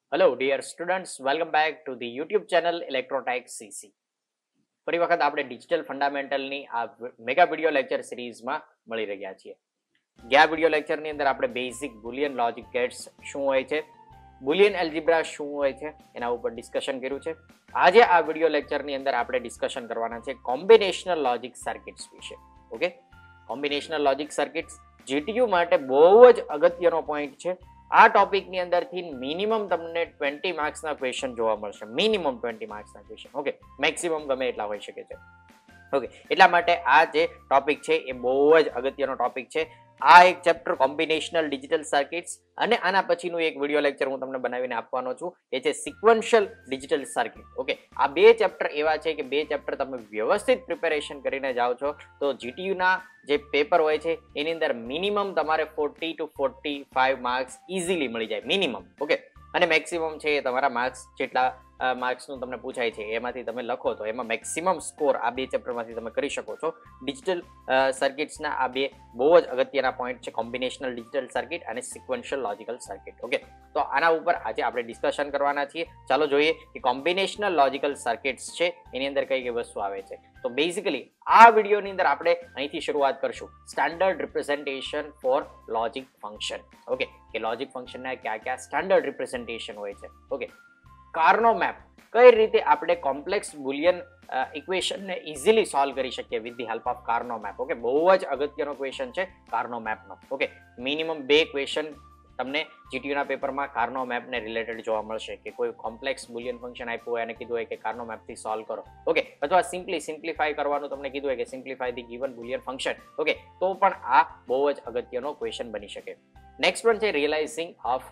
Hello dear students, welcome back to the YouTube channel Electrotech CC. ફરી વખત આપણે digital ફંડામેન્ટલની આ મેગા વિડિયો લેક્ચર સિરીઝમાં મળી રહ્યા છીએ. ગયા વિડિયો લેક્ચરની અંદર આપણે બેઝિક બુલિયન લોજિક ગેટ્સ શું હોય છે, બુલિયન એલ્જિબ્રા શું હોય છે એના ઉપર ડિસ્કશન કર્યું છે. આજે આ વિડિયો લેક્ચરની અંદર આપણે ડિસ્કશન કરવાના છે કોમ્બિનેશનલ લોજિક સર્કિટ્સ વિશે. Okay, combinational logic circuits GTU માટે બહુ જ અગત્યનો પોઈન્ટ છે. આ ટોપિકની અંદરથી મિનિમમ તમને 20 માર્ક્સના ક્વેશ્ચન જોવા મળશે. મિનિમમ 20 માર્ક્સના ક્વેશ્ચન. ઓકે, મેક્સિમમ ગમે એટલા હોઈ શકે છે. ઓકે, એટલા માટે આ જે ટોપિક છે એ બહુ જ અગત્યનો ટોપિક છે. આ એક ચેપ્ટર કોમ્બિનેશનલ ડિજિટલ સર્કિટ્સ અને આના પછીનું એક વિડિયો લેક્ચર હું તમને બનાવીને આપવાનો છું, એ છે સિક્વન્શિયલ ડિજિટલ સર્કિટ. ઓકે, આ બે ચેપ્ટર એવા છે કે બે ચેપ્ટર તમે વ્યવસ્થિત પ્રિપેરેશન કરીને જાઓ છો તો GTU ના જે પેપર હોય છે એની અંદર મિનિમમ તમારે 40 to 45 માર્ક્સ ઇઝીલી મળી જાય મિનિમમ. ઓકે, અને મેક્સિમમ છે એ તમારા માર્ક્સ જેટલા માર્ક્સનું તમને પૂછાય છે એમાંથી તમે લખો તો એમાં મેક્સિમમ સ્કોર આ બે ચેપ્ટરમાંથી તમે કરી શકો છો. ડિજિટલ સર્કિટ્સના આ બે બહુ જ અગત્યના પોઈન્ટ છે, કોમ્બિનેશનલ ડિજિટલ સર્કિટ અને સિક્વન્શિયલ લોજિકલ સર્કિટ. ઓકે, તો આના ઉપર આજે આપણે ડિસ્કશન કરવાના છીએ. ચાલો જોઈએ કે કોમ્બિનેશનલ લોજિકલ સર્કિટ્સ છે એની અંદર કઈ કઈ વસ્તુ આવે છે. તો બેઝિકલી આ વિડીયોની અંદર આપણે અહીંથી શરૂઆત કરશું, standard representation for logic function. Okay, કે લોજિક ફંક્શનના કયા કયા સ્ટાન્ડર્ડ રિપ્રેઝન્ટેશન હોય છે. ઓકે, કાર્નો મેપ, કઈ રીતે આપણે કોમ્પ્લેક્સ બુલિયન ઇક્વેશનને ઇઝીલી સોલ્વ કરી શકીએ with the help of Karnaugh map. Okay, બહુ જ અગત્યનો ક્વેશ્ચન છે કાર્નો મેપનો. ઓકે, મિનિમમ 2 ક્વેશ્ચન તમને GTU ના પેપરમાં કાર્નો મેપને રિલેટેડ જોવા મળશે, કે કોઈ કોમ્પ્લેક્સ બુલિયન ફંક્શન આપ્યું હોય અને કીધું હોય કે કાર્નો મેપથી સોલ્વ કરો. ઓકે, અથવા સિમ્પ્લિફાય કરવાનું તમને કીધું હોય કે simplify the given Boolean function. Okay, તો પણ આ બહુ જ અગત્યનો ક્વેશ્ચન બની શકે. નેક્સ્ટ વન છે realising of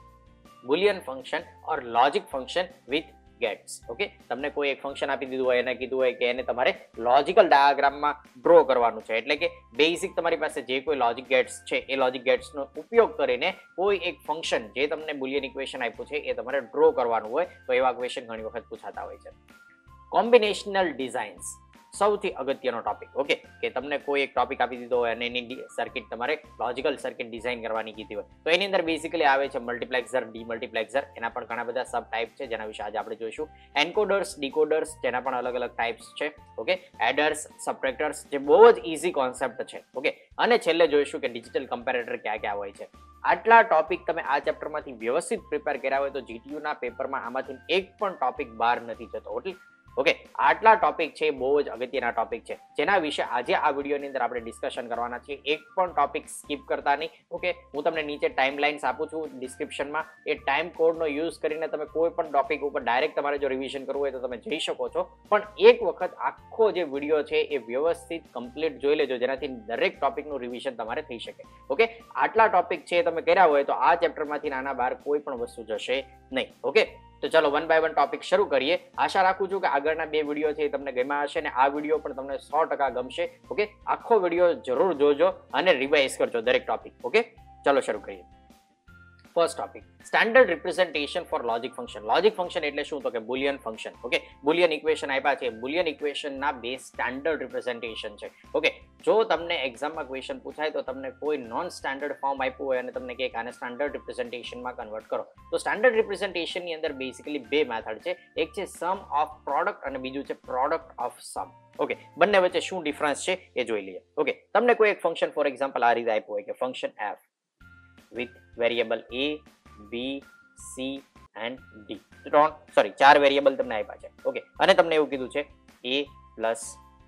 Boolean function or logic function with gates. Okay, તમને કોઈ એક ફંક્શન આપી દીધું હોય અને કીધું હોય કે એને તમારે લોજિકલ ડાયાગ્રામમાં ડ્રો કરવાનું છે, એટલે કે બેઝિક તમારી પાસે જે કોઈ લોજિક ગેટ્સ છે એ લોજિક ગેટ્સનો ઉપયોગ કરીને કોઈ એક ફંક્શન જે તમને બુલિયન ઇક્વેશન આપ્યું છે એ તમારે ડ્રો કરવાનું હોય તો એવા ક્વેશ્ચન ઘણી વખત પૂછાતા હોય છે. કોમ્બિનેશનલ ડિઝાઇન્સ સૌથી અગત્યનો ટોપિક. ઓકે, કે તમને કોઈ એક ટોપિક આપી દીધો હોય અને એની સર્કિટ તમારે લોજિકલ સર્કિટ ડિઝાઇન કરવાની કીધી હોય તો એની અંદર બેઝિકલી આવે છે મલ્ટીપ્લેક્સર, ડીમલ્ટીપ્લેક્સર. એના પણ ઘણા બધા સબ ટાઈપ છે જેના વિશે આજે આપણે જોઈશું. એન્કોડર્સ, ડીકોડર્સ, જેના પણ અલગ અલગ ટાઈપ્સ છે. ઓકે, એડર્સ, સબટ્રેક્ટર્સ, જે બહુ જ ઇઝી કોન્સેપ્ટ છે. ઓકે, અને છેલ્લે જોઈશું કે ડિજિટલ કમ્પેરેટર ક્યાં ક્યાં હોય છે. આટલા ટોપિક તમે આ ચેપ્ટરમાંથી વ્યવસ્થિત પ્રિપેર કર્યા હોય તો GTU ના પેપરમાં આમાંથી એક પણ ટોપિક બહાર નથી જતો. ઓકે, આટલા ટોપિક છે બહુ જ અગત્યના ટોપિક છે જેના વિશે આજે આ વિડીયોની અંદર આપણે ડિસ્કશન કરવાના છીએ. એક પણ ટોપિક સ્કીપ કરતા નહીં. ઓકે, હું તમને નીચે ટાઈમ લાઇન્સ આપું છું ડિસ્ક્રિપ્શનમાં, એ ટાઈમ કોડનો યુઝ કરીને તમે કોઈ પણ ટોપિક ઉપર ડાયરેક્ટ તમારે જો રિવિઝન કરવું હોય તો તમે જઈ શકો છો. પણ એક વખત આખો જે વિડીયો છે એ વ્યવસ્થિત કમ્પ્લીટ જોઈ લેજો જેનાથી દરેક ટોપિકનું રિવિઝન તમારે થઈ શકે. ઓકે, આટલા ટોપિક છે તમે કર્યા હોય તો આ ચેપ્ટરમાંથી નાના બહાર કોઈ પણ વસ્તુ જશે નહીં. ઓકે, તો ચાલો 1 by 1 ટોપિક શરૂ કરીએ. આશા રાખું છું કે આગળના 2 વિડીયો છે એ તમને ગમ્યા હશે અને આ વિડીયો પણ તમને 100% ગમશે. ઓકે, આખો વિડીયો જરૂર જોજો અને રિવાઇઝ કરજો દરેક ટોપિક. ઓકે, ચાલો શરૂ કરીએ. First topic, standard representation for logic function. Logic function એટલે શું? તો કે Boolean function. Okay, Boolean equation આપ્યા છે, બુલિયન ઇક્વેશનના બે સ્ટાન્ડર્ડ રિપ્રેઝન્ટેશન છે. ઓકે, જો તમને એક્ઝામમાં ક્વેશ્ચન પૂછાય તો તમને કોઈ નોન સ્ટાન્ડર્ડ ફોર્મ આપ્યું હોય અને તમને કહે કે આને સ્ટાન્ડર્ડ રિપ્રેઝન્ટેશનમાં કન્વર્ટ કરો તો સ્ટાન્ડર્ડ રિપ્રેઝન્ટેશનની અંદર બેઝિકલી બે મેથડ છે. એક છે સમ ઓફ પ્રોડક્ટ અને બીજું છે પ્રોડક્ટ ઓફ સમ. ઓકે, બંને વચ્ચે શું ડિફરન્સ છે એ જોઈ લઈએ. ઓકે, તમને કોઈ એક ફંક્શન ફોર એક્ઝામ્પલ આ રીતે આપ્યું હોય કે function f with variable a, b, c and d. 4 variable તમને આપ્યા છે. ઓકે, અને તમને એવું કીધું છે a plus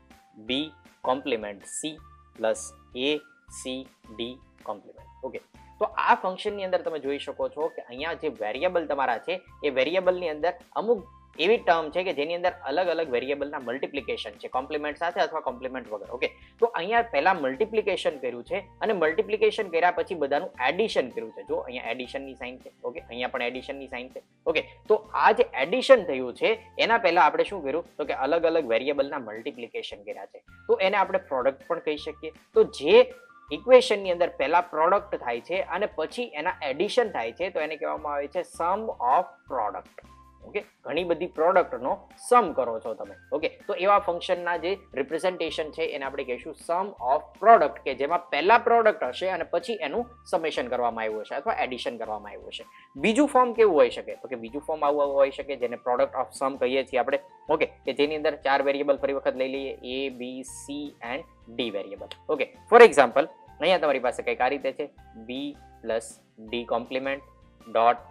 b complement c plus a c d complement. Okay, તો આ ફંક્શનની અંદર તમે જોઈ શકો છો કે અહીંયા જે વેરિયેબલ તમારા છે એ વેરિયેબલની અંદર અમુક એવી ટર્મ છે કે જેની અંદર અલગ અલગ વેરિયેબલના મલ્ટિપ્લિકેશન છે, કોમ્પ્લિમેન્ટ સાથે અથવા કોમ્પ્લિમેન્ટ વગર. ઓકે, તો અહીંયા પહેલા મલ્ટિપ્લિકેશન કર્યું છે અને મલ્ટિપ્લિકેશન કર્યા પછી બધાનું એડિશન કર્યું છે. જો અહીંયા એડિશનની સાઇન છે. ઓકે, અહીંયા પણ એડિશનની સાઇન છે. ઓકે, તો આ જે એડિશન થયું છે એના પહેલા આપણે શું કર્યું તો કે અલગ અલગ વેરિયેબલના મલ્ટિપ્લિકેશન કર્યા છે, તો એને આપણે પ્રોડક્ટ પણ કહી શકીએ. તો જે ઇક્વેશનની અંદર પહેલા પ્રોડક્ટ થાય છે અને પછી એના એડિશન થાય છે તો એને કહેવામાં આવે છે સમ ઓફ પ્રોડક્ટ. ઓકે, ઘણી બધી પ્રોડક્ટનો સમ કરો છો તમે. ઓકે, તો એવા ફંક્શનના જે રિપ્રેઝન્ટેશન છે એને આપણે કહીશું સમ ઓફ પ્રોડક્ટ, કે જેમાં પહેલા પ્રોડક્ટ હશે અને પછી એનું સમેશન કરવામાં આવ્યું હશે અથવા એડિશન કરવામાં આવ્યું હશે. બીજું ફોર્મ કેવું હોઈ શકે? તો કે બીજું ફોર્મ આવું હોઈ શકે જેને પ્રોડક્ટ ઓફ સમ કહીએ છીએ આપણે. ઓકે, કે જેની અંદર 4 વેરિયેબલ ફરી વખત લઈ લઈએ, A, B, C and D variable. Okay, for example અહીંયા તમારી પાસે કંઈક આ રીતે છે, B plus D complement dot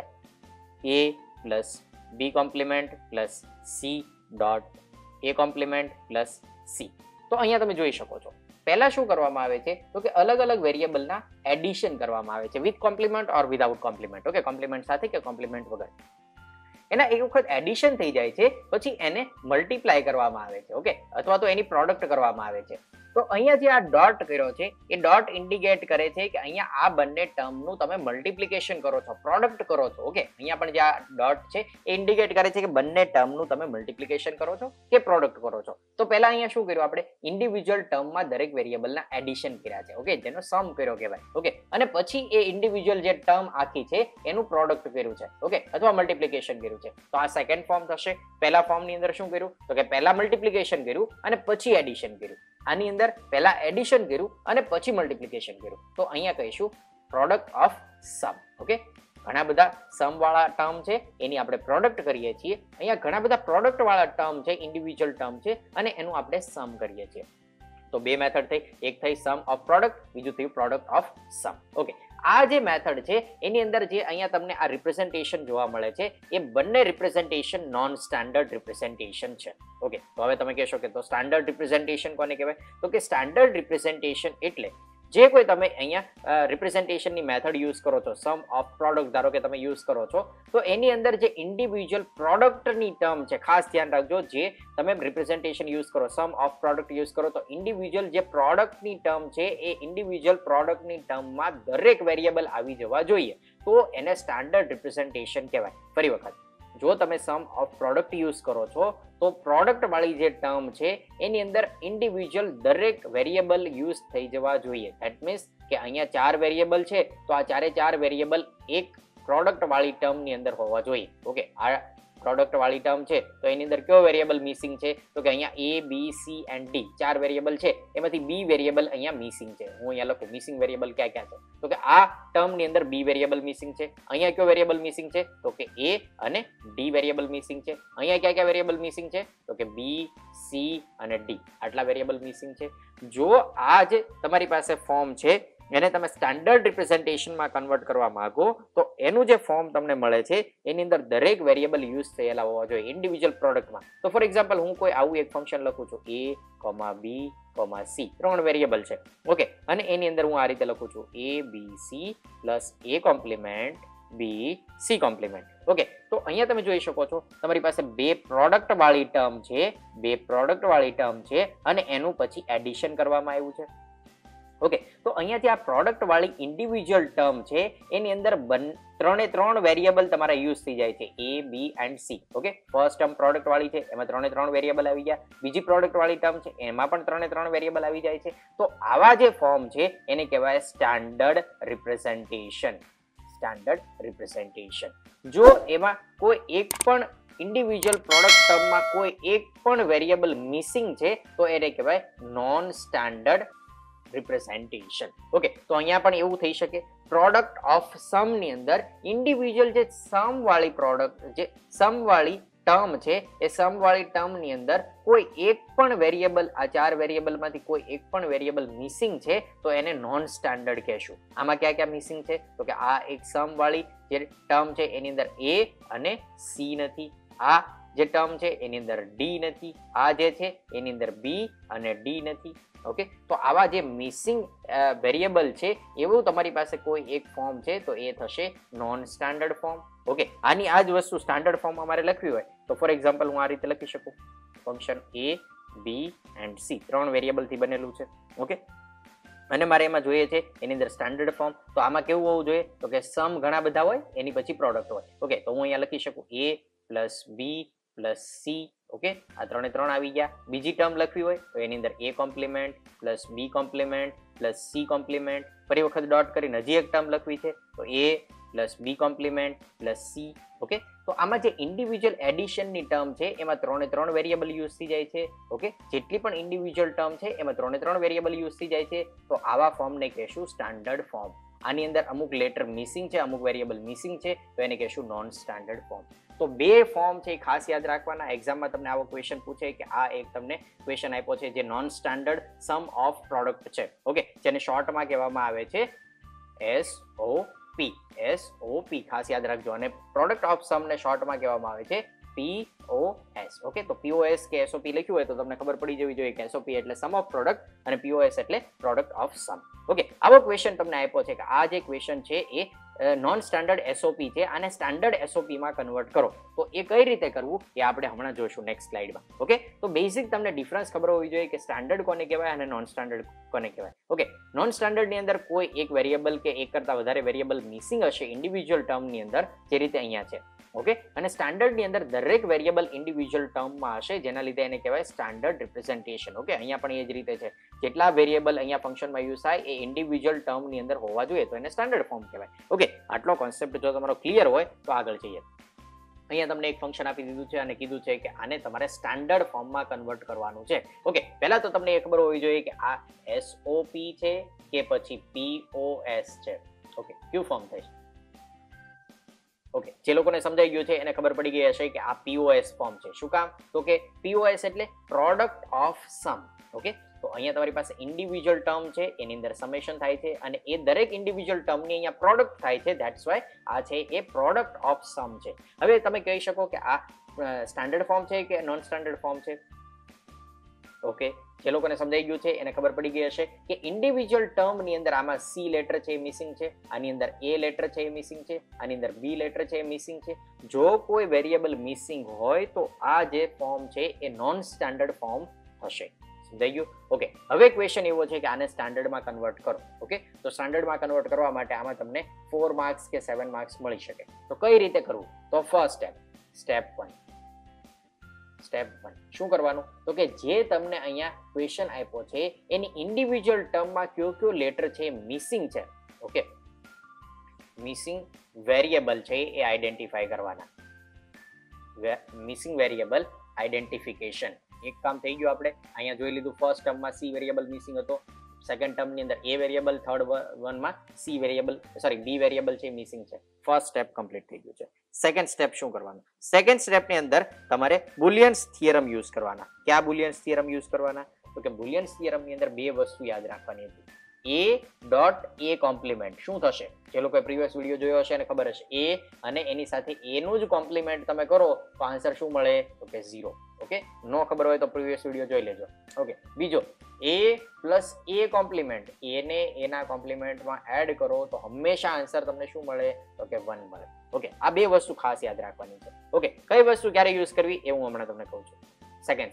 A plus B complement plus C dot A complement plus C. તો અહીંયા તમે જોઈ શકો છો પહેલા શું કરવામાં આવે છે તો કે અલગ અલગ વેરિયેબલના એડિશન કરવામાં આવે છે, with complement or without complement. Okay, complement સાથે કે કોમ્પ્લિમેન્ટ વગર. એના એક વખત એડિશન થઈ જાય છે પછી એને મલ્ટીપ્લાય કરવામાં આવે છે. ઓકે, અથવા તો એની પ્રોડક્ટ કરવામાં આવે છે. તો અહીંયા જે આ ડોટ કર્યો છે એ ડોટ ઇન્ડિકેટ કરે છે કે અહીંયા આ બંને ટર્મનું તમે મલ્ટિપ્લિકેશન કરો છો, પ્રોડક્ટ કરો છો. ઓકે, અહીંયા પણ જે આ ડોટ છે એ ઇન્ડિકેટ કરે છે કે બંને ટર્મનું તમે મલ્ટિપ્લિકેશન કરો છો કે પ્રોડક્ટ કરો છો. તો પહેલા અહીંયા શું કર્યું આપણે? ઇન્ડિવિજ્યુઅલ ટર્મમાં દરેક વેરિયેબલના એડિશન કર્યા છે. ઓકે, જેનો સમ કર્યો કહેવાય. ઓકે, અને પછી એ ઇન્ડિવિજ્યુઅલ જે ટર્મ આખી છે એનું પ્રોડક્ટ કર્યું છે. ઓકે, અથવા મલ્ટિપ્લિકેશન કર્યું છે. તો આ સેકન્ડ ફોર્મ થશે. પહેલા ફોર્મની અંદર શું કર્યું તો કે પહેલા મલ્ટિપ્લિકેશન કર્યું અને પછી એડિશન કર્યું. આની અંદર પહેલા એડિશન કર્યું અને પછી મલ્ટિપ્લિકેશન કર્યું. તો અહીંયા કહીશું પ્રોડક્ટ ઓફ સમ. ઓકે, ઘણા બધા સમ વાળા ટર્મ છે એની આપણે પ્રોડક્ટ કરીએ છીએ. અહીંયા ઘણા બધા પ્રોડક્ટ વાળા ટર્મ છે, ઇન્ડિવિજ્યુઅલ ટર્મ છે અને એનું આપણે સમ કરીએ છીએ. તો બે મેથડ થઈ, એક થઈ સમ ઓફ પ્રોડક્ટ, બીજું થયું પ્રોડક્ટ ઓફ સમ. ઓકે, આ જે મેથડ છે એની અંદર જે અહીંયા તમને આ રિપ્રેઝન્ટેશન જોવા મળે છે એ બંને રિપ્રેઝન્ટેશન નોન સ્ટાન્ડર્ડ રિપ્રેઝન્ટેશન છે. ઓકે, તો હવે તમે કહેશો કે તો સ્ટાન્ડર્ડ રિપ્રેઝન્ટેશન કોને કહેવાય? તો કે સ્ટાન્ડર્ડ રિપ્રેઝન્ટેશન એટલે જે કોઈ તમે અહીંયા રિપ્રેઝન્ટેશનની મેથડ યુઝ કરો છો, સમ ઓફ પ્રોડક્ટ ધારો કે તમે યુઝ કરો છો, તો એની અંદર જે ઇન્ડિવિજ્યુઅલ પ્રોડક્ટની ટર્મ છે, ખાસ ધ્યાન રાખજો, જે તમે રિપ્રેઝન્ટેશન યુઝ કરો, સમ ઓફ પ્રોડક્ટ યુઝ કરો, તો ઇન્ડિવિજ્યુઅલ જે પ્રોડક્ટની ટર્મ છે એ ઇન્ડિવિજ્યુઅલ પ્રોડક્ટની ટર્મમાં દરેક વેરિયેબલ આવી જવા જોઈએ. તો એને સ્ટાન્ડર્ડ રિપ્રેઝન્ટેશન કહેવાય. ફરી વખત, જો તમે સમ ઓફ પ્રોડક્ટ યુઝ કરો છો તો પ્રોડક્ટ વાળી જે ટર્મ છે એની અંદર ઇન્ડિવિજ્યુઅલ દરેક વેરિયેબલ યુઝ થઈ જવા જોઈએ. ધેટ મીન્સ કે અહીંયા 4 વેરિયેબલ છે તો આ 4 વેરિયેબલ એક પ્રોડક્ટ વાળી ટર્મ ની અંદર હોવા જોઈએ. ઓકે, આ પ્રોડક્ટ વાળી ટર્મ છે તો એની અંદર કયો વેરિયેબલ મિસિંગ છે તો કે અહીંયા A, B, C and D 4 variable છે, એમાંથી B વેરિયેબલ અહીંયા મિસિંગ છે. હું અહીંયા લખું મિસિંગ વેરિયેબલ ક્યાં ક્યાં છે તો કે આ ટર્મ ની અંદર B વેરિયેબલ મિસિંગ છે. અહીંયા કયો વેરિયેબલ મિસિંગ છે તો કે A અને D વેરિયેબલ મિસિંગ છે. અહીંયા ક્યાં ક્યાં વેરિયેબલ મિસિંગ છે તો કે B, C અને D, આટલા વેરિયેબલ મિસિંગ છે. જો આ જે તમારી પાસે ફોર્મ છે એને તમે સ્ટાન્ડર્ડ રિપ્રેઝન્ટેશનમાં કન્વર્ટ કરવા માંગો તો એનું જે ફોર્મ તમને મળે છે એની અંદર દરેક વેરિયેબલ યુઝ થયેલા હોવા જોઈએ ઇન્ડિવિજ્યુઅલ પ્રોડક્ટમાં. તો ફોર એક્ઝામ્પલ હું કોઈ આવું એક ફંક્શન લખું છું A, B, C, 3 વેરિયેબલ છે. ઓકે, અને એની અંદર હું આ રીતે લખું છું A, B, C plus A complement B, C complement. Okay, તો અહીંયા તમે જોઈ શકો છો તમારી પાસે બે પ્રોડક્ટ વાળી ટર્મ છે અને એનું પછી એડિશન કરવામાં આવ્યું છે. ઓકે, તો અહીંયા જે આ પ્રોડક્ટ વાળી ઇન્ડિવિજ્યુઅલ ટર્મ છે એની અંદર 3 વેરિયેબલ તમારા યુઝ થઈ જાય છે, A, B and C. Okay, first term product વાળી છે એમાં 3 વેરિયેબલ આવી ગયા, બીજી પ્રોડક્ટ વાળી ટર્મ છે એમાં પણ 3 વેરિયેબલ આવી જાય છે. તો આવા જે ફોર્મ છે એને કહેવાય સ્ટાન્ડર્ડ રિપ્રેઝન્ટેશન. જો એમાં કોઈ એક પણ ઇન્ડિવિજ્યુઅલ પ્રોડક્ટ ટર્મમાં કોઈ એક પણ વેરિયેબલ મિસિંગ છે તો એને કહેવાય નોન સ્ટાન્ડર્ડ રિપ્રેઝન્ટેશન. ઓકે, તો અહીંયા પણ એવું થઈ શકે પ્રોડક્ટ ઓફ સમ ની અંદર ઇન્ડિવિજ્યુઅલ જે સમ વાળી ટર્મ છે એ સમ વાળી ટર્મ ની અંદર કોઈ એક પણ વેરિયેબલ, આ 4 વેરિયેબલમાંથી કોઈ એક પણ વેરિયેબલ મિસિંગ છે તો એને નોન સ્ટાન્ડર્ડ કહેશું. આમાં ક્યાં ક્યાં મિસિંગ છે તો કે આ એક સમ વાળી જે ટર્મ છે એની અંદર A અને C નથી, આ જે ટર્મ છે એની અંદર D નથી, આ જે છે એની અંદર B અને D નથી. ઓકે, તો આવા જે મિસિંગ વેરિયેબલ છે એવું તમારી પાસે કોઈ એક ફોર્મ છે તો એ થશે નોન સ્ટાન્ડર્ડ ફોર્મ. ઓકે, આની આ જ વસ્તુ સ્ટાન્ડર્ડ ફોર્મ અમારે લખવી હોય તો ફોર એક્ઝામ્પલ હું આ રીતે લખી શકું, function A, B and C 3 variable થી બનેલું છે. ઓકે, અને મારે એમાં જોઈએ છે એની અંદર સ્ટાન્ડર્ડ ફોર્મ, તો આમાં કેવું હોવું જોઈએ તો કે સમ ઘણા બધા હોય એની પછી પ્રોડક્ટ હોય. ઓકે, તો હું અહીંયા લખી શકું A plus B plus C. Okay, આ 3 આવી ગયા. બીજી ટર્મ લખવી હોય તો એની અંદર A complement plus B complement plus C complement, ફરી વખત ડોટ કરીને હજી એક ટર્મ લખવી છે તો A plus B complement plus C. Okay, તો આમાં જે ઇન્ડિવિજ્યુઅલ એડિશનની ટર્મ છે એમાં 3 વેરિયેબલ યુઝ થઈ જાય છે. ઓકે, જેટલી પણ ઇન્ડિવિજ્યુઅલ ટર્મ છે એમાં 3 વેરિયેબલ યુઝ થઈ જાય છે. તો આવા ફોર્મને કહેશું સ્ટાન્ડર્ડ ફોર્મ. આની અંદર અમુક લેટર મિસિંગ છે, અમુક વેરિયેબલ મિસિંગ છે, તો એને કહેશું નોન સ્ટાન્ડર્ડ ફોર્મ. તો બે ફોર્મ છે એ ખાસ યાદ રાખવાના. એક્ઝામમાં તમને આવો ક્વેશ્ચન પૂછે કે આ એક તમને ક્વેશ્ચન આપ્યો છે જે non standard sum of product છે. ઓકે, જેને શોર્ટમાં કહેવામાં આવે છે SOP. ખાસ યાદ રાખજો. અને પ્રોડક્ટ ઓફ સમ ને શોર્ટમાં કહેવામાં આવે છે POS. ઓકે, તો POS કે SOP લખ્યું હોય તો તમને ખબર પડી જવી જોઈએ કે SOP એટલે સમ ઓફ પ્રોડક્ટ અને POS એટલે પ્રોડક્ટ ઓફ સમ. ઓકે, આવો ક્વેશ્ચન તમને આપ્યો છે કે આ જે ક્વેશ્ચન છે એ નોન સ્ટાન્ડર્ડ SOP છે, આને સ્ટાન્ડર્ડ SOP માં કન્વર્ટ કરો. તો એ કઈ રીતે કરવું એ આપણે હમણાં જોઈશું નેક્સ્ટ સ્લાઇડમાં. ઓકે, તો બેઝિક તમને ડિફરન્સ ખબર હોવી જોઈએ કે સ્ટાન્ડર્ડ કોને કહેવાય અને નોન સ્ટાન્ડર્ડ કોને કહેવાય. ઓકે, નોન સ્ટાન્ડર્ડની અંદર કોઈ એક વેરિયેબલ કે એક કરતા વધારે વેરિયેબલ મિસિંગ હશે ઇન્ડિવિજ્યુઅલ ટર્મની અંદર, જે રીતે અહીંયા છે. ઓકે, અને સ્ટાન્ડર્ડની અંદર દરેક વેરિયેબલ ઇન્ડિવિજ્યુઅલ ટર્મમાં હશે, જેના લીધે એને કહેવાય સ્ટાન્ડર્ડ રિપ્રેઝન્ટેશન. ઓકે, અહીંયા પણ એ જ રીતે છે. જેટલા વેરિયેબલ અહીંયા ફંક્શનમાં યુઝ થાય એ ઇન્ડિવિજ્યુઅલ ટર્મની અંદર હોવા જોઈએ, તો એને સ્ટાન્ડર્ડ ફોર્મ કહેવાય. ઓકે, આટલો કોન્સેપ્ટ જો તમારો ક્લિયર હોય તો આગળ જઈએ. અહીંયા તમને એક ફંક્શન આપી દીધું છે અને કીધું છે કે આને તમારે સ્ટાન્ડર્ડ ફોર્મમાં કન્વર્ટ કરવાનું છે. ઓકે, પહેલા તો તમને એ ખબર હોવી જોઈએ કે આ SOP છે કે પછી POS છે. ઓકે, ક્યુ ફોર્મ થશે? ઓકે, જે લોકોને સમજાઈ ગયું છે એને ખબર પડી ગઈ હશે કે આ POS ફોર્મ છે. શું કામ? તો કે POS એટલે પ્રોડક્ટ ઓફ સમ. ઓકે, તો અહીંયા તમારી પાસે ઇન્ડિવિજ્યુઅલ ટર્મ છે, એની અંદર સમેશન થાય છે અને એ દરેક ઇન્ડિવિજ્યુઅલ ટર્મની અહીંયા પ્રોડક્ટ થાય છે. ધેટ્સ વાય આ છે એ પ્રોડક્ટ ઓફ સમ છે. હવે તમે કહી શકો કે આ સ્ટાન્ડર્ડ ફોર્મ છે કે નોન સ્ટાન્ડર્ડ ફોર્મ છે. ઓકે, જે લોકોને સમજાઈ ગયું છે એને ખબર પડી ગઈ હશે કે ઇન્ડિવિજ્યુઅલ ટર્મની અંદર આમાં C લેટર છે એ મિસિંગ છે, આની અંદર A લેટર છે એ મિસિંગ છે, આની અંદર B લેટર છે એ મિસિંગ છે. જો કોઈ વેરિયેબલ મિસિંગ હોય તો આ જે ફોર્મ છે એ નોન સ્ટાન્ડર્ડ ફોર્મ થશે. સમજાઈ ગયું? ઓકે, હવે ક્વેશ્ચન એવો છે કે આને સ્ટાન્ડર્ડમાં કન્વર્ટ કરો. ઓકે, તો સ્ટાન્ડર્ડમાં કન્વર્ટ કરવા માટે આમાં તમને 4 માર્ક્સ કે 7 માર્ક્સ મળી શકે. તો કઈ રીતે કરવું? તો ફર્સ્ટ સ્ટેપ 1 શું કરવાનું? તો કે જે તમને અહીંયા ક્વેશ્ચન આપ્યો છે એની ઇન્ડિવિજ્યુઅલ ટર્મમાં કયો લેટર છે મિસિંગ છે. ઓકે, મિસિંગ વેરિયેબલ છે એ આઈડેન્ટિફાઈ કરવાના. મિસિંગ વેરિયેબલ આઈડેન્ટિફિકેશન એક કામ થઈ ગયું. આપણે અહીંયા જોઈ લીધું, ફર્સ્ટ ટર્મમાં C વેરિયેબલ મિસિંગ હતો, સેકન્ડ ટર્મની અંદર A વેરિયેબલ, થર્ડ વનમાં B વેરિયેબલ છે મિસિંગ છે. ફર્સ્ટ સ્ટેપ કમ્પ્લીટ થઈ ગયું છે. સેકન્ડ સ્ટેપ શું કરવાનું? સેકન્ડ સ્ટેપની અંદર તમારે બુલિયન્સ થિયરમ યુઝ કરવાના. ક્યાં બુલિયન્સ થિયરમ યુઝ કરવાના? તો કે બુલિયન્સ થિયરમની અંદર બે વસ્તુ યાદ રાખવાની હતી. A કોમ્પ્લિમેન્ટ શું થશે? જે લોકોએ પ્રીવિયસ વિડીયો જોયો હશે અને ખબર હશે, A અને એની સાથે A નું જ કોમ્પ્લિમેન્ટ તમે કરો તો આન્સર શું મળે? તો કે 0. ઓકે, નો ખબર હોય તો પ્રીવિયસ વિડીયો જોઈ લેજો. ઓકે, બીજો A plus A complement, A ને એના કોમ્પ્લિમેન્ટમાં એડ કરો તો હંમેશા આન્સર તમને શું મળે? તો કે 1 મળે. ઓકે, આ બે વસ્તુ ખાસ યાદ રાખવાની છે. ઓકે, કઈ વસ્તુ ક્યારે યુઝ કરવી એ હું હમણાં તમને કહું છું. Second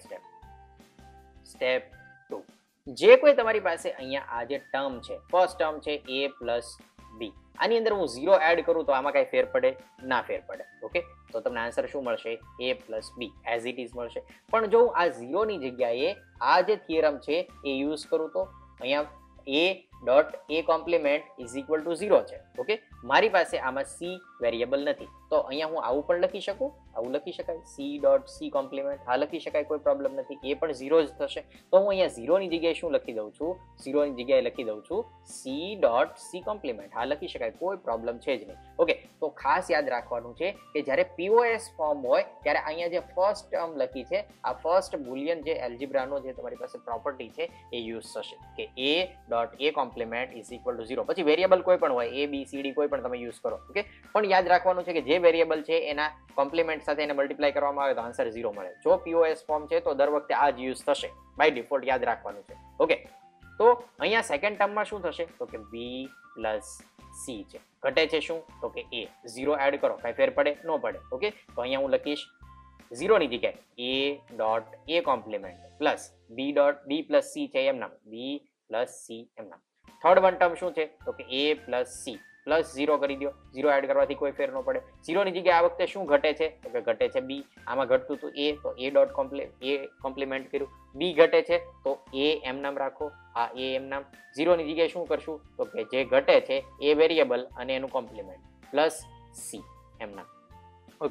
step 2. જે કોઈ તમારી પાસે અહીંયા આ જે ટર્મ છે, ફર્સ્ટ ટર્મ છે A પ્લસ B, આની અંદર હું 0 એડ કરું તો આમાં કઈ ફેર પડે? ના ફેર પડે. ઓકે, તો તમને આન્સર શું મળશે? A plus B as it is મળશે. પણ જો હું આ 0 ની જગ્યાએ આ જે થિયરમ છે એ યુઝ કરું તો અહીંયા A complement is equal to 0 છે. ઓકે, મારી પાસે આમાં C વેરિયેબલ નથી તો અહીંયા હું આવું પણ લખી શકું, આવું લખી શકાય C કોમ્પ્લિમેન્ટ. હા, લખી શકાય, કોઈ પ્રોબ્લેમ નથી. એ પણ 0 જ થશે. તો હું અહીંયા 0 ની જગ્યાએ શું લખી દઉં છું? 0 ની જગ્યાએ લખી દઉં છું C કોમ્પ્લિમેન્ટ. હા, લખી શકાય, કોઈ પ્રોબ્લેમ છે જ નહીં. ઓકે, તો ખાસ યાદ રાખવાનું છે કે જ્યારે POS ફોર્મ હોય ત્યારે અહીંયા જે ફર્સ્ટ ટર્મ લખી છે, આ ફર્સ્ટ બુલિયન જે એલ્જિબ્રાનો જે તમારી પાસે પ્રોપર્ટી છે એ યુઝ થશે કે A complement is equal to 0. પછી વેરિયેબલ કોઈ પણ હોય, A B C D કોઈ પણ તમે યુઝ કરો. ઓકે, પણ યાદ રાખવાનું છે કે જે વેરિયેબલ છે એના કોમ્પ્લિમેન્ટ સાથે એને મલ્ટીપ્લાય કરવામાં આવે તો આન્સર 0 મળે. જો POS ફોર્મ છે તો દર વખતે આ જ યુઝ થશે બાય ડિફોલ્ટ, યાદ રાખવાનું છે. ઓકે, તો અહીંયા સેકન્ડ ટર્મમાં શું થશે? તો કે B પ્લસ C છે. ઘટે છે શું? તો કે A. 0 એડ કરો, કઈ ફેર પડે? ન પડે. ઓકે, તો અહીંયા હું લખીશ 0 ની જગ્યાએ A complement plus B plus C છે એમ નામ, B પ્લસ C એમ નામ. થર્ડ વન ટર્મ શું છે? તો કે A પ્લસ C પ્લસ 0 કરી દો. 0 એડ કરવાથી કોઈ ફેર ન પડે. 0 ની જગ્યાએ આ વખતે શું ઘટે છે? તો કે ઘટે છે B. આમાં ઘટતું હતું A તો A કોમ્પ્લિમેન્ટ કર્યું. B ઘટે છે તો A એમ નામ રાખો, આ A એમ નામ. 0 ની જગ્યાએ શું કરશું? તો કે જે ઘટે છે A વેરિયેબલ અને એનું કોમ્પ્લિમેન્ટ પ્લસ C એમ નામ. ઓકે,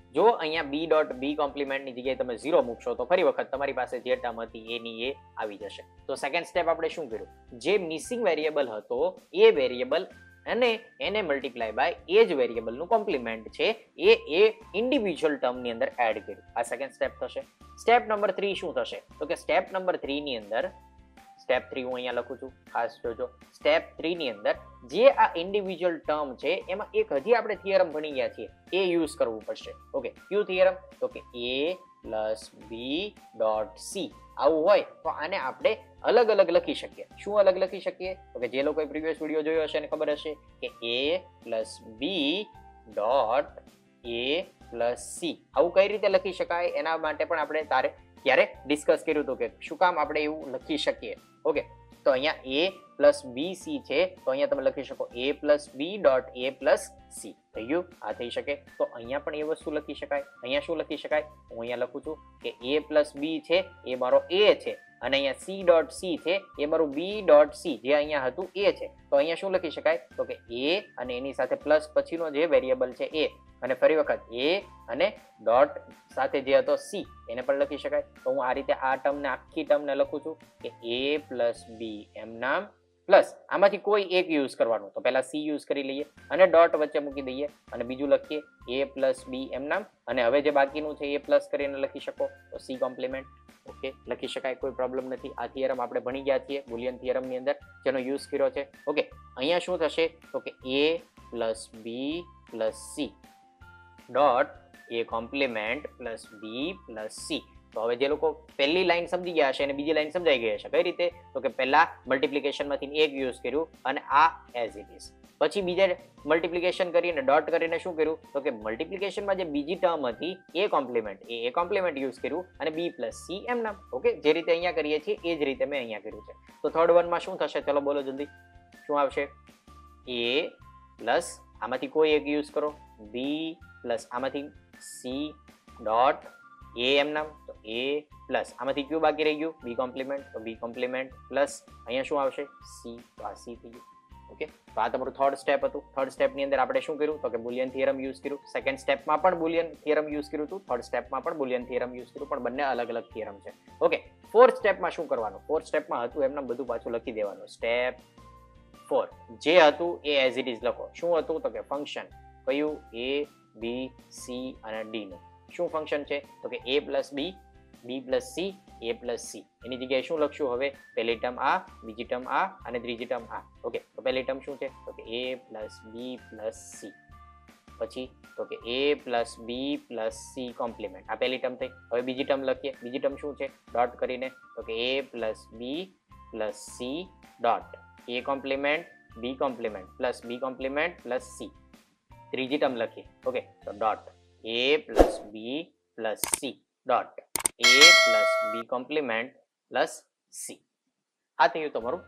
જો અહીંયા બી ડોટ બી કોમ્પ્લિમેન્ટની જગ્યાએ તમે 0 મૂકશો તો ફરી વખત તમારી પાસે જે ટર્મ હતી એની એ આવી જશે. તો સેકન્ડ સ્ટેપ આપણે શું કર્યું, જે મિસિંગ વેરિયેબલ હતો એ વેરિયેબલ અને એને મલ્ટીપ્લાય બાય એ જ વેરિયેબલનું કોમ્પ્લિમેન્ટ છે એ ઇન્ડિવિજ્યુઅલ ટર્મની અંદર એડ કર્યું. આ સેકન્ડ સ્ટેપ થશે. સ્ટેપ નંબર 3 શું થશે, તો કે સ્ટેપ નંબર 3 ની અંદર સ્ટેપ 3 હું અહીંયા લખું છું, ખાસ જોજો. સ્ટેપ 3 ની અંદર જે આ ઇન્ડિવિજ્યુઅલ ટર્મ છે એમાં એક હજી આપણે થિયરમ ભણી ગયા છીએ એ યુઝ કરવું પડશે. ઓકે, કયું થિયરમ, તો કે a plus B dot C. આવું હોય તો આને આપણે અલગ અલગ લખી શકીએ. શું અલગ લખી શકીએ, તો કે જે લોકોએ પ્રીવિયસ વિડીયો જોયો હશે એને ખબર હશે કે a plus B dot a plus C આવું કઈ રીતે લખી શકાય એના માટે પણ આપણે ત્યારે ડિસ્કસ કર્યું હતું કે શું કામ આપણે એવું લખી શકીએ. ઓકે, તો અહીંયા a પ્લસ બી સી છે તો અહીંયા તમે લખી શકો a plus B dot a plus C. થઈ ગયું, આ થઈ શકે. તો અહીંયા પણ એ વસ્તુ લખી શકાય. અહીંયા શું લખી શકાય, હું અહીંયા લખું છું કે a પ્લસ બી છે એ મારો a છે અને અહીંયા c ડોટ c છે એ મારું b ડોટ c જે અહીંયા હતું એ છે. તો અહીંયા શું લખી શકાય, તો કે a અને એની સાથે પ્લસ પછીનો જે વેરિયેબલ છે એ અને ફરી વખત a અને ડોટ સાથે જે હતો c એને પણ લખી શકાય. તો હું આ રીતે આ ટર્મને આખી ટર્મને લખું છું કે a પ્લસ બી એમ નામ પ્લસ આમાંથી કોઈ એક યુઝ કરવાનું. તો પહેલા c યુઝ કરી લઈએ અને ડોટ વચ્ચે મૂકી દઈએ અને બીજું લખીએ a પ્લસ બી એમ નામ અને હવે જે બાકીનું છે એ પ્લસ કરીને લખી શકો તો c કોમ્પ્લિમેન્ટ. ઓકે, લખી શકાય, કોઈ પ્રોબ્લેમ નથી. આ થિયરમ આપણે ભણી ગયા છીએ બુલિયન થિયરમની અંદર જેનો યુઝ કર્યો છે. ઓકે, અહીંયા શું થશે, તો કે a plus B plus C dot a complement plus B plus C. તો હવે જે લોકો પહેલી લાઈન સમજી ગયા હશે અને બીજી લાઈન સમજાઈ ગઈ હશે. કઈ રીતે, તો કે પહેલા મલ્ટિપ્લિકેશનમાંથી એક યુઝ કર્યું અને આ એઝ ઇટ ઇઝ. પછી બીજા મલ્ટિપ્લિકેશન કરીને ડોટ કરીને શું કર્યું, તો કે મલ્ટિપ્લિકેશનમાં જે બીજી ટર્મ હતી એ કોમ્પ્લિમેન્ટ યુઝ કર્યું અને બી પ્લસ સી એમ નામ. ઓકે, જે રીતે અહીંયા કરીએ છીએ એ જ રીતે મેં અહીંયા કર્યું છે. તો થર્ડ વનમાં શું થશે, ચલો બોલો જલ્દી, શું આવશે, a પ્લસ આમાંથી કોઈ એક યુઝ કરો, બી પ્લસ આમાંથી સી ડોટ a એમ નામ. તો a પ્લસ આમાંથી કયું બાકી રહી ગયું, બી કોમ્પ્લિમેન્ટ. તો બી કોમ્પ્લિમેન્ટ પ્લસ અહીંયા શું આવશે, સી. તો આ સી થઈ ગયું. ઓકે, તો આ તમારું થર્ડ સ્ટેપ હતું. થર્ડ સ્ટેપની અંદર આપણે શું કર્યું, તો કે બુલિયન થિયરમ યુઝ કર્યું. સેકન્ડ સ્ટેપમાં પણ બુલિયન થિયરમ યુઝ કર્યું હતું, થર્ડ સ્ટેપમાં પણ બુલિયન થિયરમ યુઝ કર્યું, પણ બંને અલગ અલગ થિયરમ છે. ઓકે, ફોર્થ સ્ટેપમાં શું કરવાનું, ફોર્થ સ્ટેપમાં હતું એમને બધું પાછું લખી દેવાનું. સ્ટેપ 4 જે હતું એ એઝ ઇટ ઇઝ લખો. શું હતું, તો કે ફંક્શન કયું, a બી સી અને ડી નું. શું ફંક્શન છે, તો કે a plus B, B plus C, a plus C. એની જગ્યાએ શું લખશું હવે, પહેલી ટર્મ આ, બીજી ટર્મ આ અને ત્રીજી ટર્મ આ. ઓકે, તો પહેલી ટર્મ શું છે, તો કે a plus B plus C. પછી તો કે a plus B plus C complement. આ પહેલી ટર્મ થઈ. હવે બીજી ટર્મ લખીએ. બીજી ટર્મ શું છે, ડોટ કરીને, તો કે a plus B plus C dot a complement B complement plus B complement plus C. ત્રીજી ટર્મ લખીએ. ઓકે, તો dot a plus B plus C dot a plus B complement plus C. આ થયું તમારું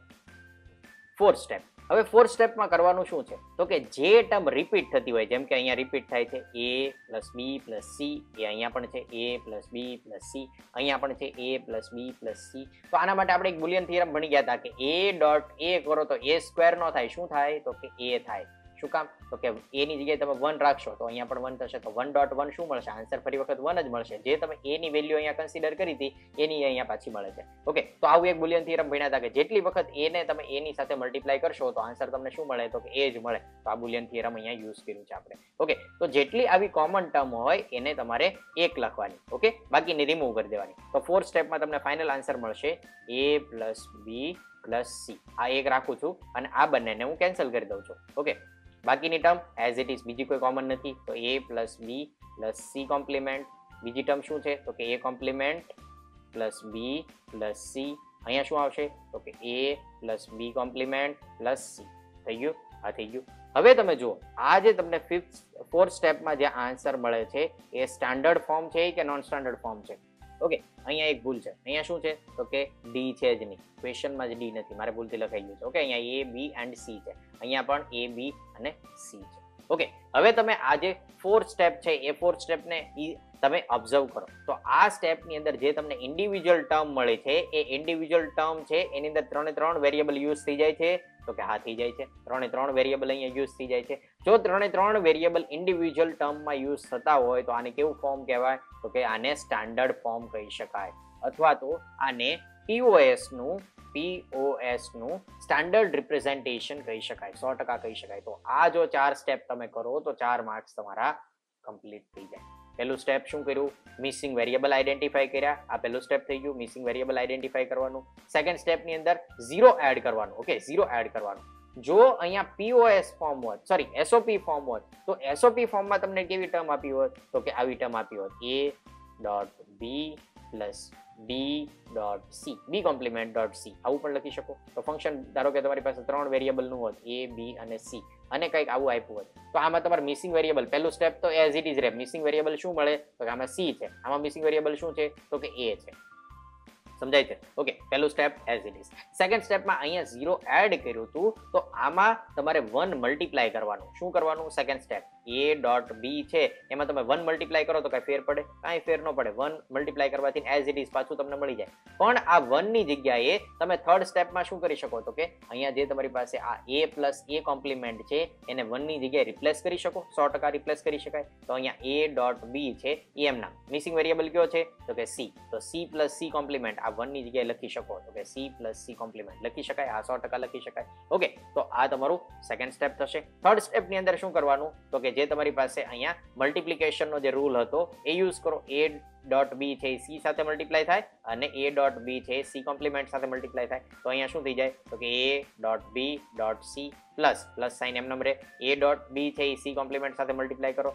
fourth step. હવે fourth સ્ટેપમાં કરવાનું શું છે, તો કે જે ટર્મ રિપીટ થતી હોય, જેમ કે અહીંયા રિપીટ થાય છે a plus B plus C, એ અહીંયા પણ છે a plus B plus C, અહીંયા પણ છે a plus B plus C. તો આના માટે આપણે એક બુલિયન થિયરમ ભણી ગયા હતા કે a ડોટ a કરો તો a સ્ક્વેર નો થાય. શું થાય, તો કે a થાય. શું કામ, તો કે a ની જગ્યાએ તમે 1 રાખશો તો અહીંયા પણ 1 થશે. તો 1 ડોટ 1 શું મળશે, આન્સર ફરી વખત 1 જ મળશે. જે તમે a ની વેલ્યુ અહીંયા કન્સિડર કરી હતી એની અહીંયા પાછી મળે છે. ઓકે, તો આવું એક બુલિયન થિયરમ ભણ્યા હતા કે જેટલી વખત a ને તમે a ની સાથે મલ્ટીપ્લાય કરશો તો આન્સર તમને શું મળે, તો કે a જ મળે. તો આ બુલિયન થિયરમ અહીંયા યુઝ કર્યું છે આપણે. ઓકે, તો જેટલી આવી કોમન ટર્મ હોય એને તમારે એક લખવાની. ઓકે, બાકીની રિમૂવ કરી દેવાની. તો ફોર્થ સ્ટેપમાં તમને ફાઇનલ આન્સર મળશે a plus B plus C. આ એક રાખું છું અને આ બંનેને હું કેન્સલ કરી દઉં છું. ઓકે, બાકીની ટર્મ એઝ ઇટ ઇઝ, બીજી કોઈ કોમન નથી. તો a plus B plus C complement. બીજી ટર્મ શું છે, તો કે a complement plus B plus C. અહીંયા શું આવશે, તો કે a plus B complement plus C. થઈ ગયું, આ થઈ ગયું. હવે તમે જુઓ, આ જે તમને ફોર્થ સ્ટેપમાં જે આન્સર મળે છે એ સ્ટાન્ડર્ડ ફોર્મ છે કે નોન સ્ટાન્ડર્ડ ફોર્મ છે. ઓકે, અહીંયા એક ભૂલ છે. અહીંયા શું છે, તો કે ડી છે જ નહીં, ક્વેશ્ચનમાં જ ડી નથી, મારે ભૂલથી લખાઈ ગયું છે. ઓકે, અહીંયા a બી એન્ડ સી છે, અહીંયા પણ a બી અને સી છે. ઓકે, હવે તમે આ જે ફોર્થ સ્ટેપ છે એ ફોર્થ સ્ટેપને તમે ઓબ્ઝર્વ કરો તો આ સ્ટેપની અંદર જે તમને ઇન્ડિવિજ્યુઅલ ટર્મ મળે છે એ ઇન્ડિવિજ્યુઅલ ટર્મ છે એની અંદર 3 વેરિયેબલ યુઝ થઈ જાય છે. તો કે હા થઈ જાય છે. 3 વેરિયેબલ અહીંયા યુઝ થઈ જાય છે. જો 3 વેરિયેબલ ઇન્ડિવિજ્યુઅલ ટર્મમાં યુઝ થતા હોય તો આને કેવું ફોર્મ કહેવાય? તો કે આને સ્ટાન્ડર્ડ ફોર્મ કહી શકાય, અથવા તો આને POS નું સ્ટાન્ડર્ડ રિપ્રેઝન્ટેશન કહી શકાય, 100% કહી શકાય. તો આ જો 4 સ્ટેપ તમે કરો તો 4 માર્ક્સ તમારા કમ્પ્લીટ થઈ જાય. પહેલું સ્ટેપ શું કર્યું? મિસિંગ વેરિયેબલ આઈડેન્ટિફાઈ કર્યા. આ પહેલું સ્ટેપ થઈ ગયું, મિસિંગ વેરિયેબલ આઈડેન્ટિફાઈ કરવાનું. સેકન્ડ સ્ટેપની અંદર 0 એડ કરવાનું. ઓકે, 0 એડ કરવાનું. જો અહીંયા POS ફોર્મ હોત, સોરી SOP ફોર્મ હોત, તો SOP ફોર્મમાં તમને કેવી ટર્મ આપી હોત? તો કે આવી ટર્મ આપી હોત, a.b plus b.c, b complement dot c. આવું પણ લખી શકો. તો ફંક્શન ધારો કે તમારી પાસે 3 વેરિયેબલનું હોત, a, b અને c, અને કંઈક આવું આપ્યું હોત, તો આમાં તમારે મિસિંગ વેરિયેબલ, પહેલું સ્ટેપ તો એઝ ઇટ ઇઝ રહે. મિસિંગ વેરિયેબલ શું મળે? તો કે આમાં c છે, આમાં મિસિંગ વેરિયેબલ શું છે? તો કે a છે. સમજાય છે? ઓકે, પહેલું step as it is. Second સ્ટેપમાં અહીંયા 0 એડ કર્યું હતું, તો આમાં તમારે 1 મલ્ટીપ્લાય કરવાનું. શું કરવાનું? સેકન્ડ સ્ટેપ a.b છે, એમાં તમે 1 મલ્ટીપ્લાય કરો તો કઈ ફેર પડે? કાંઈ ફેર ન પડે. 1 મલ્ટીપ્લાય કરવાથી એઝ ઇટ ઇઝ પાછું તમને મળી જાય. પણ આ 1 ની જગ્યાએ તમે થર્ડ સ્ટેપમાં શું કરી શકો? તો કે અહીંયા જે તમારી પાસે આ a પ્લસ a કોમ્પ્લિમેન્ટ છે એને 1 ની જગ્યાએ રિપ્લેસ કરી શકો, 100% રિપ્લેસ કરી શકાય. તો અહીંયા a.b છે એ એમના મિસિંગ વેરિયેબલ કયો છે? તો કે c. તો c પ્લસ c કોમ્પ્લિમેન્ટ આ 1 ની જગ્યાએ લખી શકો. તો કે c પ્લસ c કોમ્પ્લિમેન્ટ લખી શકાય, આ 100% લખી શકાય. ઓકે, તો આ તમારું સેકન્ડ સ્ટેપ થશે. થર્ડ સ્ટેપની અંદર શું કરવાનું? તો કે જે તમારી પાસે અહીંયા મલ્ટિપ્લિકેશનનો જે રૂલ હતો એ યુઝ કરો. a.b છે એ c સાથે મલ્ટીપ્લાય થાય અને a.b છે એ c કોમ્પ્લિમેન્ટ સાથે મલ્ટીપ્લાય થાય. તો અહીંયા શું થઈ જાય? તો કે a.b.c પ્લસ સાઇન એમ નંબરે a.b છે એ c કોમ્પ્લિમેન્ટ સાથે મલ્ટીપ્લાય કરો,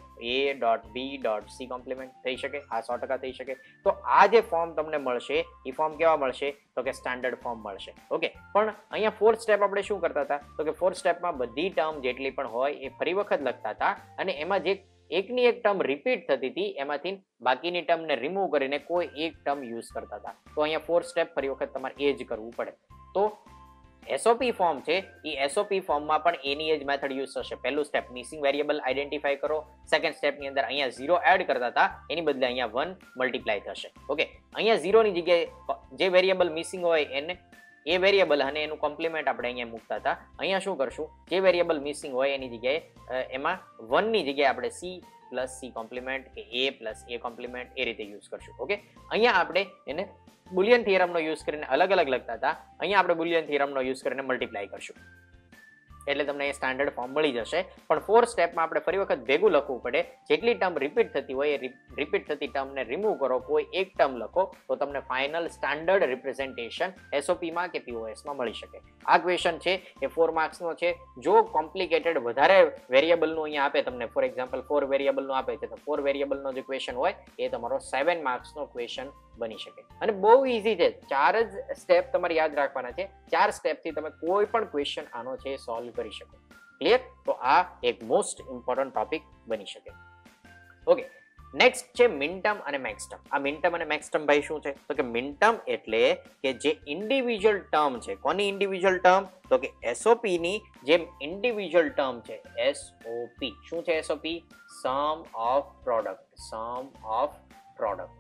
a.b.c કોમ્પ્લિમેન્ટ થઈ શકે, આ 100% થઈ શકે. તો આ જે ફોર્મ તમને મળશે એ ફોર્મ કેવા મળશે? તો કે સ્ટાન્ડર્ડ ફોર્મ મળશે. ઓકે, પણ અહીંયા ફોર્થ સ્ટેપ આપણે શું કરતા હતા? તો કે ફોર્થ સ્ટેપમાં બધી ટર્મ જેટલી પણ હોય એ ફરી વખત લખતા હતા, અને એમાં જે એકની એક ટર્મ રિપીટ થતી હતી એમાંથી બાકીની ટર્મને રિમૂવ કરીને કોઈ એક ટર્મ યુઝ કરતા હતા. તો અહીંયા ફોર્થ સ્ટેપ ફરી વખત તમારે એ જ કરવું પડે. તો SOP ફોર્મ છે એ SOP ફોર્મમાં પણ એની જ મેથડ યુઝ થશે. પહેલું સ્ટેપ મિસિંગ વેરિયેબલ આઈડેન્ટિફાઈ કરો. સેકન્ડ સ્ટેપની અંદર અહીંયા 0 એડ કરતા હતા એની બદલે અહીંયા 1 મલ્ટીપ્લાય થશે. ઓકે, અહીંયા 0 ની જગ્યાએ જે વેરિયેબલ મિસિંગ હોય એને એ વેરિયેબલ અને એનું કોમ્પ્લિમેન્ટ આપણે અહીંયા મૂકતા હતા. અહીંયા શું કરશું? જે વેરિયેબલ મિસિંગ હોય એની જગ્યાએ એમાં 1 ની જગ્યાએ આપણે c પ્લસ c કોમ્પ્લિમેન્ટ કે a પ્લસ a કોમ્પ્લિમેન્ટ એ રીતે યુઝ કરશું. ઓકે, અહીંયા આપણે એને બુલિયન થિયરમનો યુઝ કરીને અલગ અલગ લખતા હતા, અહીંયા આપણે બુલિયન થિયરમનો યુઝ કરીને મલ્ટીપ્લાય કરશું, એટલે તમને એ સ્ટાન્ડર્ડ ફોર્મ મળી જશે. પણ ફોર્થ સ્ટેપમાં આપણે ફરી વખત ભેગું લખવું પડે. જેટલી ટર્મ રિપીટ થતી હોય એ રિપીટ થતી ટર્મને રિમૂવ કરો, કોઈ એક ટર્મ લખો, તો તમને ફાઇનલ સ્ટાન્ડર્ડ રિપ્રેઝન્ટેશન SOPમાં કે POSમાં મળી શકે. આ ક્વેશ્ચન છે એ 4 માર્ક્સનો છે. જો કોમ્પ્લિકેટેડ વધારે વેરિયેબલનું અહીંયા આપે તમને, ફોર એક્ઝામ્પલ 4 વેરિયેબલનું આપે છે, તો 4 વેરિયેબલનો જે ક્વેશ્ચન હોય એ તમારો 7 માર્ક્સનો ક્વેશ્ચન બની શકે. અને બહુ ઇઝી છે, 4 જ સ્ટેપ તમારે યાદ રાખવાના છે. 4 સ્ટેપથી તમે કોઈ પણ ક્વેશ્ચન આનો છે સોલ્વ કરી શકો. ક્લિયર? તો આ એક મોસ્ટ ઇમ્પોર્ટન્ટ ટોપિક બની શકે. ઓકે, નેક્સ્ટ છે મિનટર્મ અને મેક્સટર્મ. આ મિનટર્મ અને મેક્સટર્મ ભાઈ શું છે? તો કે મિનટર્મ એટલે કે જે ઇન્ડિવિજ્યુઅલ ટર્મ છે. કોની ઇન્ડિવિજ્યુઅલ ટર્મ? તો કે SOP ની જે ઇન્ડિવિજ્યુઅલ ટર્મ છે SOP. શું છે SOP? Sum of product. Sum of product.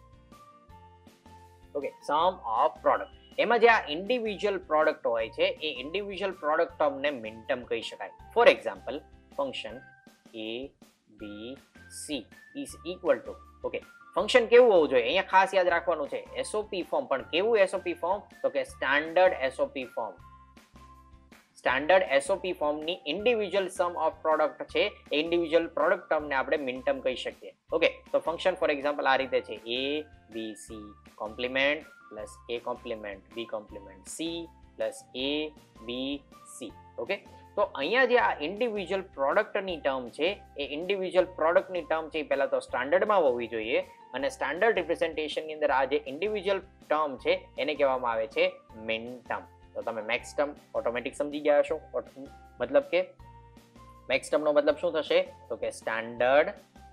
Okay, sum of product. એમાં જે આ ઇન્ડિવિજ્યુઅલ પ્રોડક્ટ હોય છે એ ઇન્ડિવિજ્યુઅલ પ્રોડક્ટ ટર્મને મિનટર્મ કહી શકાય. For example, function ABC is equal to, okay, function કેવું હોવું જોઈએ અહીંયા ખાસ યાદ રાખવાનું છે, SOP ફોર્મ. પણ કેવું SOP ફોર્મ? તો કે standard SOP form. Standard SOP ફોર્મની ઇન્ડિવિજ્યુઅલ સમ ઓફ પ્રોડક્ટ છે એ ઇન્ડિવિજ્યુઅલ પ્રોડક્ટ ટર્મને આપણે મિનટર્મ કહી શકીએ. ઓકે, તો ફંક્શન ફોર એક્ઝામ્પલ આ રીતે છે, ABC complement plus a complement b complement c plus ABC. ઓકે, તો અહીંયા જે આ ઇન્ડિવિજ્યુઅલ પ્રોડક્ટની ટર્મ છે એ ઇન્ડિવિજ્યુઅલ પ્રોડક્ટની ટર્મ છે એ પહેલા તો સ્ટાન્ડર્ડમાં હોવી જોઈએ, અને સ્ટાન્ડર્ડ રિપ્રેઝન્ટેશનની અંદર આ જે ઇન્ડિવિજ્યુઅલ ટર્મ છે એને કહેવામાં આવે છે મિનટર્મ. તો તમે મેક્સટર્મ ઓટોમેટિક સમજી ગયા હશો. મતલબ કે મેક્સટર્મનો મતલબ શું થશે? તો કે સ્ટાન્ડર્ડ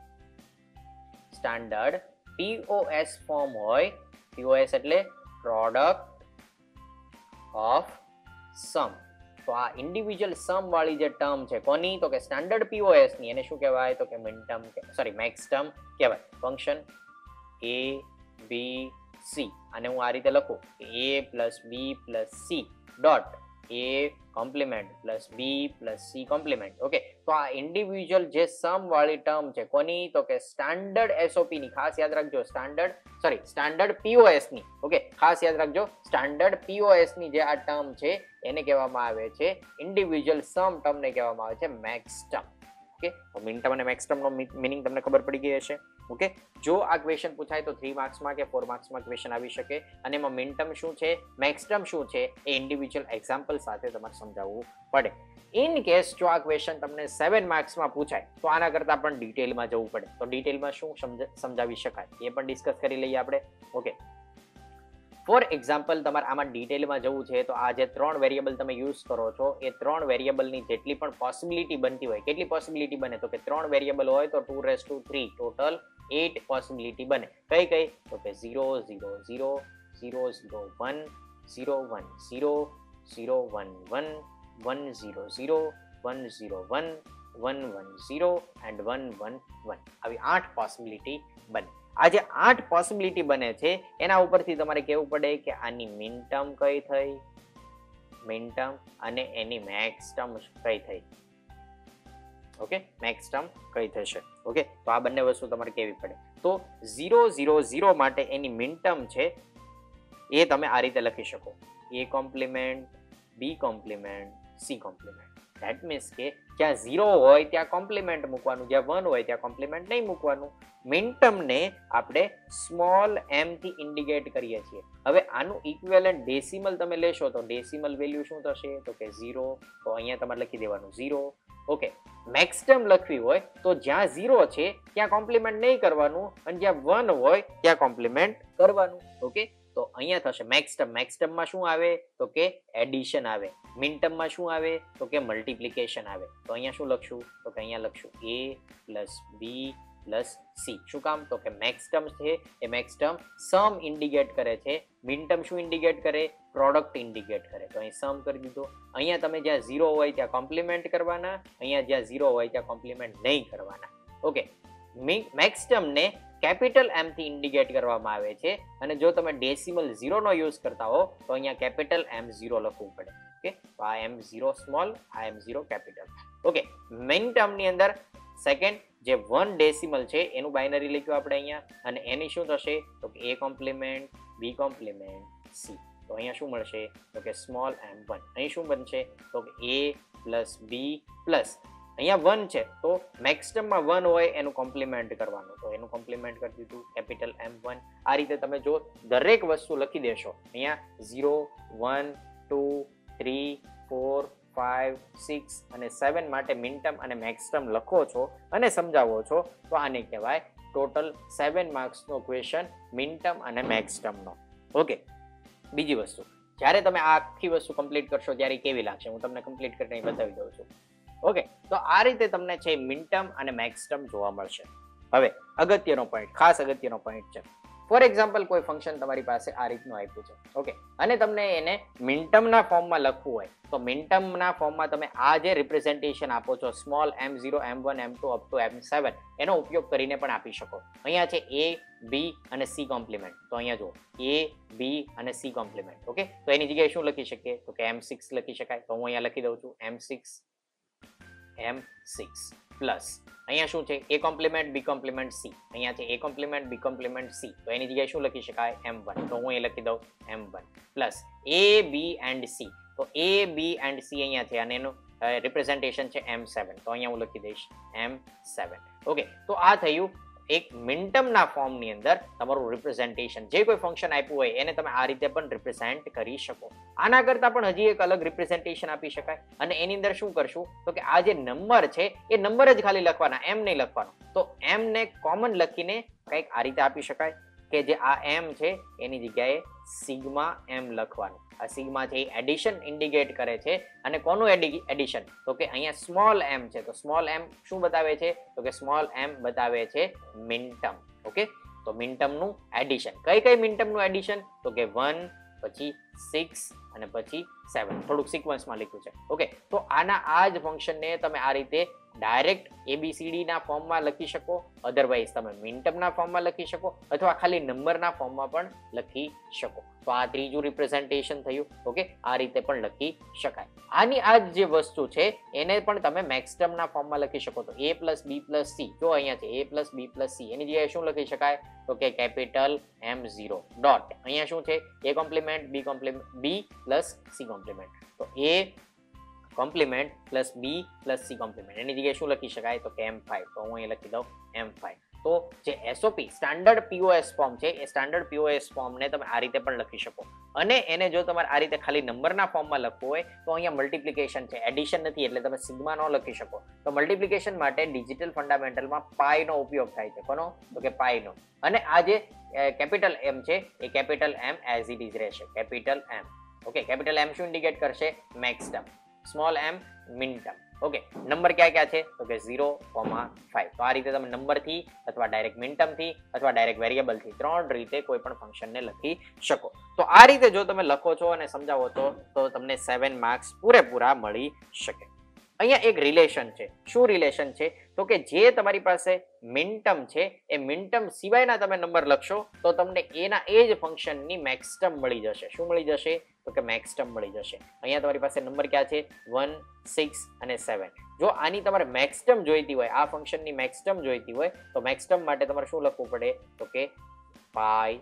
POS ફોર્મ હોય. POS એટલે પ્રોડક્ટ ઓફ સમ. તો આ ઇન્ડિવિજ્યુઅલ સમ વાળી જે ટર્મ છે કોની? તો કે સ્ટાન્ડર્ડ POS ની. એને શું કહેવાય? તો કે મિનટર્મ, સોરી મેક્સટર્મ કહેવાય. ફંક્શન ABC, અને હું આ રીતે લખું કે a plus b plus c dot a complement plus b plus c complement. Okay, તો આ ઇન્ડિવિજ્યુઅલ જે સમ વાળી ટર્મ છે કોની, તો કે સ્ટાન્ડર્ડ એસઓપી ની. ખાસ યાદ રાખજો સ્ટાન્ડર્ડ પીઓએસ ની. ઓકે, ખાસ યાદ રાખજો સ્ટાન્ડર્ડ પીઓએસ ની જે આ ટર્મ છે એને કહેવામાં આવે છે ઇન્ડિવિજ્યુઅલ સમ ટર્મ ને કહેવામાં આવે છે મેક્સ ટર્મ. ઓકે, તો મિન ટર્મ અને મેક્સ ટર્મ નો મીનિંગ તમને ખબર પડી ગઈ હશે. ઓકે, જો આ ક્વેશ્ચન પૂછાય તો 3 માર્ક્સમાં કે 4 માર્ક્સમાં ક્વેશ્ચન આવી શકે. અને એમાં મિન ટર્મ શું છે, મેક્સ ટર્મ શું છે એ ઇન્ડિવિજ્યુઅલ એક્ઝામ્પલ સાથે તમારે સમજાવવું પડે. ઇન કેસ જો આ ક્વેશ્ચન તમને 7 માર્ક્સમાં પૂછાય તો આના કરતા પણ ડિટેલમાં જવું પડે. તો ડિટેલમાં શું સમજાવી શકાય એ પણ ડિસ્કસ કરી લઈએ આપણે. ઓકે, ફોર એક્ઝામ્પલ તમારે આમાં ડિટેલમાં જવું છે તો આ જે 3 વેરિયેબલ તમે યુઝ કરો છો એ 3 વેરિયેબલની જેટલી પણ પોસિબિલિટી બનતી હોય, કેટલી પોસિબિલિટી બને, તો કે 3 વેરિયેબલ હોય તો 2⁻3 ટોટલ 8 પોસિબિલિટી બને. કઈ કઈ, તો કે 0 0 0 0 0 1 0 1 0 0 1 1 1 0 0 1 0 1 1 1 0 એન્ડ 1 1 1. આવી 8 પોસિબિલિટી બને. આ જે 8 પોસિબિલિટી બને છે એના ઉપરથી તમારે કહેવું પડે કે આની મિન ટર્મ કઈ થઈ, મિન ટર્મ અને એની મેક્સ ટર્મ કઈ થઈ. ઓકે, મેક્સ ટર્મ કઈ થશે. ઓકે, તો આ બંને વસ્તુ તમારે કહેવી પડે. તો 0 0 0 માટે એની મિન ટર્મ છે એ તમે આ રીતે લખી શકો, a complement b complement c complement. That means કે જ્યાં 0 હોય ત્યાં કોમ્પ્લિમેન્ટ મૂકવાનું, જ્યાં 1 હોય ત્યાં કોમ્પ્લિમેન્ટ નહીં મૂકવાનું. મિન ટર્મ ને આપણે સ્મોલ m થી ઇન્ડિકેટ કરીએ છીએ. હવે આનું ઇક્વિવેલન્ટ ડેસિમલ તમે લેશો તો ડેસિમલ વેલ્યુ શું થશે, તો કે 0. તો અહીંયા તમારે લખી દેવાનું 0. ઓકે, મેક્સ ટર્મ લખવી હોય તો જ્યાં 0 છે ત્યાં કોમ્પ્લિમેન્ટ નહીં કરવાનું અને જ્યાં 1 હોય ત્યાં કોમ્પ્લિમેન્ટ કરવાનું. ઓકે, તો અહીંયા થશે મેક્સ ટર્મ. મેક્સ ટર્મમાં શું આવે, તો કે એડિશન આવે. મિન ટર્મમાં શું આવે, તો કે મલ્ટિપ્લિકેશન આવે. તો અહીંયા શું લખશું, તો કે અહીંયા લખશું a plus b plus c. શું કામ, તો કે મેક્સ ટર્મ છે એ મેક્સ ટર્મ સમ ઇન્ડિકેટ કરે છે. મિન ટર્મ શું ઇન્ડિકેટ કરે, પ્રોડક્ટ ઇન્ડિકેટ કરે. તો અહીં સમ કરી દીધો. અહીંયા તમે જ્યાં 0 હોય ત્યાં કોમ્પ્લિમેન્ટ કરવાના, અહીંયા જ્યાં 0 હોય ત્યાં કોમ્પ્લિમેન્ટ નહીં કરવાના. ઓકે, મેક્સ ટર્મ ને કેપિટલ m થી ઇન્ડિકેટ કરવામાં આવે છે અને જો તમે ડેસિમલ 0 નો યુઝ કરતા હો તો અહીંયા કેપિટલ M0 લખવું પડે. ઓકે, તો આ M0 સ્મોલ, આ M0 capital. Okay, min term ની અંદર સેકન્ડ જે 1 ડેસિમલ છે એનું બાઇનરી લખ્યું આપણે અહીંયા અને એની શું થશે, તો કે a complement b complement c. તો અહીંયા શું મળશે, તો કે સ્મોલ m1. અહીં શું બનશે, તો કે a પ્લસ b પ્લસ અહીંયા 1 છે તો મેક્સ ટર્મમાં 1 હોય એનું કોમ્પ્લિમેન્ટ કરવાનું, તો એનું કોમ્પ્લિમેન્ટ કરી દીધું કેપિટલ M1. આ રીતે તમે જો દરેક વસ્તુ લખી દેશો, અહીંયા 0 1 2 3 4 5 6 અને 7 માટે મિન ટર્મ અને મેક્સ ટર્મ લખો છો અને સમજાવો છો તો આને કહેવાય ટોટલ 7 માર્ક્સનો ક્વેશ્ચન મિન ટર્મ અને મેક્સ ટર્મનો. ઓકે, બીજી વસ્તુ, જ્યારે તમે આ આખી વસ્તુ કમ્પ્લીટ કરશો ત્યારે કેવી લાગશે હું તમને કમ્પ્લીટ કરીને બતાવી દઉં છું. ઓકે, તો આ રીતે તમને છે મિન ટર્મ અને મેક્સ ટર્મ જોવા મળશે. હવે અગત્યનો પોઈન્ટ, ખાસ અગત્યનો પોઈન્ટ છે. ફોર એક્ઝામ્પલ કોઈ ફંક્શન તમારી પાસે આ રીતનું આપ્યું છે. ઓકે, અને તમને એને મિન ટર્મના ફોર્મમાં લખવું હોય તો મિન ટર્મના ફોર્મમાં તમે આ જે રિપ્રેઝન્ટેશન આપો છો small m0 m1 m2 up to m7 એનો ઉપયોગ કરીને પણ આપી શકો. અહીંયા છે a b અને c કોમ્પ્લિમેન્ટ. તો અહીંયા જો a b અને c કોમ્પ્લિમેન્ટ. ઓકે, તો એની જગ્યાએ શું લખી શકીએ, તો કે m6 લખી શકાય. તો હું અહીંયા લખી દઉં છું m6 પ્લસ અહીંયા શું છે a complement b complement c. અહીંયા છે a complement b complement c. તો એની જગ્યાએ શું લખી શકાય, m1. તો હું અહીં લખી દઉં m1 plus a b and c. તો a b એન્ડ c અહીંયા છે અને એનું રિપ્રેઝન્ટેશન છે m7. તો અહીંયા હું લખી દઈશ m7. ઓકે, તો આ થયું એક મિન ટર્મના ફોર્મની અંદર તમારું રિપ્રેઝન્ટેશન. જે કોઈ ફંક્શન આપ્યું હોય એને તમે આ રીતે પણ રિપ્રેઝેન્ટ કરી શકો. આના કરતા પણ હજી એક અલગ રિપ્રેઝન્ટેશન આપી શકાય અને એની અંદર શું કરશું, તો કે આ જે નંબર છે એ નંબર જ ખાલી લખવાના, એમ નહીં લખવાનો. તો એમ ને કોમન લખીને કંઈક આ રીતે આપી શકાય કે જે આ એમ છે એની જગ્યાએ સિગ્મા એમ લખવાનું. આ સિગ્મા છે એ એડિશન ઇન્ડિકેટ કરે છે અને કોનું એડિશન, તો કે અહીંયા સ્મોલ એમ છે. તો સ્મોલ એમ શું બતાવે છે, તો કે સ્મોલ એમ બતાવે છે મિન ટર્મ. ઓકે, તો મિન ટર્મનું એડિશન. કઈ કઈ મિન ટર્મનું એડિશન, તો કે 1 પછી 6 અને પછી 7. થોડુંક સિક્વન્સમાં લખ્યું છે. ઓકે, તો આના આ જ ફંક્શનને તમે આ રીતે ડાયરેક્ટ ABCD ના ફોર્મમાં લખી શકો, અધરવાઇઝ તમે મિનટર્મના ફોર્મમાં લખી શકો અથવા ખાલી નંબરના ફોર્મમાં પણ લખી શકો. તો આ ત્રીજું રિપ્રેઝન્ટેશન થયું. ઓકે, આ રીતે પણ લખી શકાય. આની આ જે વસ્તુ છે એને પણ તમે મેક્સટર્મના ફોર્મમાં લખી શકો. તો A + B + C, જો અહીંયા છે A + B + C, એની જગ્યાએ શું લખી શકાય? તો કે કેપિટલ M0 ડોટ, અહીંયા શું છે? A complement B + C complement. તો A complement plus B + C complement, એની જગ્યાએ શું લખી શકાય? તો કે M5. તો હું અહીં લખી દઉં M5. તો જે SOP સ્ટાન્ડર્ડ POS ફોર્મ છે એ સ્ટાન્ડર્ડ POS ફોર્મને તમે આ રીતે પણ લખી શકો. અને એને જો તમારે આ રીતે ખાલી નંબરના ફોર્મમાં લખવું હોય તો અહીંયા મલ્ટિપ્લિકેશન છે, એડિશન નથી, એટલે તમે સિગ્મા નો લખી શકો. તો મલ્ટિપ્લિકેશન માટે ડિજિટલ ફંડામેન્ટલમાં પાઈ નો ઉપયોગ થાય છે. કોનો? તો કે પાઈ નો. અને આ જે કેપિટલ M છે એ capital M as it is રહેશે, capital M. Okay, capital M શું ઇન્ડિકેટ કરશે? Maxterm. Small m minterm. Okay, number ક્યાં ક્યાં છે? તો કે 0,5. તો આ રીતે તમે નંબરથી અથવા ડાયરેક્ટ મિનટર્મથી અથવા ડાયરેક્ટ વેરિયેબલથી ત્રણ રીતે કોઈ પણ ફંક્શનને લખી શકો. તો આ રીતે જો તમે લખો છો અને સમજાવો તો તમને 7 માર્ક્સ પૂરેપૂરા મળી શકે. અહીંયા એક રિલેશન છે. શું રિલેશન છે? તો કે જે તમારી પાસે મિનટર્મ છે એ મિનટર્મ સિવાયના તમે નંબર લખશો તો તમને એના એ જ ફંક્શનની મેક્સટર્મ મળી જશે. શું મળી જશે? તો કે મેક્સટર્મ મળી જશે. અહીંયા તમારી પાસે નંબર ક્યાં છે? 1, 6 અને 7. જો આની તમારે મેક્સટર્મ જોઈતી હોય, આ ફંક્શનની મેક્સટર્મ જોઈતી હોય તો મેક્સટર્મ માટે તમારે શું લખવું પડે? તો કે પાઈ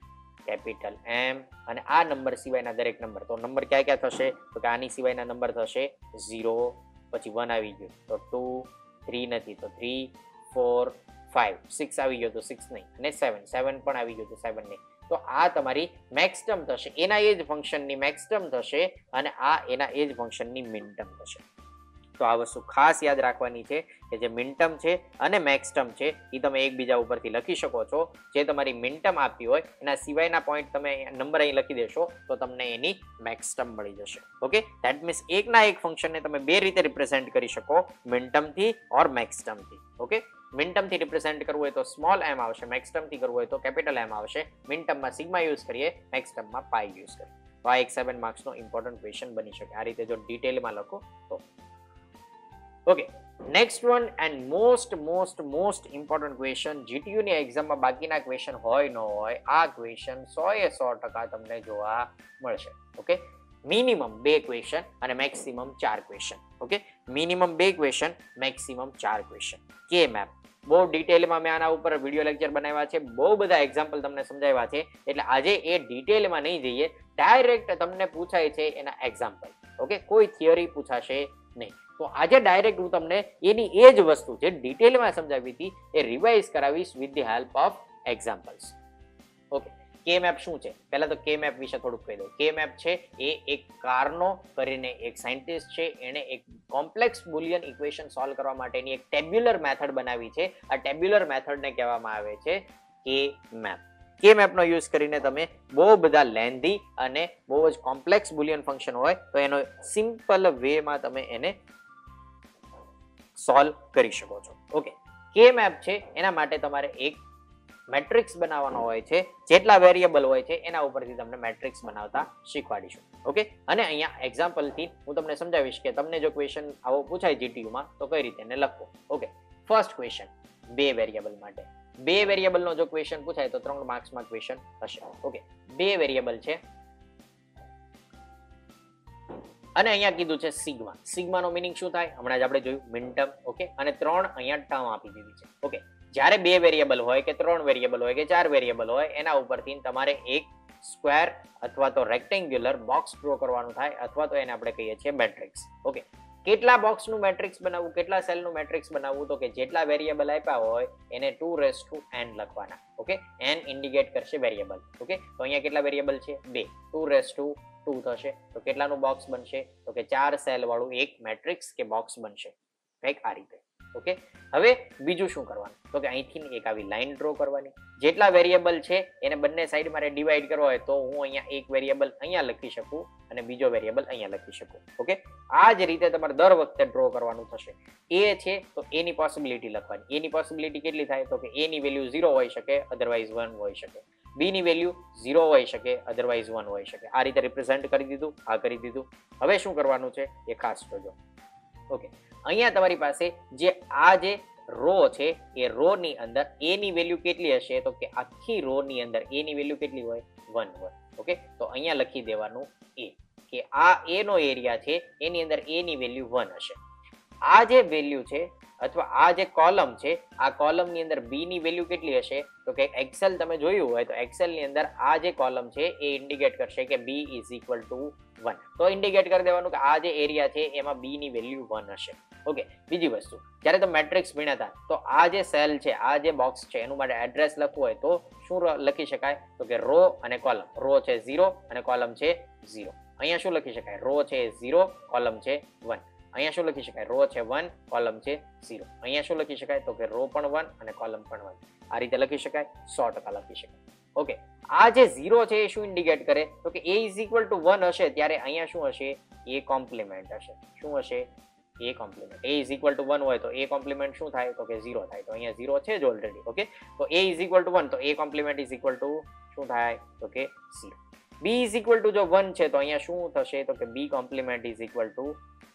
કેપિટલ M અને આ નંબર સિવાયના દરેક નંબર. તો નંબર ક્યાં ક્યાં થશે? તો કે આની સિવાયના નંબર થશે 0, પછી 1 આવી ગયું તો 2, 3 નથી તો 3, 4, 5, 6 આવી ગયો તો 6 નહીં, અને 7 પણ આવી ગયું તો 7 નહીં. તો આ તમારી મેક્સટર્મ થશે, એના એ જ ફંક્શનની મેક્સટર્મ થશે અને આ એના એ જ ફંક્શનની મિનટર્મ થશે. તો આ વસ્તુ ખાસ યાદ રાખવાની છે કે જે મિનટર્મ છે અને મેક્સટર્મ છે એ તમે એકબીજા ઉપરથી લખી શકો છો. જે તમારી મિનટર્મ આપી હોય એના સિવાયના પોઈન્ટ તમે નંબર અહીં લખી દેશો તો તમને એની મેક્સટર્મ મળી જશે. ઓકે, ધેટ મીન્સ એકના એક ફંક્શનને તમે બે રીતે રિપ્રેઝેન્ટ કરી શકો, મિનટર્મથી ઓર મેક્સટર્મથી. ઓકે, મિનટર્મથી રિપ્રેઝેન્ટ કરવું હોય તો સ્મોલ m આવશે, મેક્સટર્મથી કરવું હોય તો કેપિટલ M આવશે. મિનટર્મમાં સિગ્મા યુઝ કરીએ, મેક્સટર્મમાં પાઈ યુઝ કરીએ. તો આ એક 7 માર્ક્સનો ઇમ્પોર્ટન્ટ ક્વેશ્ચન બની શકે આ રીતે જો ડિટેલમાં લખો તો. Okay, next one and most important question, GTU ની એક્ઝામમાં બાકીના ક્વેશ્ચન હોય ન હોય, આ ક્વેશ્ચન 100% તમને જોવા મળશે. ઓકે, મિનિમમ 2 ક્વેશ્ચન અને maximum 4 question. Okay, minimum 2 question, maximum 4 question. K map બહુ ડિટેલમાં મેં આના ઉપર વિડીયો લેક્ચર બનાવ્યા છે, બહુ બધા એક્ઝામ્પલ તમને સમજાવ્યા છે, એટલે આજે એ ડિટેલમાં નહીં જઈએ, ડાયરેક્ટ તમને પૂછાય છે એના એક્ઝામ્પલ. ઓકે, કોઈ થિયરી પૂછાશે નહીં. તો આજે ડાયરેક્ટ હું તમને એની એ જ વસ્તુ જે ડિટેલમાં સમજાવી હતી એ રિવાઇઝ કરાવીશ with the help of examples. Okay, K map શું છે? પહેલા તો કે મેપ વિશે થોડુંક કહી દઉં. કે મેપ છે એ એક કાર્નો કરીને એક સાયન્ટિસ્ટ છે, એને એક કોમ્પ્લેક્સ બુલિયન ઇક્વેશન સોલ્વ કરવા માટેની એક ટેબ્યુલર મેથડ બનાવી છે. આ ટેબ્યુલર મેથડને કહેવામાં આવે છે કે મેપ. કે મેપનો યુઝ કરીને તમે બહુ બધા લેન્ધી અને બહુ જ કોમ્પ્લેક્સ બુલિયન ફંક્શન હોય તો એનો સિમ્પલ વેમાં તમે એને સોલ્વ કરી શકો છો. ઓકે, કે મેપ છે એના માટે તમારે એક મેટ્રિક્સ બનાવવાનો હોય છે, જેટલા વેરિયેબલ હોય છે એના ઉપરથી તમને મેટ્રિક્સ બનાવતા શીખવાડીશું. ઓકે, અને અહીંયા એક્ઝામ્પલથી હું તમને સમજાવીશ કે તમને જો ક્વેશ્ચન આવો પૂછાય GTU માં તો કઈ રીતે એને લખવો. ઓકે, ફર્સ્ટ ક્વેશ્ચન 2 વેરિયેબલ માટે. 2 વેરિયેબલનો જો ક્વેશ્ચન પૂછાય તો 3 માર્ક્સમાં ક્વેશ્ચન હશે. ઓકે, 2 વેરિયેબલ છે અને અહીંયા કીધું છે સિગ્મા. સિગ્માનો મીનિંગ શું થાય? હમણાં જ આપણે જોયું, મિનટર્મ. ઓકે, અને 3 અહીંયા ટર્મ આપી દીધી છે. ઓકે, જ્યારે 2 વેરિયેબલ હોય કે 3 વેરિયેબલ હોય કે 4 વેરિયેબલ હોય એના ઉપરથી તમારે એક સ્ક્વેર અથવા તો રેક્ટેન્ગ્યુલર બોક્સ ડ્રો કરવાનું થાય અથવા તો એને આપણે કહીએ છીએ મેટ્રિક્સ. ઓકે, કેટલા બોક્સનું મેટ્રિક્સ બનાવવું, કેટલા સેલનું મેટ્રિક્સ બનાવવું? તો કે જેટલા વેરિયેબલ આપ્યા હોય એને 2n લખવાના. ઓકે, n ઇન્ડિકેટ કરશે વેરિયેબલ. ઓકે, તો અહીંયા કેટલા વેરિયેબલ છે? 2. 2 થશે તો કેટલાનું બોક્સ બનશે? તો કે 4 સેલ વાળું એક મેટ્રિક્સ કે બોક્સ બનશે, કંઈક આ રીતે. ઓકે, હવે બીજું શું કરવાનું? તો કે અહીંથી એક આવી લાઈન ડ્રો કરવાની. જેટલા વેરિયેબલ છે એને બંને સાઈડ મારે ડિવાઈડ કરવા હોય તો હું અહીંયા એક વેરિયેબલ અહીંયા લખી શકું અને બીજો વેરિયેબલ અહીંયા લખી શકું. ઓકે, આ જ રીતે તમારે દર વખતે ડ્રો કરવાનું થશે. a છે તો a ની પોસિબિલિટી લખવાની. a ની પોસિબિલિટી કેટલી થાય? તો કે a ની વેલ્યુ 0 હોઈ શકે, અધરવાઇઝ 1 હોઈ શકે. b ની વેલ્યુ 0 હોઈ શકે, અધરવાઇઝ 1 હોઈ શકે. આ રીતે રિપ્રેઝેન્ટ કરી દીધું, આ કરી દીધું. હવે શું કરવાનું છે એ ખાસ જોજો. ઓકે, અહીંયા તમારી પાસે જે આ જે રો છે એ રો ની અંદર a ની વેલ્યુ કેટલી હશે તો કે આખી રો ની અંદર a ની વેલ્યુ કેટલી હોય 1 હોય. ઓકે, તો અહીંયા લખી દેવાનું a કે આ a નો એરિયા છે એની અંદર a ની વેલ્યુ 1 હશે. આ જે વેલ્યુ છે અથવા આ જે કોલમ છે આ કોલમ ની અંદર b ની વેલ્યુ કેટલી હશે તો કે એક્સેલ તમે જોયું હોય તો એક્સેલ ની અંદર આ જે કોલમ છે એ ઇન્ડિકેટ કરશે કે b ઇઝ ઇક્વલ ટુ 1. તો ઇન્ડિકેટ કરી દેવાનું કે આ જે એરિયા છે એમાં b ની વેલ્યુ 1 હશે. ઓકે, બીજી વસ્તુ, જ્યારે તમે મેટ્રિક્સ ભણ્યા હતા તો આ જે સેલ છે આ જે બોક્સ છે એનું માટે એડ્રેસ લખવું હોય તો શું લખી શકાય તો કે રો અને કોલમ. રો છે 0 અને કોલમ છે 0. અહીંયા શું લખી શકાય રો છે 0 કોલમ છે 1. અહીંયા શું લખી શકાય રો છે 1 કોલમ છે 0. અહીંયા શું લખી શકાય તો કે રો પણ 1 અને કોલમ પણ 1. આ રીતે લખી શકાય, 100% લખી શકાય. ઓકે, આ જે 0 છે એ શું ઇન્ડિકેટ કરે તો કે a ઇઝ ઇક્વલ ટુ 1 હશે ત્યારે અહીંયા શું હશે a કોમ્પ્લિમેન્ટ હશે. શું હશે a complement. a is equal to 1 હોય તો a કોમ્પ્લિમેન્ટ શું થાય તો કે 0 થાય. તો અહીંયા 0 છે જ ઓલરેડી. ઓકે, તો a ઇઝ ઇક્વલ ટુ 1 તો a complement is equal to શું થાય તો કે 0. b ઇઝ ઇક્વલ ટુ જો 1 છે તો અહીંયા શું થશે તો કે b complement is equal to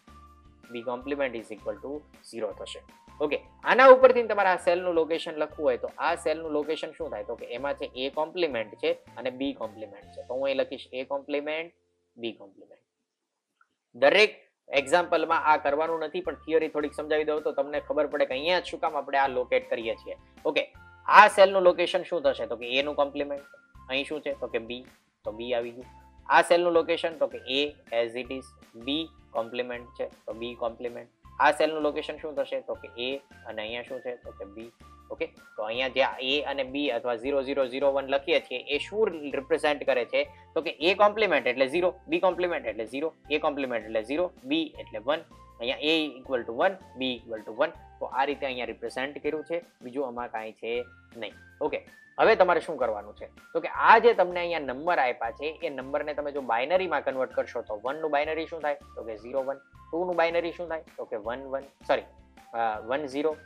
0 થશે. ઓકે, આના ઉપરથી તમારે આ સેલનું લોકેશન લખવું હોય તો આ સેલનું લોકેશન શું થાય તો કે એમાં છે a કોમ્પ્લિમેન્ટ છે અને b કોમ્પ્લિમેન્ટ છે. તો હું અહીં લખીશ a કોમ્પ્લિમેન્ટ b કોમ્પ્લિમેન્ટ. દરેક એક્ઝામ્પલમાં આ કરવાનું નથી પણ થિયરી થોડીક સમજાવી દઉં તો તમને ખબર પડે કે અહીંયા શું કામ આપણે આ લોકેટ કરીએ છીએ. ઓકે, આ સેલનું લોકેશન શું થશે તો કે a નું કોમ્પ્લિમેન્ટ. અહીં શું છે તો કે b, તો b આવી ગયું. આ સેલનું લોકેશન તો કે a as it is, b complement છે તો b કોમ્પ્લિમેન્ટ. આ સેલનું લોકેશન શું થશે તો કે a અને અહીંયા શું છે તો કે b. ઓકે, તો અહીંયા જે a અને b અથવા 0 0 0 1 લખીએ છીએ એ શું રિપ્રેઝેન્ટ કરે છે તો કે a કોમ્પ્લિમેન્ટ એટલે 0, b કોમ્પ્લિમેન્ટ એટલે 0, a કોમ્પ્લિમેન્ટ એટલે 0, b એટલે 1. અહીંયા a equal to 1, b equal to 1. તો આ રીતે અહીંયા રિપ્રેઝેન્ટ કર્યું છે, બીજું આમાં કાંઈ છે નહીં. ઓકે, હવે તમારે શું કરવાનું છે તો કે આ જે તમને અહીંયા નંબર આપ્યા છે એ નંબરને તમે જો બાઇનરીમાં કન્વર્ટ કરશો તો 1 નું બાઇનરી શું થાય તો કે 0 1, 2 નું બાઇનરી શું થાય તો કે 1 1, સોરી 1 0,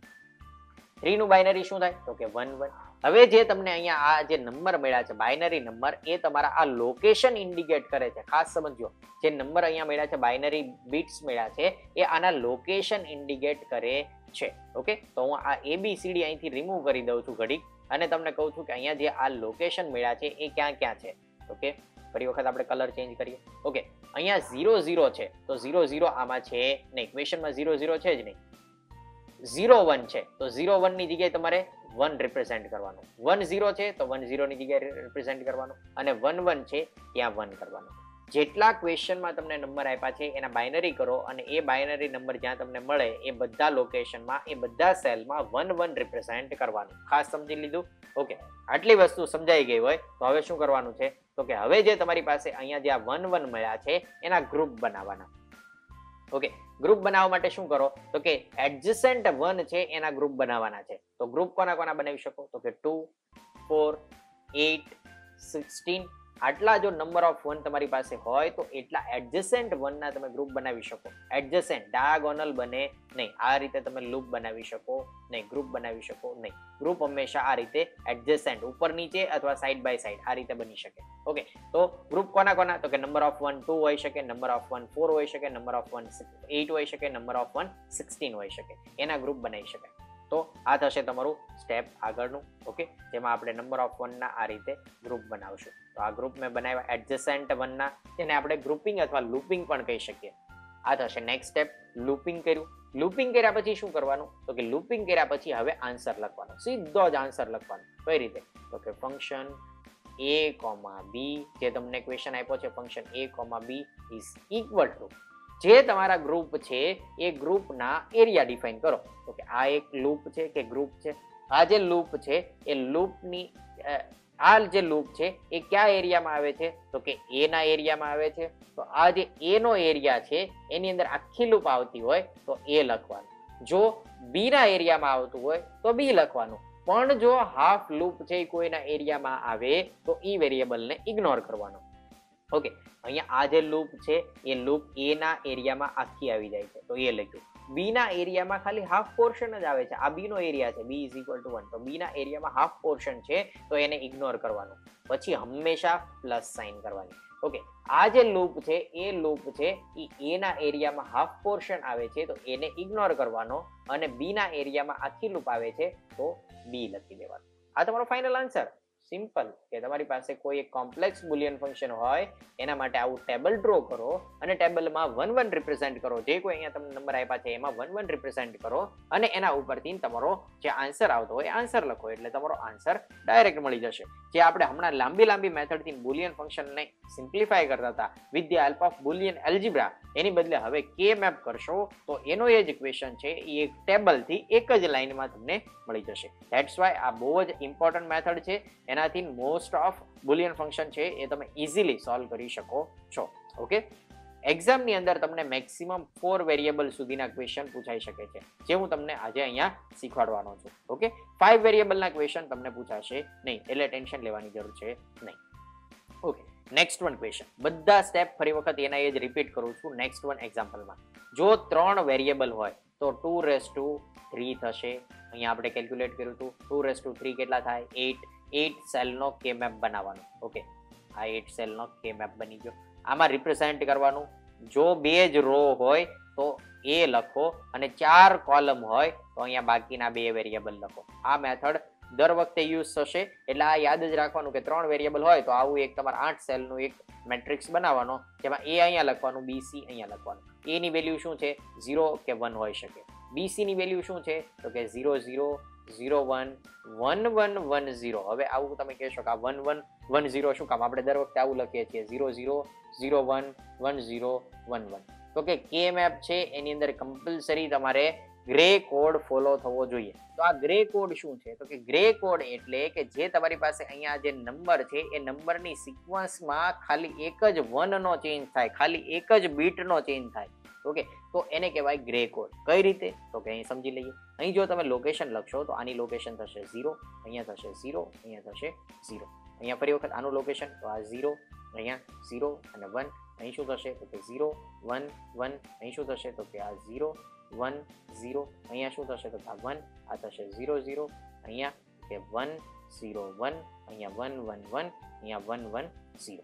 3 નું બાઇનરી શું થાય તો કે 1 1. હવે જે તમને અહીંયા આ જે નંબર મળ્યા છે બાઇનરી નંબર એ તમારા આ લોકેશન ઇન્ડિકેટ કરે છે. ખાસ સમજો, જે નંબર અહીંયા મળ્યા છે બાઇનરી બિટ્સ મળ્યા છે એ આના લોકેશન ઇન્ડિકેટ કરે છે. ઓકે, તો હું આ ABCD અહીંથી રિમૂવ કરી દઉં છું ઘડીક અને તમને કહું છું કે અહીંયા જે આ લોકેશન મળ્યા છે એ ક્યાં ક્યાં છે. ઓકે, ફરી વખત આપણે કલર ચેન્જ કરીએ. ઓકે, અહીંયા 0 0 છે તો 0 0 આમાં છે નહીં, ઇક્વેશનમાં 0 0 છે જ નહીં. 0 1 છે તો 0 1 ની જગ્યાએ તમારે 1 રિપ્રેઝેન્ટ કરવાનું. 1 0 છે તો 1 0 ની જગ્યાએ રિપ્રેઝેન્ટ કરવાનું અને 1 1 છે ત્યાં 1 કરવાનું. જેટલા ક્વેશ્ચનમાં તમને નંબર આપ્યા છે એના બાઇનરી કરો અને એ બાઇનરી નંબર જ્યાં તમને મળે એ બધા લોકેશનમાં એ બધા સેલમાં 1 1 રિપ્રેઝેન્ટ કરવાનું. ખાસ સમજી લીધું? ઓકે, આટલી વસ્તુ સમજાઈ ગઈ હોય તો હવે શું કરવાનું છે તો કે હવે જે તમારી પાસે અહીંયા જે આ 1 1 મળ્યા છે એના ગ્રુપ બનાવવાના. ઓકે, ગ્રુપ બનાવવા માટે શું કરો તો કે એડજસન્ટ 1 છે એના ગ્રુપ બનાવવાના છે. તો ગ્રુપ કોના કોના બનાવી શકો તો કે 2 4 8 16 આટલા જો નંબર ઓફ 1 તમારી પાસે હોય તો એટલા એડજસન્ટ 1 ના તમે ગ્રુપ બનાવી શકો. એડજસન્ટ ડાયાગોનલ બને નહીં, આ રીતે તમે લૂપ બનાવી શકો નહીં, ગ્રુપ બનાવી શકો નહીં. ગ્રુપ હંમેશા આ રીતે એડજસન્ટ ઉપર નીચે અથવા સાઈડ બાય સાઈડ આ રીતે બની શકે. ઓકે, તો ગ્રુપ કોના કોના તો કે નંબર ઓફ 1 2 હોઈ શકે, નંબર ઓફ 1 4 હોઈ શકે, નંબર ઓફ 1 8 હોઈ શકે, નંબર ઓફ 1 16 હોઈ શકે. એના ગ્રુપ બનાવી શકાય. તો આ થશે તમારું સ્ટેપ આગળનું. ઓકે, જેમાં આપણે નંબર ઓફ 1 ના આ રીતે ગ્રુપ બનાવશું. તો આ ગ્રુપ મેં બનાવ્યા એડજસન્ટ 1 ના, જેને આપણે ગ્રુપિંગ અથવા લૂપિંગ પણ કહી શકીએ. આ થશે નેક્સ્ટ સ્ટેપ. લૂપિંગ કર્યું. લૂપિંગ કર્યા પછી શું કરવાનું તો કે લૂપિંગ કર્યા પછી હવે આન્સર લખવાનો, સીધો જ આન્સર લખવાનો. કઈ રીતે તો કે ફંક્શન a, b જે તમને ક્વેશ્ચન આપ્યો છે function a, b is equal to જે તમારા ગ્રુપ છે એ ગ્રુપના એરિયા ડિફાઇન કરો. તો કે આ એક લૂપ છે કે ગ્રુપ છે. આ જે લૂપ છે એ લૂપની આ જે લૂપ છે એ કયા એરિયામાં આવે છે તો કે a ના એરિયામાં આવે છે. તો આ જે a નો એરિયા છે એની અંદર આખી લૂપ આવતી હોય તો a લખવાનું. જો b ના એરિયામાં આવતું હોય તો b લખવાનું. પણ જો હાફ લૂપ છે કોઈના એરિયામાં આવે તો એ વેરિયેબલને ઇગ્નોર કરવાનો. ઓકે, અહીંયા આ જે લૂપ છે એ લૂપ a ના એરિયામાં આખી આવી જાય છે તો એ લખ્યું. b ના એરિયામાં ખાલી હાફ પોર્શન જ આવે છે. આ b નો એરિયા છે, b ઇઝ ઇક્વલ ટુ 1. તો b ના એરિયામાં હાફ પોર્શન છે તો એને ઇગ્નોર કરવાનું. પછી હંમેશા પ્લસ સાઇન કરવાની. ઓકે, આ જે લૂપ છે એ લૂપ છે એ એ ના એરિયામાં હાફ પોર્શન આવે છે તો એને ઇગ્નોર કરવાનો, અને બી ના એરિયામાં આખી લૂપ આવે છે તો બી લખી દેવાનું. આ તમારો ફાઇનલ આન્સર. સિમ્પલ, કે તમારી પાસે કોઈ એક કોમ્પ્લેક્સ બુલિયન ફંક્શન હોય એના માટે આવું ટેબલ ડ્રો કરો અને ટેબલમાં 1 1 રિપ્રેઝેન્ટ કરો. જે કોઈ અહીંયા તમને નંબર આપ્યા છે એમાં 1 1 રિપ્રેઝેન્ટ કરો અને એના ઉપરથી તમારો જે આન્સર આવતો હોય આન્સર લખો, એટલે તમારો આન્સર ડાયરેક્ટ મળી જશે. જે આપણે હમણાં લાંબી મેથડથી બુલિયન ફંક્શનને સિમ્પ્લિફાય કરતા હતા with the help of Boolean algebra, એની બદલે હવે કે મેપ કરશો તો એનો એ જ ઇક્વેશન છે એ એક ટેબલથી એક જ લાઇનમાં તમને મળી જશે. ધેટ્સ વાય આ બહુ જ ઇમ્પોર્ટન્ટ મેથડ છે. એનાથી મોસ્ટ ઓફ બુલિયન ફંક્શન છે એ તમે ઇઝીલી સોલ્વ કરી શકો છો. ઓકે, એક્ઝામની અંદર તમને મેક્સિમમ 4 વેરિયેબલ સુધીના ક્વેશ્ચન પૂછાઈ શકે છે, જે હું તમને આજે અહીંયા શીખવાડવાનો છું. ઓકે, 5 વેરિયેબલના ક્વેશ્ચન તમને પૂછાશે નહીં, એટલે ટેન્શન લેવાની જરૂર છે નહીં. Okay, next one question. બધા સ્ટેપ ફરી વખત એના એ જ રિપીટ કરું છું. નેક્સ્ટ વન એક્ઝામ્પલમાં જો 3 વેરિયેબલ હોય તો 2⁻³ થશે. અહીંયા આપણે કેલ્ક્યુલેટ કર્યું હતું. 2⁻³ કેટલા થાય? 8 સેલનો કે મેપ બનાવવાનો. ઓકે, આ 8 સેલનો કે મેપ બની ગયો. આમાં રિપ્રેઝેન્ટ કરવાનું, જો 2 જ રો હોય તો એ લખો અને 4 કોલમ હોય તો અહીંયા બાકીના 2 વેરિયેબલ લખો. આ મેથડ દર વખતે યુઝ થશે, એટલે આ યાદ જ રાખવાનું કે 3 વેરિયેબલ હોય તો આવું એક તમારે 8 સેલનું એક મેટ્રિક્સ બનાવવાનો, જેમાં એ અહીંયા લખવાનું, બીસી અહીંયા લખવાનું. એ ની વેલ્યુ શું છે? 0 કે 1 હોઈ શકે. બીસી ની વેલ્યુ શું છે? તો કે 0 0 0 1 1 1 1 0. હવે આવું તમે કહેશો કે આ 1 1 1 0 શું કામ? આપણે દર વખતે આવું લખીએ છીએ 0 0 0 1 1 0 1 1. તો કે કે મેપ છે એની અંદર કમ્પલસરી તમારે ગ્રે કોડ ફોલો થવો જોઈએ. તો આ ગ્રે કોડ શું છે? તો કે ગ્રે કોડ એટલે કે જે તમારી પાસે અહીંયા જે નંબર છે એ નંબરની સિક્વન્સમાં ખાલી એક જ 1 નો ચેન્જ થાય, ખાલી એક જ બીટનો ચેન્જ થાય. ઓકે, તો એને કહેવાય ગ્રે કોડ. કઈ રીતે? તો કે અહીં સમજી લઈએ. અહીં જો તમે લોકેશન લખશો તો આની લોકેશન થશે 0, અહીંયા થશે 0, અહીંયા થશે 0. અહીંયા ફરી વખત આનું લોકેશન, તો આ 0, અહીંયા 0 અને 1. અહીં શું થશે? તો કે 0 1 1. અહીં શું થશે? તો કે આ 0 1 0. અહીંયા શું થશે? તો કે આ 1, આ થશે 0 0. અહીંયા કે 1 0 1, અહીંયા 1 1 1, અહીંયા 1 1 0.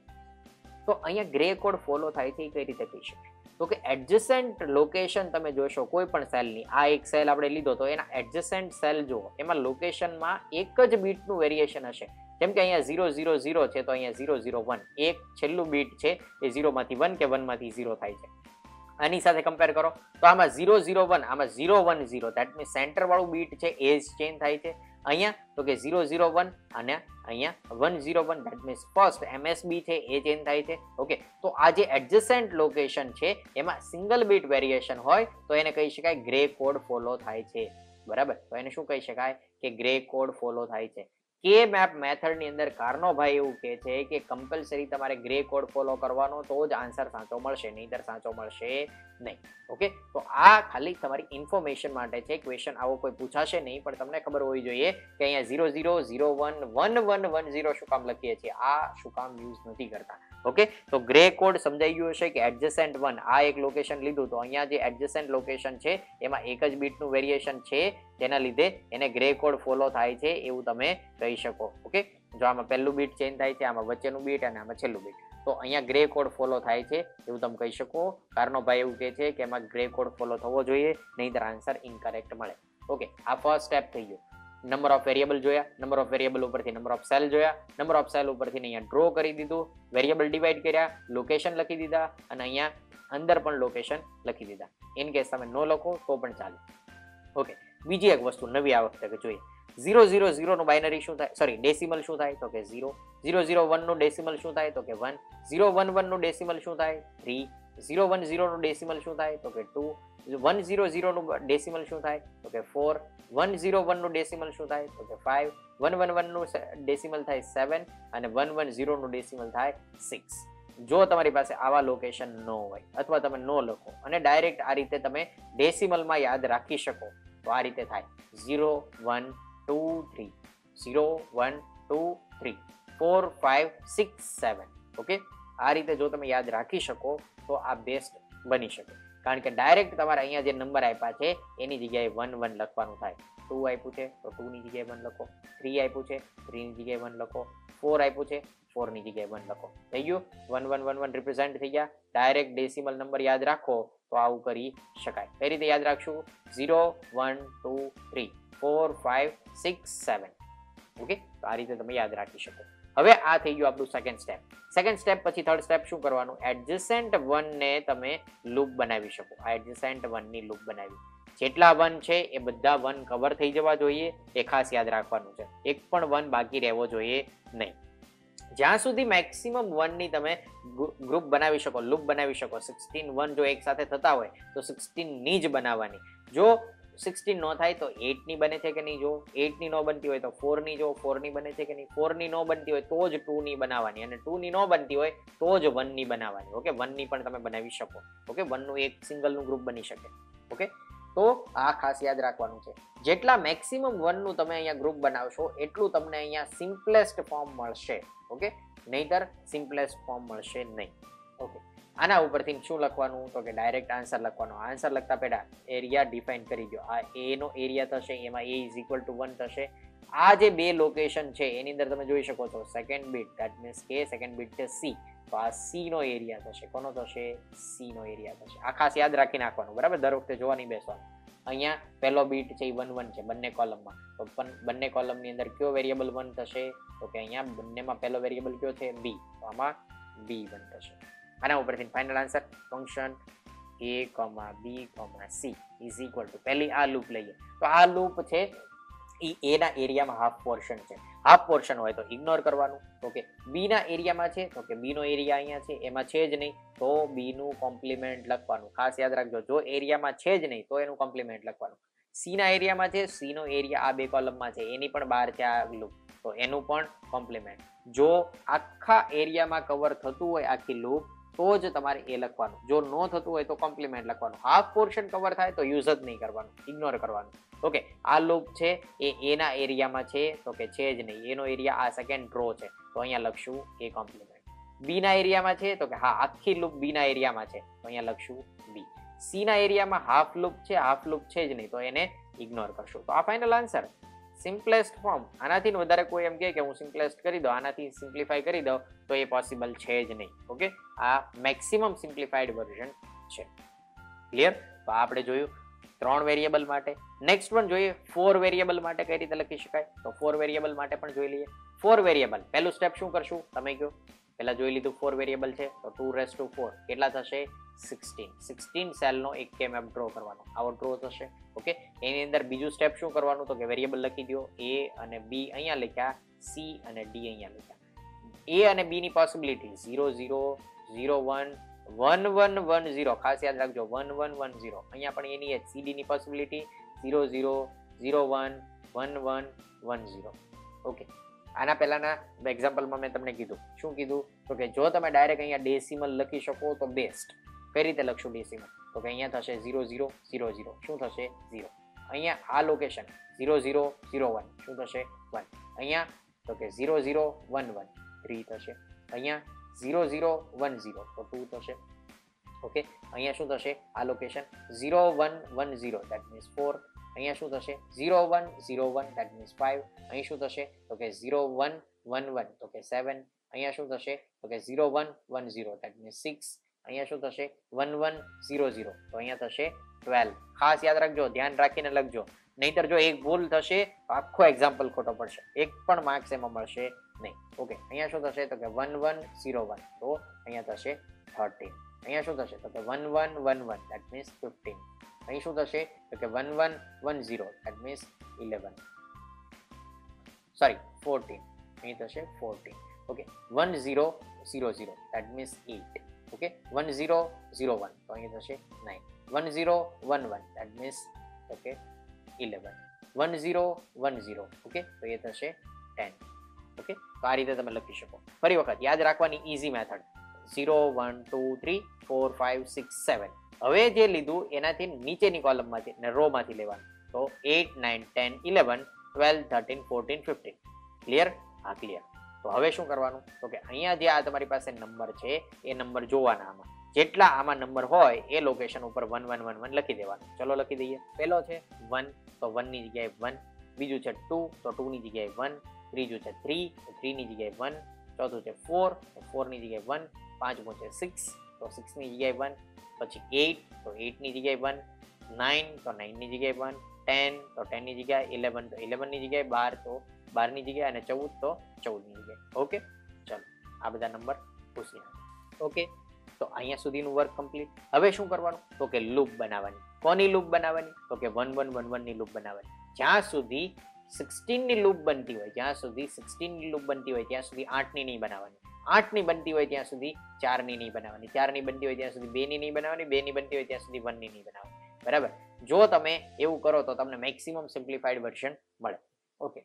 તો અહીંયા ગ્રે કોડ ફોલો થાય છે એ કઈ રીતે કહી શકાય? તો કે એડજસન્ટ લોકેશન તમે જોશો કોઈ પણ સેલની, આ એક સેલ આપણે લીધો તો એના એડજસન્ટ સેલ જુઓ, એમાં લોકેશનમાં એક જ બીટનું વેરિએશન હશે. જેમ કે અહીંયા 0 0 0 છે તો અહીંયા 0 0 1, એક છેલ્લું બીટ છે એ 0 માંથી 1 કે 1 માંથી 0 થાય છે. આની સાથે કમ્પેર કરો તો આમાં 0 0 1, આમાં 0 1 0, ધેટ મીન્સ સેન્ટર વાળું બીટ છે એ જ ચેન્જ થાય છે. અહીંયા તો કે 0 0 1 અને અહીંયા 1 0 1, ધેટ મીન્સ ફર્સ્ટ MSB છે એ ચેન્જ થાય છે. ઓકે, તો આ જે એડજસન્ટ લોકેશન છે એમાં સિંગલ બીટ વેરિએશન હોય તો એને કહી શકાય ગ્રે કોડ ફોલો થાય છે. બરાબર, તો એને શું કહી શકાય? કે ગ્રે કોડ ફોલો થાય છે. કે મેપ મેથડ ની અંદર કારનો ભાઈ એવું કહે છે કે કમ્પલસરી તમારે ગ્રે કોડ ફોલો કરવાનો તો જ આન્સર સાચો મળશે, નહીંતર સાચો મળશે નહીં. ઓકે, તો આ ખાલી તમારી ઇન્ફોર્મેશન માટે છે. ક્વેશ્ચન આવો કોઈ પૂછાશે નહીં, પણ તમને ખબર હોવી જોઈએ કે અહીંયા 0 0 0 1 1 1 1 0 શું કામ લખીએ છીએ, આ શું કામ યુઝ નથી કરતા. ઓકે, તો ગ્રે કોડ સમજાઈ ગયું હશે કે એડજસન્ટ 1, આ એક લોકેશન લીધું તો અહીંયા જે એડજસન્ટ લોકેશન છે એમાં એક જ બીટનું વેરિએશન છે, જેના લીધે એને ગ્રે કોડ ફોલો થાય છે એવું તમે કહી શકો. ઓકે, જો આમાં પહેલું બીટ ચેન્જ થાય છે, આમાં વચ્ચેનું બીટ અને આમાં છેલ્લું બીટ, તો અહીંયા ગ્રે કોડ ફોલો થાય છે એવું તમે કહી શકો. કારનો ભાઈ એવું કહે છે કે એમાં ગ્રે કોડ ફોલો થવો જોઈએ, નહીંતર આન્સર ઇનકરેક્ટ મળે. ઓકે, આ ફર્સ્ટ સ્ટેપ થઈ ગયો. નંબર ઓફ વેરિયેબલ જોયા, નંબર ઓફ વેરિયેબલ ઉપરથી નંબર ઓફ સેલ જોયા, નંબર ઓફ સેલ ઉપરથી અહીંયા ડ્રો કરી દીધું, વેરિયેબલ ડિવાઈડ કર્યા, લોકેશન લખી દીધા અને અહીંયા અંદર પણ લોકેશન લખી દીધા. ઇન કેસ તમે નો લખો તો પણ ચાલે. ઓકે, બીજી એક વસ્તુ નવી આ વખતે જોઈએ. 0 0 0 નું બાઇનરી શું થાય? સોરી, ડેસિમલ શું થાય? તો કે 0. 0 0 1 નું ડેસિમલ શું થાય? તો કે 1. 0 1 1 નું ડેસિમલ શું થાય? 3. 0 1 0 નું ડેસિમલ શું થાય? તો કે 2. 1 0 0 નું ડેસિમલ શું થાય? તો કે 4. 1 0 1 નું ડેસિમલ શું થાય? તો કે 5. 1 1 1 નું ડેસિમલ થાય 7 અને 1 1 0 નું ડેસિમલ થાય 6. જો તમારી પાસે આવા લોકેશન ન હોય અથવા તમે નો લખો અને ડાયરેક્ટ આ રીતે તમે ડેસિમલમાં યાદ રાખી શકો તો આ રીતે થાય 0 1 2 3, 0 1 2 3, 4 5 6 7. ઓકે, આ રીતે જો તમે યાદ રાખી શકો તો આ બેસ્ટ બની શકે, કારણ કે ડાયરેક્ટ તમારે અહીંયા જે નંબર આપ્યા છે એની જગ્યાએ 1 1 લખવાનું થાય. 2 આપ્યું છે તો 2 ની જગ્યાએ 1 લખો, 3 આપ્યું છે 3 ની જગ્યાએ 1 લખો, 4 આપ્યું છે 4 ની જગ્યાએ 1 લખો. થઈ ગયું? 1 1 1 1 રિપ્રેઝન્ટ થઈ ગયા. ડાયરેક્ટ ડેસિમલ નંબર યાદ રાખો તો આવું કરી શકાય. કઈ રીતે યાદ રાખશું? 0 1 2 3 4 5 6 7. ઓકે, તો આ રીતે તમે યાદ રાખી શકો. હવે આ થઈ ગયું આપણું સેકન્ડ સ્ટેપ. સેકન્ડ સ્ટેપ પછી થર્ડ સ્ટેપ શું કરવાનું? એડજસન્ટ 1 ને તમે લૂપ બનાવી શકો. આ એડજસન્ટ 1 ની લૂપ બનાવી. જેટલા 1 છે એ બધા 1 કવર થઈ જવા જોઈએ, એ ખાસ યાદ રાખવાનું છે. એક પણ 1 બાકી રહેવો જોઈએ નહીં. જ્યાં સુધી મેક્સિમમ 1 ની તમે ગ્રુપ બનાવી શકો, લૂપ બનાવી શકો. 16 1 જો એક સાથે થતા હોય તો 16 ની જ બનાવવાની. જો 16 નો થાય તો 8 ની બને છે કે નહીં જો, 8 ની નો બનતી હોય તો 4 ની જો, 4 ની બને છે કે નહીં, 4 ની નો બનતી હોય તો જ 2 ની બનાવવાની, અને 2 ની નો બનતી હોય તો જ 1 ની બનાવવાની. ઓકે, 1 ની પણ તમે બનાવી શકો. ઓકે, 1 નું એક સિંગલ નું ગ્રુપ બની શકે. ઓકે, તો આ ખાસ યાદ રાખવાનું છે. જેટલા મેક્સિમમ 1 નું તમે અહીંયા ગ્રુપ બનાવશો એટલું તમને અહીંયા સિમ્પલેસ્ટ ફોર્મ મળશે. ઓકે, નહીતર સિમ્પલેસ્ટ ફોર્મ મળશે નહીં. ઓકે, આના ઉપરથી શું લખવાનું? તો કે ડાયરેક્ટ આન્સર લખવાનો. આન્સર લખતા પહેલા એરિયા ડિફાઇન કરી દો. આ એ નો એરિયા થશે, એમાં a ઇઝ ઇક્વલ ટુ 1 થશે. આ જે બે લોકેશન છે એની અંદર તમે જોઈ શકો છો સેકન્ડ બીટ, ધેટ મીન્સ કે સેકન્ડ બીટ છે c, તો આ c નો એરિયા થશે. કોનો થશે? c નો એરિયા થશે. આ ખાસ યાદ રાખી નાખવાનું, બરાબર? દર વખતે જોવા નહીં બેસવાનું. અહીંયા પહેલો બીટ છે એ 1 1 છે બંને કોલમમાં, તો બંને કોલમની અંદર કયો વેરિયેબલ 1 થશે? તો કે અહીંયા બંનેમાં પહેલો વેરિયેબલ કયો છે? b, તો આમાં b1 થશે. આના ઉપરથી final answer function a, b, c is equal to, પહેલી આ લૂપ લઈએ તો આ લૂપ છે એ ના એરિયામાં હાફ પોર્શન છે. હાફ પોર્શન હોય તો ઇગ્નોર કરવાનું. ઓકે, બી ના એરિયામાં છે તો કે બી નો એરિયા અહીંયા છે, એમાં છે જ નહીં તો બી નું કોમ્પ્લિમેન્ટ લખવાનું. ખાસ યાદ રાખજો, જો એરિયામાં છે જ નહીં તો એનું કોમ્પ્લિમેન્ટ લખવાનું. સી ના એરિયામાં છે, સી નો એરિયા આ બે કોલમમાં છે, એની પણ બહાર છે આ લૂપ, તો એનું પણ કોમ્પ્લિમેન્ટ. જો આખા એરિયામાં કવર થતું હોય આખી લૂપ તો જ તમારે એ લખવાનું. જો ન થતું હોય તો કોમ્પ્લિમેન્ટ લખવાનું. હાફ પોર્શન કવર થાય તો યુઝ જ નહીં કરવાનું, ઇગ્નોર કરવાનું. ઓકે, આ લૂપ છે એ એના એરિયામાં છે તો કે છે જ નહીં, એનો એરિયા આ સેકન્ડ રો છે તો અહીંયા લખશું એ કોમ્પ્લિમેન્ટ. બી ના એરિયામાં છે તો કે હા આખી લૂપ બી ના એરિયામાં છે તો અહીંયા લખશું બી. સી ના એરિયામાં હાફ લૂપ છે, હાફ લૂપ છે જ નહીં તો એને ઇગ્નોર કરશું. તો આ ફાઇનલ આન્સર, સિમ્પલેસ્ટ ફોર્મ. આનાથી વધારે કોઈ એમ કે હું સિમ્પલેસ્ટ કરી દઉં, આનાથી સિમ્પ્લિફાઈ કરી દઉં તો એ પોસિબલ છે જ નહીં. ઓકે, આ મેક્સિમમ સિમ્પ્લિફાઈડ વર્ઝન છે. ક્લિયર? તો આપણે જોયું 3 વેરિયેબલ માટે. નેક્સ્ટ વન જોઈએ 4 વેરિયેબલ માટે કઈ રીતે લખી શકાય. તો 4 વેરિયેબલ માટે પણ જોઈ લઈએ. 4 વેરિયેબલ પહેલું સ્ટેપ શું કરશું તમે કહો? પહેલા જોઈ લીધું 4 વેરિયેબલ છે તો 2⁴ કેટલા થશે? 16. 16 સેલનો એક કે મેપ ડ્રો કરવાનો, આવો ડ્રો થશે. ઓકે, એની અંદર બીજું સ્ટેપ શું કરવાનું? તો કે વેરિયેબલ લખી દો. a અને b અહીંયા લખ્યા, c અને d અહીંયા લખ્યા. a અને b ની પોસિબિલિટી 0 0 0 1 1 1 1 0, ખાસ યાદ રાખજો 1 1 1 0. અહીંયા પણ એની જ cd ની પોસિબિલિટી 0 0 0 1 1 1 1 0. ઓકે, આના પહેલાના એક્ઝામ્પલમાં મેં તમને કીધું, શું કીધું? તો કે જો તમે ડાયરેક્ટ અહીંયા ડેસિમલ લખી શકો તો બેસ્ટ. કઈ રીતે લખશું ડેસિમલ? તો કે અહીંયા થશે 0 0 0 0, શું થશે? 0. અહીંયા આ લોકેશન 0 0 0 1, શું થશે? 1. અહીંયા તો કે 0 0 1 1, 3 થશે. અહીંયા 0 0 1 0 તો 2 થશે. ઓકે, અહીંયા શું થશે? આ લોકેશન 0 1 1 0, ધેટ મીન્સ 4. અહીંયા શું થશે? 0 1 0 1, ધેટ મીન્સ 5. અહીં શું થશે? તો કે 0 1 1 1, તો કે 7. અહીંયા શું થશે? તો કે 0 1 1 0, ધેટ મીન્સ 6. અહીંયા શું થશે? 1 1 0 0, તો અહીંયા થશે 12. ખાસ યાદ રાખજો, ધ્યાન રાખીને લખજો, નહીતર જો એક ભૂલ થશે તો આખો એક્ઝામ્પલ ખોટો પડશે, એક પણ માર્ક્સ એમાં મળશે નહીં. ઓકે, અહીંયા શું થશે? તો કે 1 1 0 1, તો અહીંયા થશે 13. અહીંયા શું થશે? તો કે 1 1 1 1, ધેટ મીન્સ 15. અહીં શું થશે? તો કે 1 1 1 0, ધેટ મીન્સ 11, સોરી 14. અહીં થશે 14. Okay, 1 0 0 0, that means 8. ઓકે, 1 0 0 1, તો અહીં થશે 9. 1 0 1 1, ધેટ મીન્સ ઓકે 11. 1 0 1 0, ઓકે, તો એ થશે 10. ઓકે, તો આ રીતે તમે લખી શકો. ફરી વખત યાદ રાખવાની ઈઝી મેથડ 0 1 2 3 4 5 6 7. હવે જે લીધું એનાથી નીચેની કોલમમાંથી ને રો માંથી લેવાનું. તો 8 9 10 11 12 13 14 15. ક્લિયર? હા, ક્લિયર. તો હવે શું કરવાનું? તો કે અહીંયા જે આ તમારી પાસે નંબર છે એ નંબર જોવાના. આમાં જેટલા આમાં નંબર હોય એ લોકેશન ઉપર 1 1 1 1 લખી દેવાનું. ચલો લખી દઈએ. પહેલો છે 1 તો 1 ની જગ્યાએ 1, બીજું છે 2 તો 2 ની જગ્યાએ 1, ત્રીજું છે 3 તો 3 ની જગ્યાએ 1, ચોથું છે 4 તો 4 ની જગ્યાએ 1, પાંચમું છે 6 તો 6 ની જગ્યાએ 1, પછી 8 તો 8 ની જગ્યાએ 1, 9 તો 9 ની જગ્યાએ 1, 10 તો 10 ની જગ્યાએ 11 તો 11 ની જગ્યાએ 12 તો 12 ની જગ્યાએ અને 14 તો 14 ની જગ્યાએ. ઓકે, ચલો આ બધા નંબર પૂછી નાખો. ઓકે, તો અહીંયા સુધીનું વર્ક કમ્પ્લીટ. હવે શું કરવાનું તો કે લૂપ બનાવવાની. કોની લૂપ બનાવવાની તો કે 1 1 1 1 ની લૂપ બનાવવાની. જ્યાં સુધી 16 ની લૂપ બનતી હોય, જ્યાં સુધી 16 ની લૂપ બનતી હોય ત્યાં સુધી 8 ની નહીં બનાવવાની. 8 ની બનતી હોય ત્યાં સુધી 4 ની નહીં બનાવવાની. 4 ની બનતી હોય ત્યાં સુધી 2 ની નહીં બનાવવાની. 2 ની બનતી હોય ત્યાં સુધી 1 ની નહીં બનાવવાની. બરાબર. જો તમે એવું કરો તો તમને મેક્સિમમ સિમ્પ્લિફાઈડ વર્ઝન મળે. ઓકે,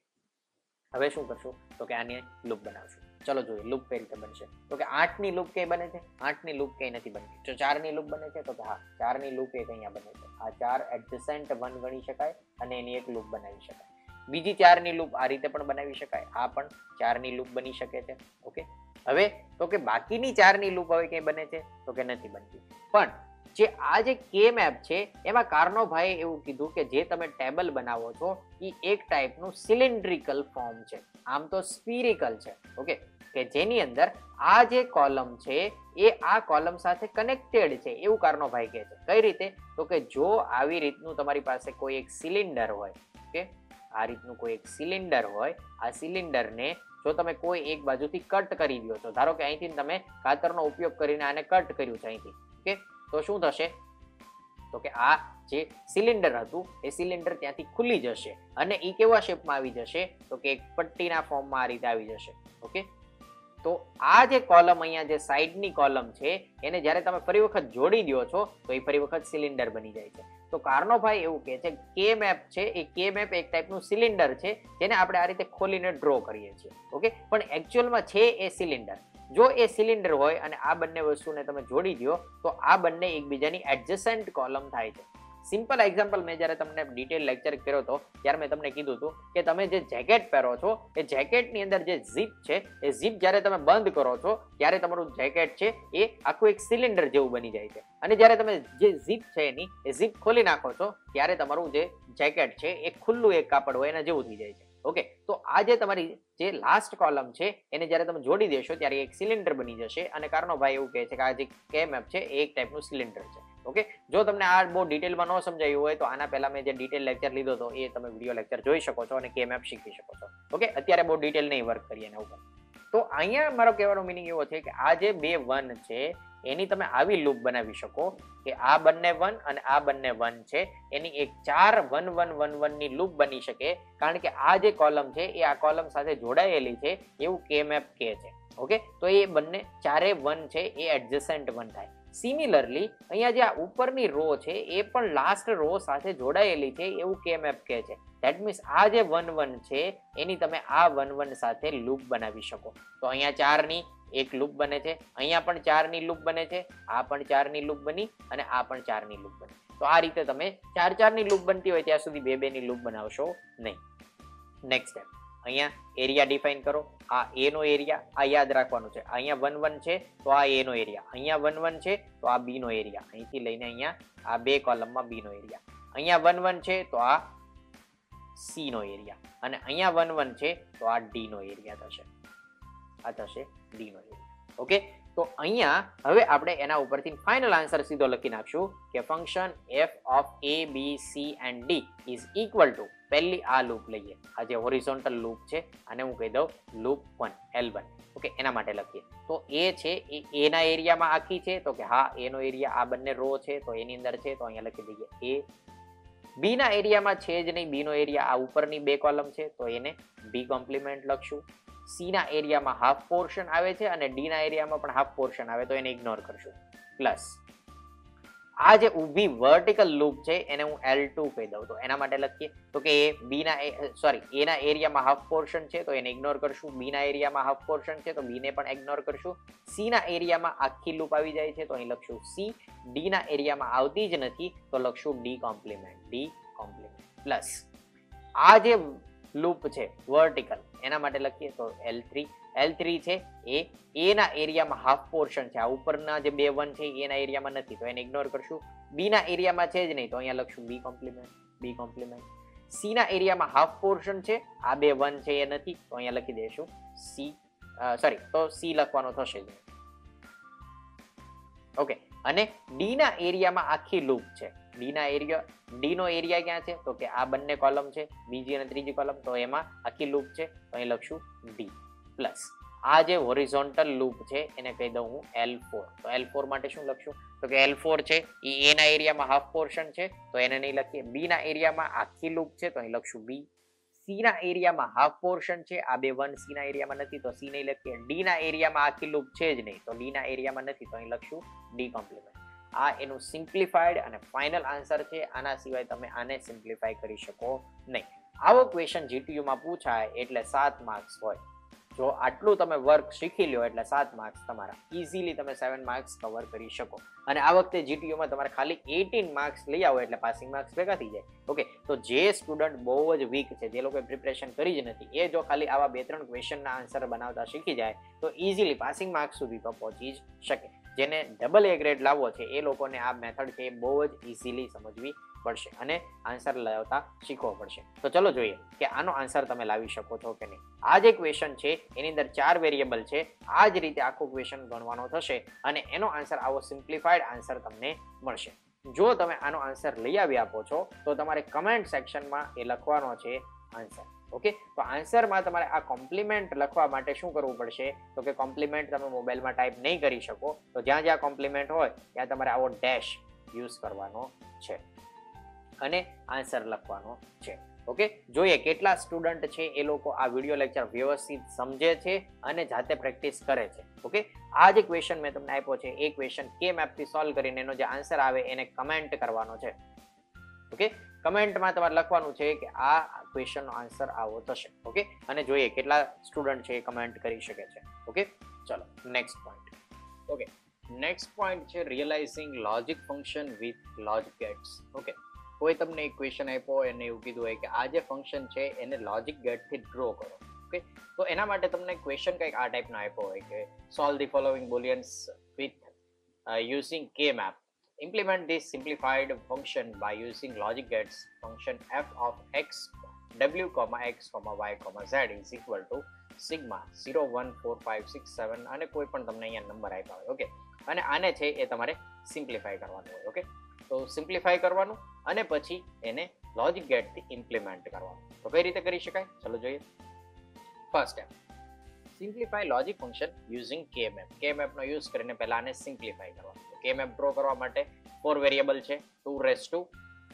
હવે શું કરશું તો કે આની લૂપ બનાવશું. ચલો જોઈએ લૂપ કઈ રીતે બનશે. તો કે 8 ની લૂપ કઈ બને છે? 8 ની લૂપ કઈ નથી બનતી. તો 4 ની લૂપ બને છે તો કે હા 4 ની લૂપ એક અહીંયા બને છે. આ 4 એડજસન્ટ 1 ગણી શકાય અને એની એક લૂપ બનાવી શકાય. બીજી 4 ની લૂપ આ રીતે પણ બનાવી શકાય. આ પણ 4 ની લૂપ બની શકે છે. ઓકે, હવે તો કે બાકીની 4 ની લૂપ હવે કઈ બને છે તો કે નથી બનતી. પણ જે આ જે કે મેપ છે એમાં કાર્નો ભાઈએ એવું કીધું કે જે તમે ટેબલ બનાવો છો એ એક ટાઈપનું સિલિન્ડ્રિકલ ફોર્મ છે. આમ તો સ્ફિરિકલ છે. ઓકે, કે જેની અંદર આ જે કોલમ છે એ આ કોલમ સાથે કનેક્ટેડ છે એવું કાર્નો ભાઈ કહે છે. કઈ રીતે તો કે જો આવી રીતનું તમારી પાસે કોઈ એક સિલિન્ડર હોય, ઓકે, આ રીતનું કોઈ એક સિલિન્ડર હોય, આ સિલિન્ડરને જો તમે કોઈ એક બાજુથી કટ કરી દો છો, ધારો કે અહીંથી તમે કાતરનો ઉપયોગ કરીને આને કટ કર્યું છે અહીંથી, ઓકે, તો શું થશે તો કે આ જે સિલિન્ડર હતું એ સિલિન્ડર ત્યાંથી ખુલી જશે અને એ કેવા શેપમાં આવી જશે તો કે એક પટ્ટીના ફોર્મમાં આ રીતે આવી જશે. ઓકે, તો આ જે કોલમ અહીંયા જે સાઈડની કોલમ છે એને જ્યારે તમે ફરી વખત જોડી દો છો તો એ ફરી વખત સિલિન્ડર બની જાય છે. તો કાર્નો ભાઈ એવું કહે છે કે મેપ છે એ કે મેપ એક ટાઈપનું સિલિન્ડર છે જેને આપણે આ રીતે ખોલીને ડ્રો કરીએ છીએ. ઓકે, પણ એકચ્યુઅલમાં છે એ સિલિન્ડર. જો એ સિલિન્ડર હોય અને આ બંને વસ્તુને તમે જોડી દો તો આ બંને એકબીજાની એડજસન્ટ કોલમ થાય છે. સિમ્પલ એક્ઝામ્પલ મેં જ્યારે તમને ડિટેલ લેક્ચર કર્યો હતો ત્યારે મેં તમને કીધું હતું કે તમે જે જેકેટ પહેરો છો એ જેકેટની અંદર જે ઝીપ છે એ ઝીપ જ્યારે તમે બંધ કરો છો ત્યારે તમારું જેકેટ છે એ આખું એક સિલિન્ડર જેવું બની જાય છે અને જ્યારે તમે જે ઝીપ છે એની એ ઝીપ ખોલી નાખો છો ત્યારે તમારું જે જેકેટ છે એ ખુલ્લું એક કાપડ હોય એના જેવું થઈ જાય છે. ઓકે, તો આ જે તમારી જે લાસ્ટ કોલમ છે એને જ્યારે તમે જોડી દેશો ત્યારે એક સિલિન્ડર બની જશે અને કાર્નો ભાઈ એવું કહે છે કે આ જે કે મેપ છે એ એક ટાઈપનું સિલિન્ડર છે. ઓકે, જો તમને આ બહુ ડિટેલમાં ન સમજાયું હોય તો આના પહેલા મેં જે ડિટેલ લેક્ચર લીધો હતો એ તમે વિડીયો લેક્ચર જોઈ શકો છો અને કે મેપ શીખી શકો છો. ઓકે, અત્યારે બહુ ડિટેલ નહીં વર્ક કરીએ એના ઉપર. તો અહીંયા મારો કહેવાનો મિનિંગ એવો છે કે આ જે બે 1 છે એની તમે આવી લૂપ બનાવી શકો કે આ બંને 1 અને આ બંને 1 છે એની એક 4 1 1 1 1 ની લૂપ બની શકે કારણ કે આ જે કોલમ છે એ આ કોલમ સાથે જોડાયેલી છે એવું કે મેપ કહે છે. ઓકે, તો એ બંને ચારે 1 છે એ એડજસન્ટ 1 થાય. સિમિલરલી અહીંયા જે આ ઉપરની રો છે એ પણ લાસ્ટ રો સાથે જોડાયેલી છે એવું કે મેપ કહે છે. ધેટ મીન્સ આ જે 1 1 છે એની તમે આ 1 1 સાથે લૂપ બનાવી શકો. તો અહીંયા 4 ની એક લૂપ બને છે, અહીંયા પણ 4 ની લૂપ બને છે, આ પણ 4 ની લૂપ બની અને આ પણ 4 ની લૂપ બની. તો આ રીતે તમે 4 4 ની લૂપ બનતી હોય ત્યાં સુધી 2 2 ની લૂપ બનાવશો નહીં. નેક્સ્ટ સ્ટેપ, અહીંયા એરિયા ડિફાઇન કરો. આ એ નો એરિયા, આ યાદ રાખવાનું છે. અહીંયા 1 1 છે તો આ એ નો એરિયા, અહીંયા 1 1 છે તો આ બી નો એરિયા, અહીંથી લઈને અહીંયા આ બે કોલમમાં બી નો એરિયા. અહીંયા 1 1 છે તો આ સી નો એરિયા અને અહીંયા 1 1 છે તો આ ડી નો એરિયા થશે. આ થશે ડી નો એરિયા. ઓકે, તો અહીંયા હવે આપણે એના ઉપરથી ફાઇનલ આન્સર સીધો લખી નાખશું કે function f of a b c and d is equal to, પહેલી આ લૂપ લઈએ, આ જે હોરિઝોન્ટલ લૂપ છે આને હું કહી દઉં લૂપ 1 L1. ઓકે, એના માટે લખીએ તો એ છે એ એના એરિયામાં આખી છે તો કે હા એનો એરિયા આ બંને રો છે તો એની અંદર છે તો અહીંયા લખી દઈએ એ. બી ના એરિયામાં છે જ નહીં, બી નો એરિયા આ ઉપરની બે કોલમ છે તો એને બી કોમ્પ્લિમેન્ટ લખશું. સી ના એરિયામાં હાફ પોર્શન આવે છે અને ડી ના એરિયામાં પણ હાફ પોર્શન આવે તો એને ઇગ્નોર કરશું. પ્લસ આ જે ઊભી વર્ટિકલ લૂપ છે એને હું L2 કહી દઉં તો એના માટે લખીએ તો કે બી ના એ ના એરિયામાં હાફ પોર્શન છે તો એને ઇગ્નોર કરશું. બી ના એરિયામાં હાફ પોર્શન છે તો બી ને પણ ઇગ્નોર કરશું. સી ના એરિયામાં આખી લૂપ આવી જાય છે તો અહીં લખશું સી. ડી ના એરિયામાં આવતી જ નથી તો લખશું D complement, D complement. Plus આ જે લૂપ છે વર્ટિકલ એના માટે લખીએ તો L3 છે એ ના એરિયામાં હાફ પોર્શન છે. આ ઉપરના જે બે 1 છે એના એરિયામાં નથી તો એને ઇગ્નોર કરશું. બી ના એરિયામાં છે જ નહીં તો અહીંયા લખશું બી કોમ્પ્લિમેન્ટ. સી ના એરિયામાં હાફ પોર્શન છે, આ બે 1 છે એ નથી તો અહીંયા લખી દઈશું સી, તો સી લખવાનો થશે જ. ઓકે, અને ડી ના એરિયામાં આખી લૂપ છે. ડી નો એરિયા ક્યાં છે તો કે આ બંને કોલમ છે, બીજી અને ત્રીજી કોલમ, તો એમાં આખી લૂપ છે તો અહીં લખશું ડી પ્લસ આ જે હોરિઝોન્ટલ લૂપ છે એને કહી દઉં હું L4. તો L4 માટે શું લખશું તો કે L4 છે એ A ના એરિયામાં હાફ પોર્શન છે તો એને નહીં લખીએ. બી ના એરિયામાં આખી લૂપ છે તો અહીં લખશું બી. સી ના એરિયામાં હાફ પોર્શન છે, આ બે 1 સી ના એરિયામાં નથી તો સી નહીં લખીએ. ડી ના એરિયામાં આખી લૂપ છે જ નહીં તો ડી ના એરિયામાં નથી તો અહીં લખશું ડી કોમ્પ્લિમેન્ટ. આ એનું સિમ્પ્લિફાઈડ અને ફાઇનલ આન્સર છે. આના સિવાય તમે આને સિમ્પ્લિફાઈ કરી શકો નહીં. આવો ક્વેશ્ચન જીટીયુ માં પૂછાય એટલે 7 માર્ક્સ હોય. જો આટલું તમે વર્ક શીખી લ્યો એટલે 7 માર્ક્સ તમારા. ઇઝીલી તમે 7 માર્ક્સ કવર કરી શકો. અને આ વખતે જીટીયુ માં તમારે ખાલી 18 માર્ક્સ લઈ આવો એટલે પાસિંગ માર્ક્સ ભેગા થઈ જાય. ઓકે, તો જે સ્ટુડન્ટ બહુ જ વીક છે, જે લોકોએ પ્રિપરેશન કરી જ નથી, એ જો ખાલી આવા 2-3 ક્વેશ્ચનના આન્સર બનાવતા શીખી જાય તો ઇઝીલી પાસિંગ માર્ક્સ સુધી તો પહોંચી જ શકે. જેને ડબલ A ગ્રેડ લાવવો છે એ લોકોને આ મેથડ છે એ બહુ જ ઇઝીલી સમજવી પડશે અને આન્સર લાવતા શીખવો પડશે. તો ચલો જોઈએ કે આનો આન્સર તમે લાવી શકો છો કે નહીં. આ જે ક્વેશ્ચન છે એની અંદર 4 વેરિયેબલ છે. આ જ રીતે આખો ક્વેશ્ચન ગણવાનો થશે અને એનો આન્સર આવો સિમ્પ્લિફાઈડ આન્સર તમને મળશે. જો તમે આનો આન્સર લઈ આવી આપો છો તો તમારે કમેન્ટ સેક્શનમાં એ લખવાનો છે આન્સર. ઓકે, તો આન્સરમાં તમારે આ કોમ્પ્લિમેન્ટ લખવા માટે શું કરવું પડશે તો કે કોમ્પ્લિમેન્ટ તમે મોબાઈલમાં ટાઈપ નહીં કરી શકો તો જ્યાં જ્યાં કોમ્પ્લિમેન્ટ હોય ત્યાં તમારે આવો ડેશ યુઝ કરવાનો છે અને આન્સર લખવાનો છે. ઓકે, જોઈએ કેટલા સ્ટુડન્ટ છે એ લોકો આ વિડીયો લેક્ચર વ્યવસ્થિત સમજે છે અને જાતે પ્રેક્ટિસ કરે છે. ઓકે, આ જે ક્વેશ્ચન મેં તમને આપ્યો છે એ ક્વેશ્ચન કે મેપથી સોલ્વ કરીને એનો જે આન્સર આવે એને કમેન્ટ કરવાનો છે. ઓકે, કમેન્ટમાં તમારે લખવાનું છે કે આ ક્વેશ્ચનનો આન્સર આવો થશે. ઓકે, અને જોઈએ કેટલા સ્ટુડન્ટ છે એ કમેન્ટ કરી શકે છે. ઓકે, ચલો next point. Okay, next point છે realising logic function with logic gates. Okay, કોઈ તમને એક ક્વેશ્ચન આપ્યો એને એવું કીધું હોય કે આ જે ફંક્શન છે એને લોજિક ગેટથી ડ્રો કરો. ઓકે, તો એના માટે તમને ક્વેશ્ચન કંઈક આ ટાઈપનો આપ્યો હોય કે solve the following Booleans with using K map. Implement this simplified function by using logic gates function f of x w, x, y, z is equal to sigma 0 1 4 5 6 7 અને કોઈ પણ તમને અહીંયા નંબર આપ્યા હોય. ઓકે, અને આને છે એ તમારે સિમ્પ્લિફાય કરવાનું હોય. ઓકે, તો સિમ્પ્લિફાય કરવાનું અને પછી એને લોજિક ગેટથી ઇમ્પ્લિમેન્ટ કરવાનું. તો કઈ રીતે કરી શકાય ચલો જોઈએ. First step, simplify logic function using K map. K મેપનો યુઝ કરીને પહેલા આને સિમ્પ્લિફાય કરવાનું. કે મેપ ડ્રો કરવા માટે 4 વેરિયેબલ છે. 2 raised to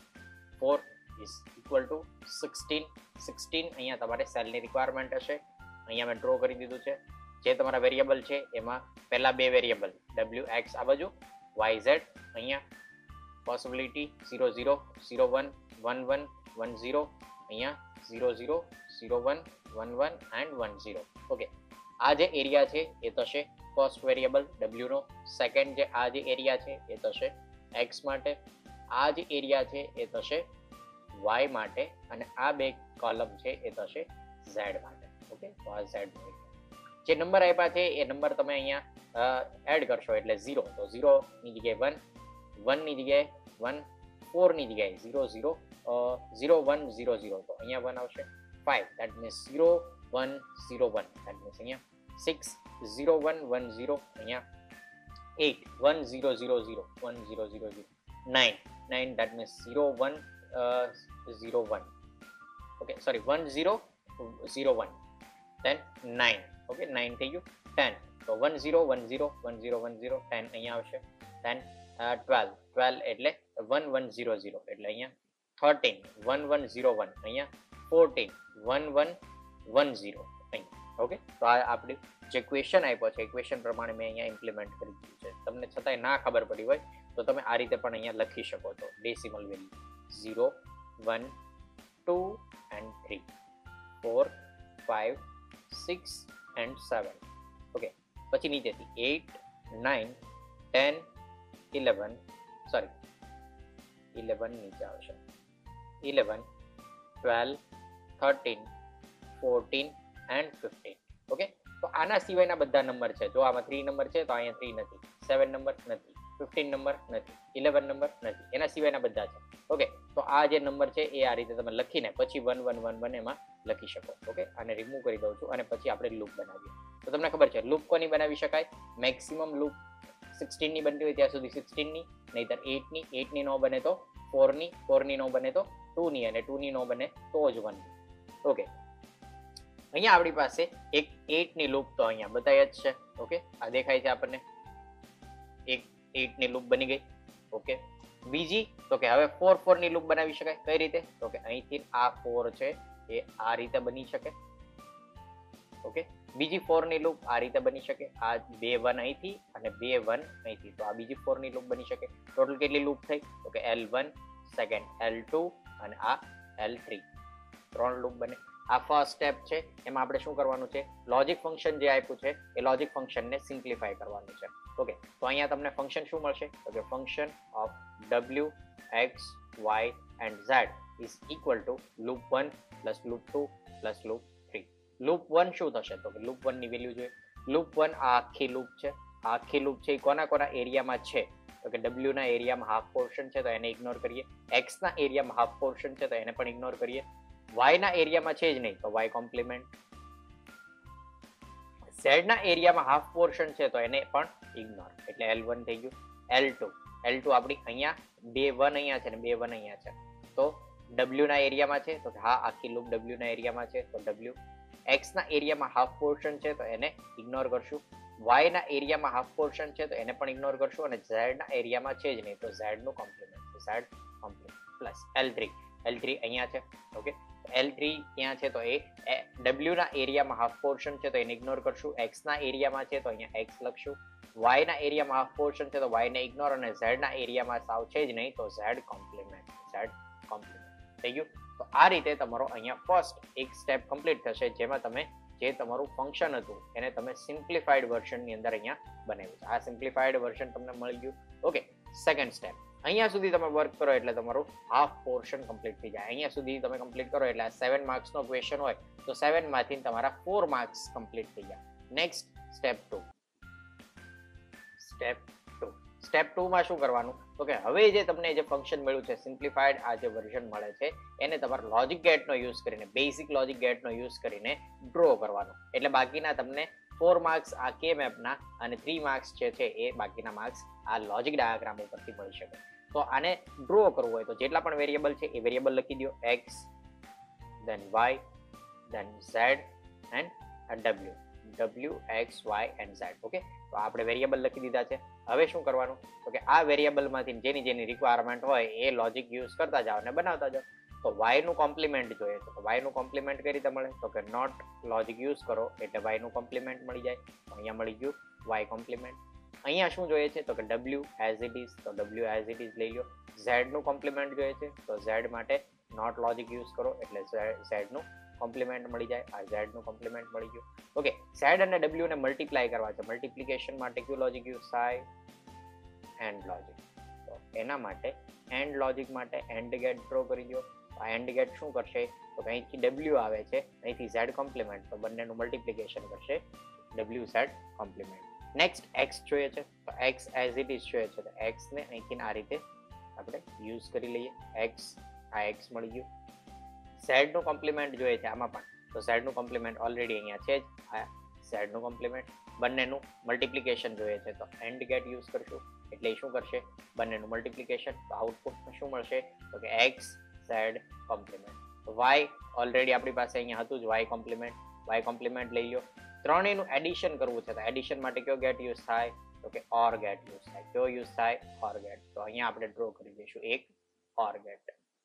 4 is equal to 16. અહીંયા તમારે સેલની રિક્વાયરમેન્ટ હશે. અહીંયા મેં ડ્રો કરી દીધું છે. જે તમારા વેરિયેબલ છે એમાં પહેલા બે વેરિયેબલ wx આ બાજુ, yz અહીંયા પોસિબિલિટી 0 0 0 1 1 1 1 0 અહીંયા 0 0 0 1 1 1 and 1 0. ઓકે, આ જે એરિયા છે એ થશે ફર્સ્ટ વેરિયેબલ w નો. સેકન્ડ જે આ જે એરિયા છે એ થશે x માટે. આ જે એરિયા છે એ થશે y માટે અને આ બે કોલમ છે એ થશે z માટે. ઓકે, તો આ z નો જે નંબર આપ્યા છે એ નંબર તમે અહીંયા એડ કરશો એટલે 0. તો 0 ની જગ્યાએ 1, 1 ની જગ્યાએ 1, 4 ની જગ્યાએ 0 0 0 1 0 0 તો અહીંયા 1 આવશે. 5 that means 0 1 0 1 that means અહીંયા 6 0 1 1 0 અહીંયા 8 1 0 0 0 1 0 0 0 9 9 that means 0 1 0 1. okay sorry 1 0 0 1 then 9. okay 9 થઈ ગયું. 10 તો 1 0 1 0 1 0 1 0 10 અહીંયા આવશે. then 12 12 એટલે 1 1 0 0 એટલે અહીંયા 13 1 1 0 1 અહીંયા 14 1 1 1 0 અહીંયા. ઓકે, તો આ આપણી જે ક્વેશ્ચન આપ્યો છે એ ક્વેશ્ચન પ્રમાણે મેં અહીંયા ઇમ્પ્લિમેન્ટ કરી દીધું છે. તમને છતાંય ના ખબર પડી હોય તો તમે આ રીતે પણ અહીંયા લખી શકો છો. Decimal value 0 1 2 and 3 4 5 6 and 7. Okay, પછી નીચેથી 8 9 10 11 સોરી 11 નીચે આવશે 11 12 13 14 and 15. ઓકે, તો આના સિવાયના બધા નંબર છે. જો આમાં 3 નંબર છે તો અહીંયા 3 નથી, 7 નંબર નથી, 15 નંબર નથી, 11 નંબર નથી, એના સિવાયના બધા છે. ઓકે, તો આ જે નંબર છે એ આ રીતે તમે લખીને પછી 1 1 1 1 એમાં લખી શકો. ઓકે, આને રિમૂવ કરી દઉં છું અને પછી આપણે લૂપ બનાવીએ. તો તમને ખબર છે લૂપ કોની બનાવી શકાય? મેક્સિમમ લૂપ 16 ની બનતી હોય ત્યાં સુધી 16 ની, નહીતર 8 ની, 8 ની નો બને તો 4 ની, 4 ની નો બને તો 2 ની, અને 2 ની નો બને તો જ 1 ની. ઓકે, અહીંયા આપણી પાસે એક 8 ની લૂપ તો અહીંયા બતાવી જ છે. ઓકે, આ દેખાય છે આપણને, એક 8 ની લૂપ બની ગઈ. ઓકે, બીજી તો કે હવે 4 4 ની લૂપ બનાવી શકાય. કઈ રીતે? તો કે અહીંથી આ 4 છે એ આ રીતે બની શકે. ઓકે, બીજી 4 ની લૂપ આ રીતે બની શકે. આ 2 1 અહીંથી અને 2 1 અહીંથી, તો આ બીજી 4 ની લૂપ બની શકે. ટોટલ કેટલી લૂપ થઈ? તો કે L1, સેકન્ડ L2 અને આ L3, 3 લૂપ બને. આ ફર્સ્ટ સ્ટેપ છે. એમાં આપણે શું કરવાનું છે? લોજિક ફંક્શન જે આપ્યું છે એ લોજિક ફંક્શનને સિમ્પ્લિફાય કરવાનું છે. ઓકે, તો અહીંયા તમને ફંક્શન શું મળશે? તો કે function of w, x, y and z is equal to loop 1 plus loop 2 plus loop 3. Loop 1 શું થશે? તો કે લૂપ 1 ની વેલ્યુ જોઈએ. લૂપ 1 આ આખી લૂપ છે. આ આખી લૂપ છે એ કોના કોના એરિયામાં છે? તો કે w ના એરિયામાં હાફ પોર્શન છે તો એને ઇગ્નોર કરીએ. x ના એરિયામાં હાફ પોર્શન છે તો એને પણ ઇગ્નોર કરીએ. y ના એરિયામાં છે જ નહીં તો y કોમ્પ્લિમેન્ટ. z ના એરિયામાં હાફ પોર્શન છે તો એને પણ ઇગ્નોર, એટલે L1 થઈ ગયું. L2 આપણી અહીંયા 2 1 અહીંયા છે ને 2 1 અહીંયા છે, તો w ના એરિયામાં છે તો હા આખી લૂપ w ના એરિયામાં છે તો w. x ના એરિયામાં હાફ પોર્શન છે તો એને ઇગ્નોર કરશું. y ના એરિયામાં હાફ પોર્શન છે તો એને પણ ઇગ્નોર કરશું, અને z ના એરિયામાં છે જ નહીં તો z નું compliment, z compliment plus L3 અહીંયા છે. ઓકે, L3 ત્યાં છે તો એ w ના એરિયામાં હાફ પોર્શન છે તો એને ઇગ્નોર કરશું. x ના એરિયામાં છે તો અહીંયા x લખશું. y ના એરિયામાં હાફ પોર્શન છે તો y ને ઇગ્નોર, અને z ના એરિયામાં સાવ છે જ નહીં તો z કોમ્પ્લિમેન્ટ થઈ ગયું. તો આ રીતે તમારો અહીંયા ફર્સ્ટ એક સ્ટેપ કમ્પ્લીટ થશે, જેમાં તમે જે તમારું ફંક્શન હતું એને તમે સિમ્પ્લિફાઈડ વર્ઝનની અંદર અહીંયા બનાવ્યું છે. આ સિમ્પ્લિફાઈડ વર્ઝન તમને મળી ગયું. ઓકે, સેકન્ડ સ્ટેપ, અહીંયા સુધી તમે વર્ક કરો એટલે તમારું હાફ પોર્શન કમ્પ્લીટ થઈ જાય. અહીંયા સુધી તમે કમ્પ્લીટ કરો એટલે 7 માર્ક્સનો ક્વેશ્ચન હોય તો 7 માંથી તમારા 4 માર્ક્સ કમ્પ્લીટ થઈ જાય. Next step 2. સ્ટેપ 2 માં શું કરવાનું? તો કે હવે જે તમને જે ફંક્શન મળ્યું છે સિમ્પ્લિફાઈડ, આ જે વર્ઝન મળે છે એને તમારે લોજિક ગેટનો યુઝ કરીને, બેઝિક લોજિક ગેટનો યુઝ કરીને ડ્રો કરવાનું. એટલે બાકીના તમને 4 માર્ક્સ આ કે મેપના અને 3 માર્ક્સ જે છે એ બાકીના માર્ક્સ આ લોજિક ડાયાગ્રામ ઉપરથી મળી શકે. તો આને ડ્રો કરવું હોય તો જેટલા પણ વેરિયેબલ છે એ વેરિયેબલ લખી દો. x, then y, then z and w, x, y and z. Okay, તો આપણે વેરિયેબલ લખી દીધા છે. હવે શું કરવાનું? તો કે આ વેરિયેબલમાંથી જેની રિક્વાયરમેન્ટ હોય એ લોજિક યુઝ કરતા જાઓ અને બનાવતા જાઓ. તો y નું કોમ્પ્લિમેન્ટ જોઈએ તો y નું કોમ્પ્લિમેન્ટ કઈ રીતે મળે? તો કે નોટ લોજિક યુઝ કરો એટલે y નું કોમ્પ્લિમેન્ટ મળી જાય. અહીંયા મળી ગયું y કોમ્પ્લિમેન્ટ. અહીંયા શું જોઈએ છે? તો કે w એઝ ઇટ ઇઝ, તો w એઝ ઇટ ઇઝ લઈ લો. z નું કોમ્પ્લિમેન્ટ જોઈએ છે તો z માટે નોટ લોજિક યુઝ કરો એટલે z નું કોમ્પ્લિમેન્ટ મળી જાય. આ z નું કોમ્પ્લિમેન્ટ મળી ગયું. ઓકે, z અને w ને મલ્ટીપ્લાય કરવા છે. મલ્ટીપ્લિકેશન માટે કયું લોજિક યુઝ થાય? And logic. તો એના માટે એન્ડ લોજિક માટે એન્ડ ગેટ ડ્રો કરી દો. આ એન્ડ ગેટ શું કરશે? તો અહીંથી w આવે છે, અહીંથી z કોમ્પ્લિમેન્ટ, તો બંનેનું મલ્ટીપ્લિકેશન કરશે, w z complement. Next x જોઈએ છે તો x એઝ ઇટ ઇઝ જોઈએ છે તો x ને અહીંથી આ રીતે આપણે યુઝ કરી લઈએ. આ x મળી ગયું. z નું કોમ્પ્લિમેન્ટ જોઈએ છે આમાં પણ, તો z નું કોમ્પ્લિમેન્ટ ઓલરેડી અહીંયા છે જ. આ z નું કોમ્પ્લિમેન્ટ, બંનેનું મલ્ટીપ્લિકેશન જોઈએ છે તો એન્ડ ગેટ યુઝ કરશું એટલે શું કરશે? બંનેનું મલ્ટીપ્લિકેશન. તો આઉટપુટમાં શું મળશે? તો કે x z complement. y already આપણી પાસે અહીંયા હતું જ, y કોમ્પ્લિમેન્ટ લઈ લો. ત્રણેયનું એડિશન કરવું છે તો એડિશન માટે કયો ગેટ યુઝ થાય? તો કે ઓર ગેટ યુઝ થાય. કયો યુઝ થાય? Or gate. તો અહીંયા આપણે ડ્રો કરી દઈશું એક ઓર ગેટ.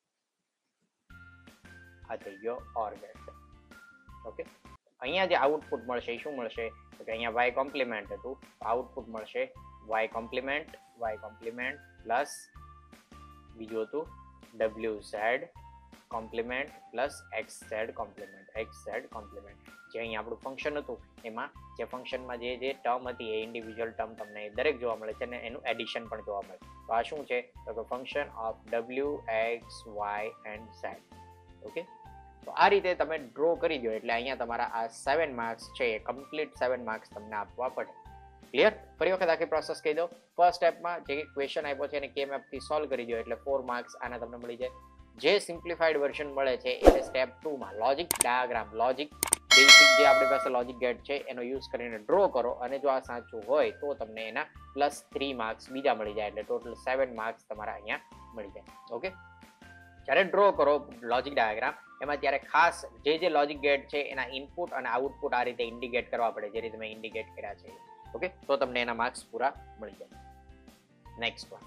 આ થઈ ગયો ઓર ગેટ. ઓકે, અહીંયા જે આઉટપુટ મળશે એ શું મળશે? તો કે અહીંયા y કોમ્પ્લિમેન્ટ હતું, આઉટપુટ મળશે y કોમ્પ્લિમેન્ટ પ્લસ બીજું હતું wz complement plus xz complement. જે અહીંયા આપણું ફંક્શન હતું એમાં જે ફંક્શનમાં જે ટર્મ હતી એ ઇન્ડિવિજ્યુઅલ ટર્મ તમને દરેક જોવા મળે છે અને એનું એડિશન પણ જોવા મળે. તો આ શું છે? તો કે function of w, x, y and z. Okay, તો આ રીતે તમે ડ્રો કરી દો એટલે અહીંયા તમારા આ 7 માર્ક્સ છે એ કમ્પ્લીટ 7 માર્ક્સ તમને આપવા પડે. ક્લિયર? ફરી વખત આખી પ્રોસેસ કહી દો. ફર્સ્ટ સ્ટેપમાં જે ક્વેશ્ચન આપ્યો છે એને કે મેપથી સોલ્વ કરી દો એટલે 4 માર્ક્સ આના તમને મળી જાય. જે સિમ્પ્લિફાઈડ વર્ઝન મળે છે એટલે સ્ટેપ 2 માં લોજિક ડાયાગ્રામ, લોજિક બેઝિક જે આપણી પાસે લોજિક ગેટ છે એનો યુઝ કરીને ડ્રો કરો અને જો આ સાચું હોય તો તમને એના +3 માર્ક્સ બીજા મળી જાય એટલે ટોટલ 7 માર્ક્સ તમારા અહીંયા મળી જાય. ઓકે, જ્યારે ડ્રો કરો લોજિક ડાયાગ્રામ એમાં ત્યારે ખાસ જે લોજિક ગેટ છે એના ઇનપુટ અને આઉટપુટ આ રીતે ઇન્ડિકેટ કરવા પડે જે રીતે મેં ઇન્ડિકેટ કર્યા છે. ઓકે, તો તમને એના માર્ક્સ પૂરા મળી જાય. Next one,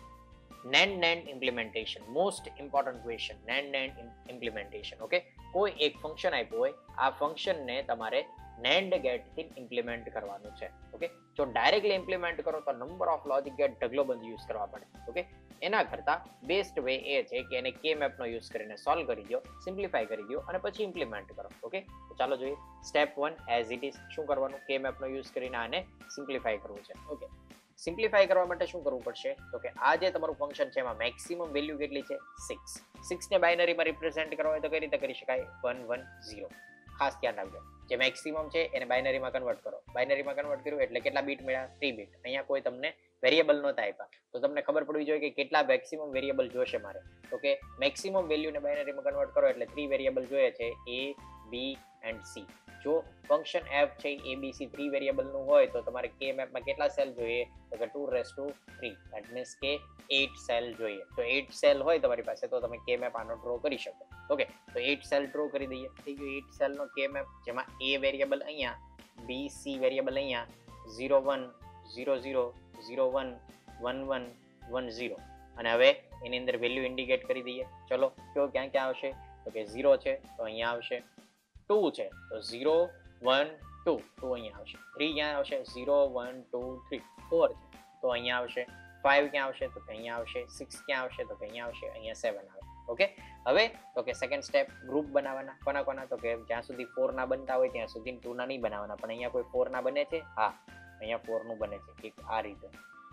NAND implementation, most important question. NAND implementation. Okay, કોઈ એક ફંક્શન આપ્યું હોય, આ ફંક્શનને તમારે NAND ગેટથી ઇમ્પ્લિમેન્ટ કરવાનું છે. ઓકે, જો ડાયરેક્ટલી ઇમ્પ્લિમેન્ટ કરો તો નંબર ઓફ લોજિક ગેટ ઢગલોબંધ યુઝ કરવા પડે. ઓકે, એના કરતા બેસ્ટ વે એ છે કે એને કે મેપનો યુઝ કરીને સોલ્વ કરી દો, સિમ્પ્લિફાઈ કરી દો અને પછી ઇમ્પ્લિમેન્ટ કરો. ઓકે, તો ચાલો જોઈએ. સ્ટેપ 1 એઝ ઇટ ઇઝ શું કરવાનું, કે મેપનો યુઝ કરીને આને સિમ્પ્લિફાઈ કરવું છે. ઓકે, સિમ્પ્લિફાઈ કરવા માટે શું કરવું પડશે તો કે આ જે તમારું ફંક્શન છે એમાં મેક્સિમમ વેલ્યુ કેટલી છે 6. 6 ને બાઇનરીમાં રિપ્રેઝેન્ટ કરવા હોય તો કઈ રીતે કરી શકાય 1 1 0. ખાસ ધ્યાન રાખજો, જે મેક્સિમમ છે એને બાઇનરીમાં કન્વર્ટ કરો. બાઇનરીમાં કન્વર્ટ કર્યું એટલે કેટલા બીટ મળ્યા 3 બીટ. અહીંયા કોઈ તમને વેરિયેબલ નહોતા આપ્યા તો તમને ખબર પડવી જોઈએ કે કેટલા મેક્સિમમ વેરિયેબલ જોશે મારે. તો કે મેક્સિમમ વેલ્યુને બાઇનરીમાં કન્વર્ટ કરો એટલે 3 વેરિયેબલ જોઈએ છે A, B એન્ડ C. જો ફંક્શન f છે abc 3 વેરિયેબલનું હોય તો તમારે કે મેપમાં કેટલા સેલ જોઈએ તો કે 2^3. ધેટ મીન્સ કે 8 સેલ જોઈએ. તો 8 સેલ હોય તમારી પાસે તો તમે કે મેપ આનો ડ્રો કરી શકો. ઓકે, તો 8 સેલ ડ્રો કરી દઈએ. થઈ ગયો 8 સેલનો કે મેપ, જેમાં a વેરિયેબલ અહીંયા, b c વેરિયેબલ અહીંયા, 0 1 0 0 0 1 1 1 1 0. અને હવે એની અંદર વેલ્યુ ઇન્ડિકેટ કરી દઈએ. ચલો, તો ક્યાં ક્યાં આવશે તો કે 0 છે તો અહીંયા આવશે, 2 છે તો 0 1 2 2 અહીંયા આવશે, 3 ક્યાં આવશે 0 1 2 3, 4 છે તો અહીંયા આવશે, 5 ક્યાં આવશે તો કે અહીંયા આવશે, 6 ક્યાં આવશે તો કે અહીંયા આવશે, અહીંયા 7 આવે. ઓકે, હવે તો કે સેકન્ડ સ્ટેપ ગ્રુપ બનાવવાના. કોના કોના તો કે જ્યાં સુધી 4 ના બનતા હોય ત્યાં સુધી 2 ના નહીં બનાવવાના. પણ અહીંયા કોઈ 4 ના બને છે? હા, અહીંયા 4 નું બને છે એક આ રીતે.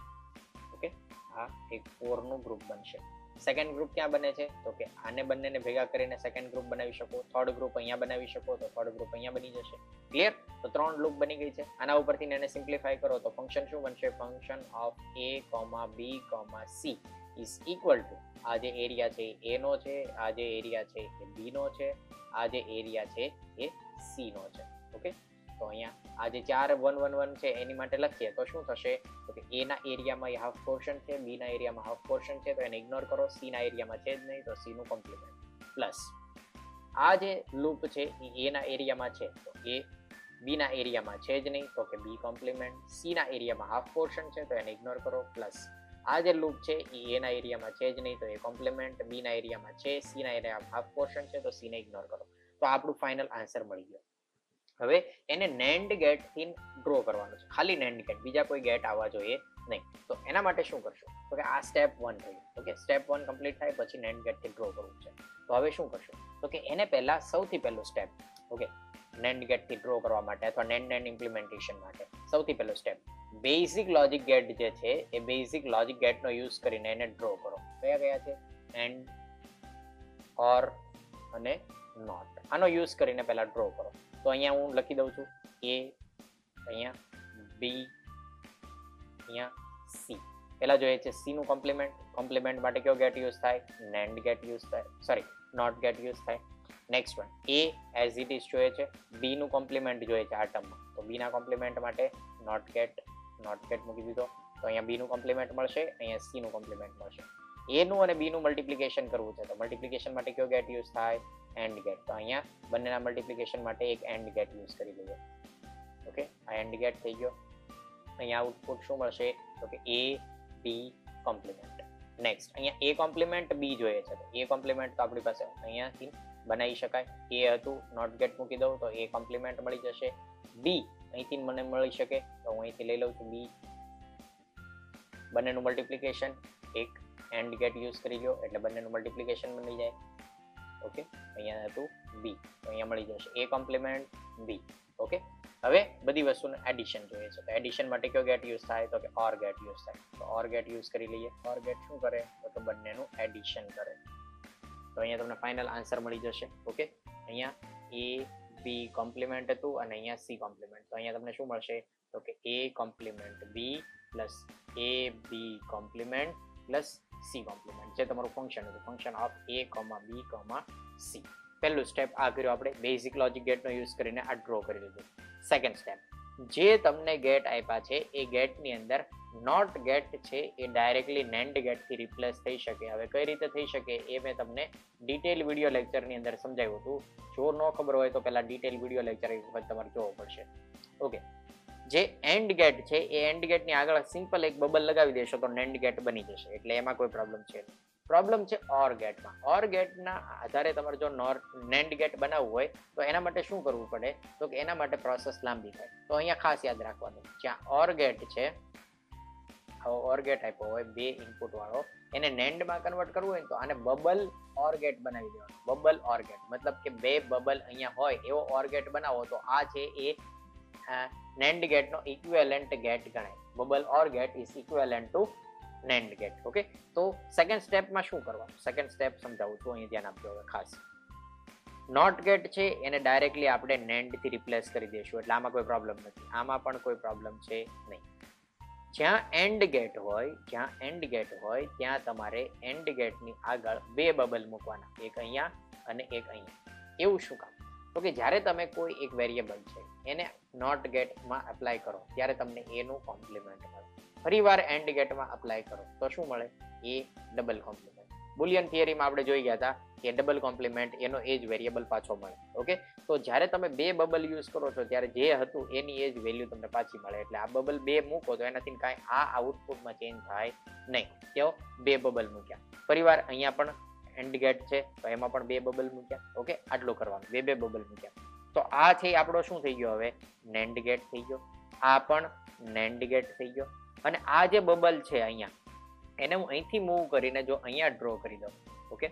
ઓકે, આ એક 4 નું ગ્રુપ બનશે. સેકન્ડ ગ્રુપ ક્યાં બને છે તો કે આને બંનેને ભેગા કરીને સેકન્ડ ગ્રુપ બનાવી શકો. થર્ડ ગ્રુપ અહીંયા બનાવી શકો તો થર્ડ ગ્રુપ અહીંયા બની જશે. ક્લિયર? તો 3 લૂપ બની ગઈ છે. આના ઉપરથી એને સિમ્પ્લિફાઈ કરો તો ફંક્શન શું બનશે? Function of a, b, c is equal to આ જે એરિયા છે એ નો છે, આ જે એરિયા છે એ b નો છે, આ જે એરિયા છે એ c નો છે. ઓકે, તો અહીંયા આ જે 4 1 1 1 છે એની માટે લખીએ તો શું થશે તો કે a ના એરિયામાં હાફ પોર્શન છે, b ના એરિયામાં હાફ પોર્શન છે તો એને ઇગ્નોર કરો. c ના એરિયામાં છે જ નહીં તો c નું કોમ્પ્લિમેન્ટ પ્લસ આ જે લૂપ છે એ a ના એરિયામાં છે તો a b ના એરિયામાં છે જ નહીં તો કે b કોમ્પ્લિમેન્ટ. c ના એરિયામાં હાફ પોર્શન છે તો એને ઇગ્નોર કરો પ્લસ આ જે લૂપ છે એ a ના એરિયામાં છે જ નહીં તો એ કોમ્પ્લિમેન્ટ. b ના એરિયામાં છે, c ના એરિયામાં હાફ પોર્શન છે તો c ને ઇગ્નોર કરો. તો આપણું ફાઇનલ આન્સર મળી ગયો. હવે એને NAND ગેટ થી ડ્રો કરવાનું છે, ખાલી NAND ગેટ, બીજા કોઈ ગેટ આવવા જોઈએ નહીં. તો એના માટે શું કરશો તો કે આ સ્ટેપ 1 થયું. ઓકે, સ્ટેપ 1 કમ્પ્લીટ થાય પછી NAND ગેટ થી ડ્રો કરવું છે. તો હવે શું કરશો તો કે એને પહેલા સૌથી પહેલું સ્ટેપ, ઓકે, NAND ગેટ થી ડ્રો કરવા માટે અથવા NAND ઇમ્પ્લિમેન્ટેશન માટે સૌથી પહેલું સ્ટેપ બેઝિક લોજિક ગેટ જે છે એ બેઝિક લોજિક ગેટનો યુઝ કરીને એને ડ્રો કરો. કયા કયા છે? AND, OR અને NOT. આનો યુઝ કરીને પહેલા ડ્રો કરો. તો અહીંયા હું લખી દઉં છું a, અહીંયા b, અહીંયા c. પહેલા જોઈએ છે c નું કોમ્પ્લિમેન્ટ. કોમ્પ્લિમેન્ટ માટે કયો ગેટ યુઝ થાય? NAND ગેટ યુઝ થાય, સોરી NOT ગેટ યુઝ થાય. Next one a as it is જોઈએ છે, b નું કોમ્પ્લિમેન્ટ જોઈએ છે આ ટર્મમાં તો b ના કોમ્પ્લિમેન્ટ માટે NOT ગેટ મૂકી દીધો તો અહીંયા b નું કોમ્પ્લિમેન્ટ મળશે, અહીંયા c નું કોમ્પ્લિમેન્ટ મળશે. a નું અને b નું મલ્ટિપ્લિકેશન કરવું છે તો મલ્ટિપ્લિકેશન માટે કયો ગેટ યુઝ થાય? AND gate. તો અહીંયા બંનેના મલ્ટિપ્લિકેશન માટે એક AND ગેટ યુઝ કરી લઈએ. ઓકે, આ AND ગેટ થઈ ગયો. અહીંયા આઉટપુટ શું મળશે તો કે a b કોમ્પ્લિમેન્ટ. નેક્સ્ટ અહીંયા a કોમ્પ્લિમેન્ટ b જોઈએ છે તો a કોમ્પ્લિમેન્ટ તો આપણી પાસે અહીંયાથી બનાવી શકાય. a હતું, NOT ગેટ મૂકી દઉં તો a કોમ્પ્લિમેન્ટ મળી જશે. b અહીંથી મને મળી શકે તો હું અહીંથી લઈ લઉં છું b. બંનેનું મલ્ટિપ્લિકેશન એક AND ગેટ યુઝ કરી લો એટલે બંનેનું મલ્ટિપ્લિકેશન બની જાય. ઓકે, અહીંયા હતું b તો અહીંયા મળી જશે a કોમ્પ્લિમેન્ટ b. ઓકે, હવે બધી વસ્તુનું એડિશન જોઈએ છે તો એડિશન માટે કયો ગેટ યુઝ થાય તો કે OR ગેટ યુઝ થાય. તો OR ગેટ યુઝ કરી લઈએ. OR ગેટ શું કરે તો બંનેનું એડિશન કરે. તો અહીંયા તમને ફાઇનલ આન્સર મળી જશે. ઓકે, અહીંયા એ બી કોમ્પ્લિમેન્ટ હતું અને અહીંયા સી કોમ્પ્લિમેન્ટ. તો અહીંયા તમને શું મળશે? તો કે A complement B plus A B complement plus C complement, જે તમારું ફંક્શન હતું, function of A comma B comma C. પહેલું સ્ટેપ આ કર્યું આપણે, બેઝિક લોજિક ગેટનો યુઝ કરીને આ ડ્રો કરી લીધું. સેકન્ડ સ્ટેપ, જે તમને ગેટ આપ્યા છે એ ગેટની અંદર નોટ ગેટ છે એ ડાયરેક્ટલી નેન્ડ ગેટથી રિપ્લેસ થઈ શકે. હવે કઈ રીતે થઈ શકે એ મેં તમને ડિટેલ વિડીયો લેક્ચરની અંદર સમજાવ્યું હતું. જો ન ખબર હોય તો પહેલા ડિટેલ વિડીયો લેક્ચર તમારે જોવો પડશે. ઓકે, જે એન્ડ ગેટ છે એ એન્ડ ગેટની આગળ સિમ્પલ એક બબલ લગાવી દેશો તો નેન્ડ ગેટ બની જશે, એટલે એમાં કોઈ પ્રોબ્લેમ છે. પ્રોબ્લેમ છે ઓર ગેટમાં. ઓર ગેટના આધારે તમારે જો નેન્ડ ગેટ બનાવવું હોય તો એના માટે શું કરવું પડે? તો કે એના માટે પ્રોસેસ લાંબી થાય. તો અહીંયા ખાસ યાદ રાખવાનું, જ્યાં ઓર ગેટ છે, ઓર ગેટ આપ્યો હોય બે ઇનપુટ વાળો, એને નેન્ડમાં કન્વર્ટ કરવું હોય તો આને બબલ ઓર ગેટ બનાવી દેવાનો. બબલ ઓર ગેટ મતલબ કે બે બબલ અહીંયા હોય એવો ઓર ગેટ બનાવો તો આ છે એ નેન્ડ ગેટનો ઇક્વિવેલન્ટ ગેટ ગણાય. Bubble or gate is equivalent to NAND gate. Okay, તો સેકન્ડ સ્ટેપમાં શું કરવાનું? સેકન્ડ સ્ટેપ સમજાવું છું, અહીં ધ્યાન આપજો હવે ખાસ. નોટ ગેટ છે એને ડાયરેક્ટલી આપણે નેન્ડથી રિપ્લેસ કરી દઈશું, એટલે આમાં કોઈ પ્રોબ્લેમ નથી, આમાં પણ કોઈ પ્રોબ્લેમ છે નહીં. જ્યાં એન્ડ ગેટ હોય, જ્યાં એન્ડ ગેટ હોય ત્યાં તમારે એન્ડ ગેટની આગળ બે બબલ મૂકવાના, એક અહીંયા અને એક અહીંયા. એવું શું કામ? તો કે જ્યારે તમે કોઈ એક વેરિયેબલ છે એને નોટ ગેટમાં એપ્લાય કરો ત્યારે તમને એનું કોમ્પ્લિમેન્ટ મળે. ફરીવાર એન્ડ ગેટમાં અપ્લાય કરો તો શું મળે? A double complement. બુલિયન થિયરીમાં આપણે જોઈ ગયા હતા કે ડબલ કોમ્પ્લિમેન્ટ એનો એ જ વેરિયેબલ પાછો મળે. ઓકે, તો જ્યારે તમે બે બબલ યુઝ કરો છો ત્યારે જે હતું એની એ જ વેલ્યુ તમને પાછી મળે. એટલે આ બબલ બે મૂકો તો એનાથી કાંઈ આ આઉટપુટમાં ચેન્જ થાય નહીં. કેવો? બે બબલ મૂક્યા. ફરીવાર અહીંયા પણ એન્ડ ગેટ છે તો એમાં પણ બે બબલ મૂક્યા. ઓકે, આટલું કરવાનું, બે બે બબલ મૂક્યા. તો આ છે આપણો શું થઈ ગયો? હવે નેન્ડ ગેટ થઈ ગયો. આ પણ નેન્ડ ગેટ થઈ ગયો. અને આ જે બબલ છે અહીંયા, એને હું અહીંથી મૂવ કરીને જો અહીંયા ડ્રો કરી દઉં, ઓકે,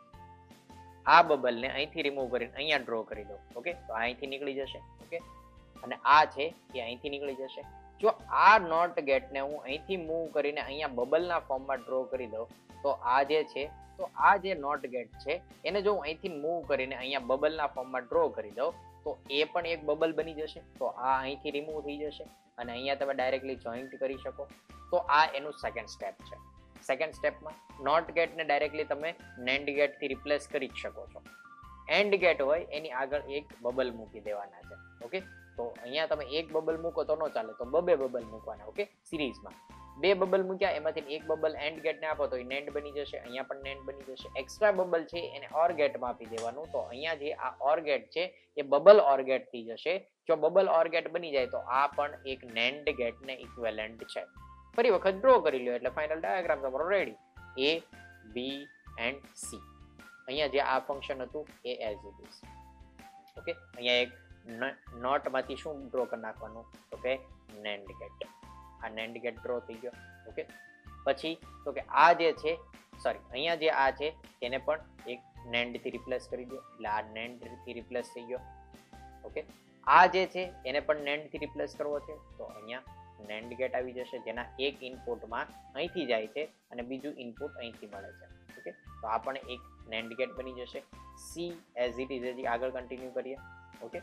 આ બબલને અહીંથી રિમૂવ કરીને અહીંયા ડ્રો કરી દઉં, ઓકે, તો અહીંથી નીકળી જશે. ઓકે, અને આ છે એ અહીંથી નીકળી જશે. જો આ નોટ ગેટને હું અહીંથી મૂવ કરીને અહીંયા બબલના ફોર્મમાં ડ્રો કરી દઉં તો આ જે છે, તો આ જે નોટ ગેટ છે એને જો હું અહીંથી મૂવ કરીને અહીંયા બબલના ફોર્મમાં ડ્રો કરી દઉં તો એ પણ એક બબલ બની જશે. તો આ અહીંથી રિમૂવ થઈ જશે અને અહીંયા તમે ડાયરેક્ટલી જોઈન્ટ કરી શકો. તો આ એનું સેકન્ડ સ્ટેપ છે. સેકન્ડ સ્ટેપમાં નોટ ગેટને ડાયરેક્ટલી તમે નેન્ડ ગેટથી રિપ્લેસ કરી જ શકો છો. એન્ડ ગેટ હોય એની આગળ એક બબલ મૂકી દેવાના છે. ઓકે, તો અહીંયા તમે એક બબલ મૂકો તો ન ચાલે, તો બે બબલ મૂકવાના. ઓકે, સિરીઝમાં બે બબલ મૂક્યા, એમાંથી એક બબલ એન્ડ ગેટને આપો તો એ નેન્ડ બની જશે, અહીંયા પણ નેન્ડ બની જશે. એક્સ્ટ્રા બબલ છે એને ઓર ગેટમાં આપી દેવાનું, તો અહીંયા જે આ ઓર ગેટ છે એ બબલ ઓર ગેટ થઈ જશે. જો બબલ ઓર ગેટ બની જાય તો આ પણ એક નેન્ડ ગેટને ઇક્વિવેલન્ટ છે. ફરી વખત ડ્રો કરી લો એટલે ફાઇનલ ડાયાગ્રામ તમારો ready. A B and C. અહીંયા જે આ ફંક્શન હતું એ એઝ ઇટ ઇઝ. ઓકે, અહીંયા એક નોટમાંથી શું ડ્રો કરી નાખવાનું? તો કે નેન્ડ ગેટ. આ નેન્ડ ગેટ ડ્રો થઈ ગયો. ઓકે, પછી તો કે આ જે છે, સોરી, અહીંયા જે આ છે એને પણ એક નેન્ડથી રિપ્લેસ કરી દો, એટલે આ નેન્ડથી રિપ્લેસ થઈ ગયો. ઓકે, આ જે છે એને પણ નેન્ડથી રિપ્લેસ કરવો છે તો અહીંયા નેન્ડ ગેટ આવી જશે, જેના એક ઇનપુટમાં અહીંથી જાય છે અને બીજું ઇનપુટ અહીંથી મળે છે. ઓકે, તો આ પણ એક નેન્ડ ગેટ બની જશે. સી એઝ ઇટ ઇઝ, હજી આગળ કન્ટિન્યુ કરીએ. ઓકે,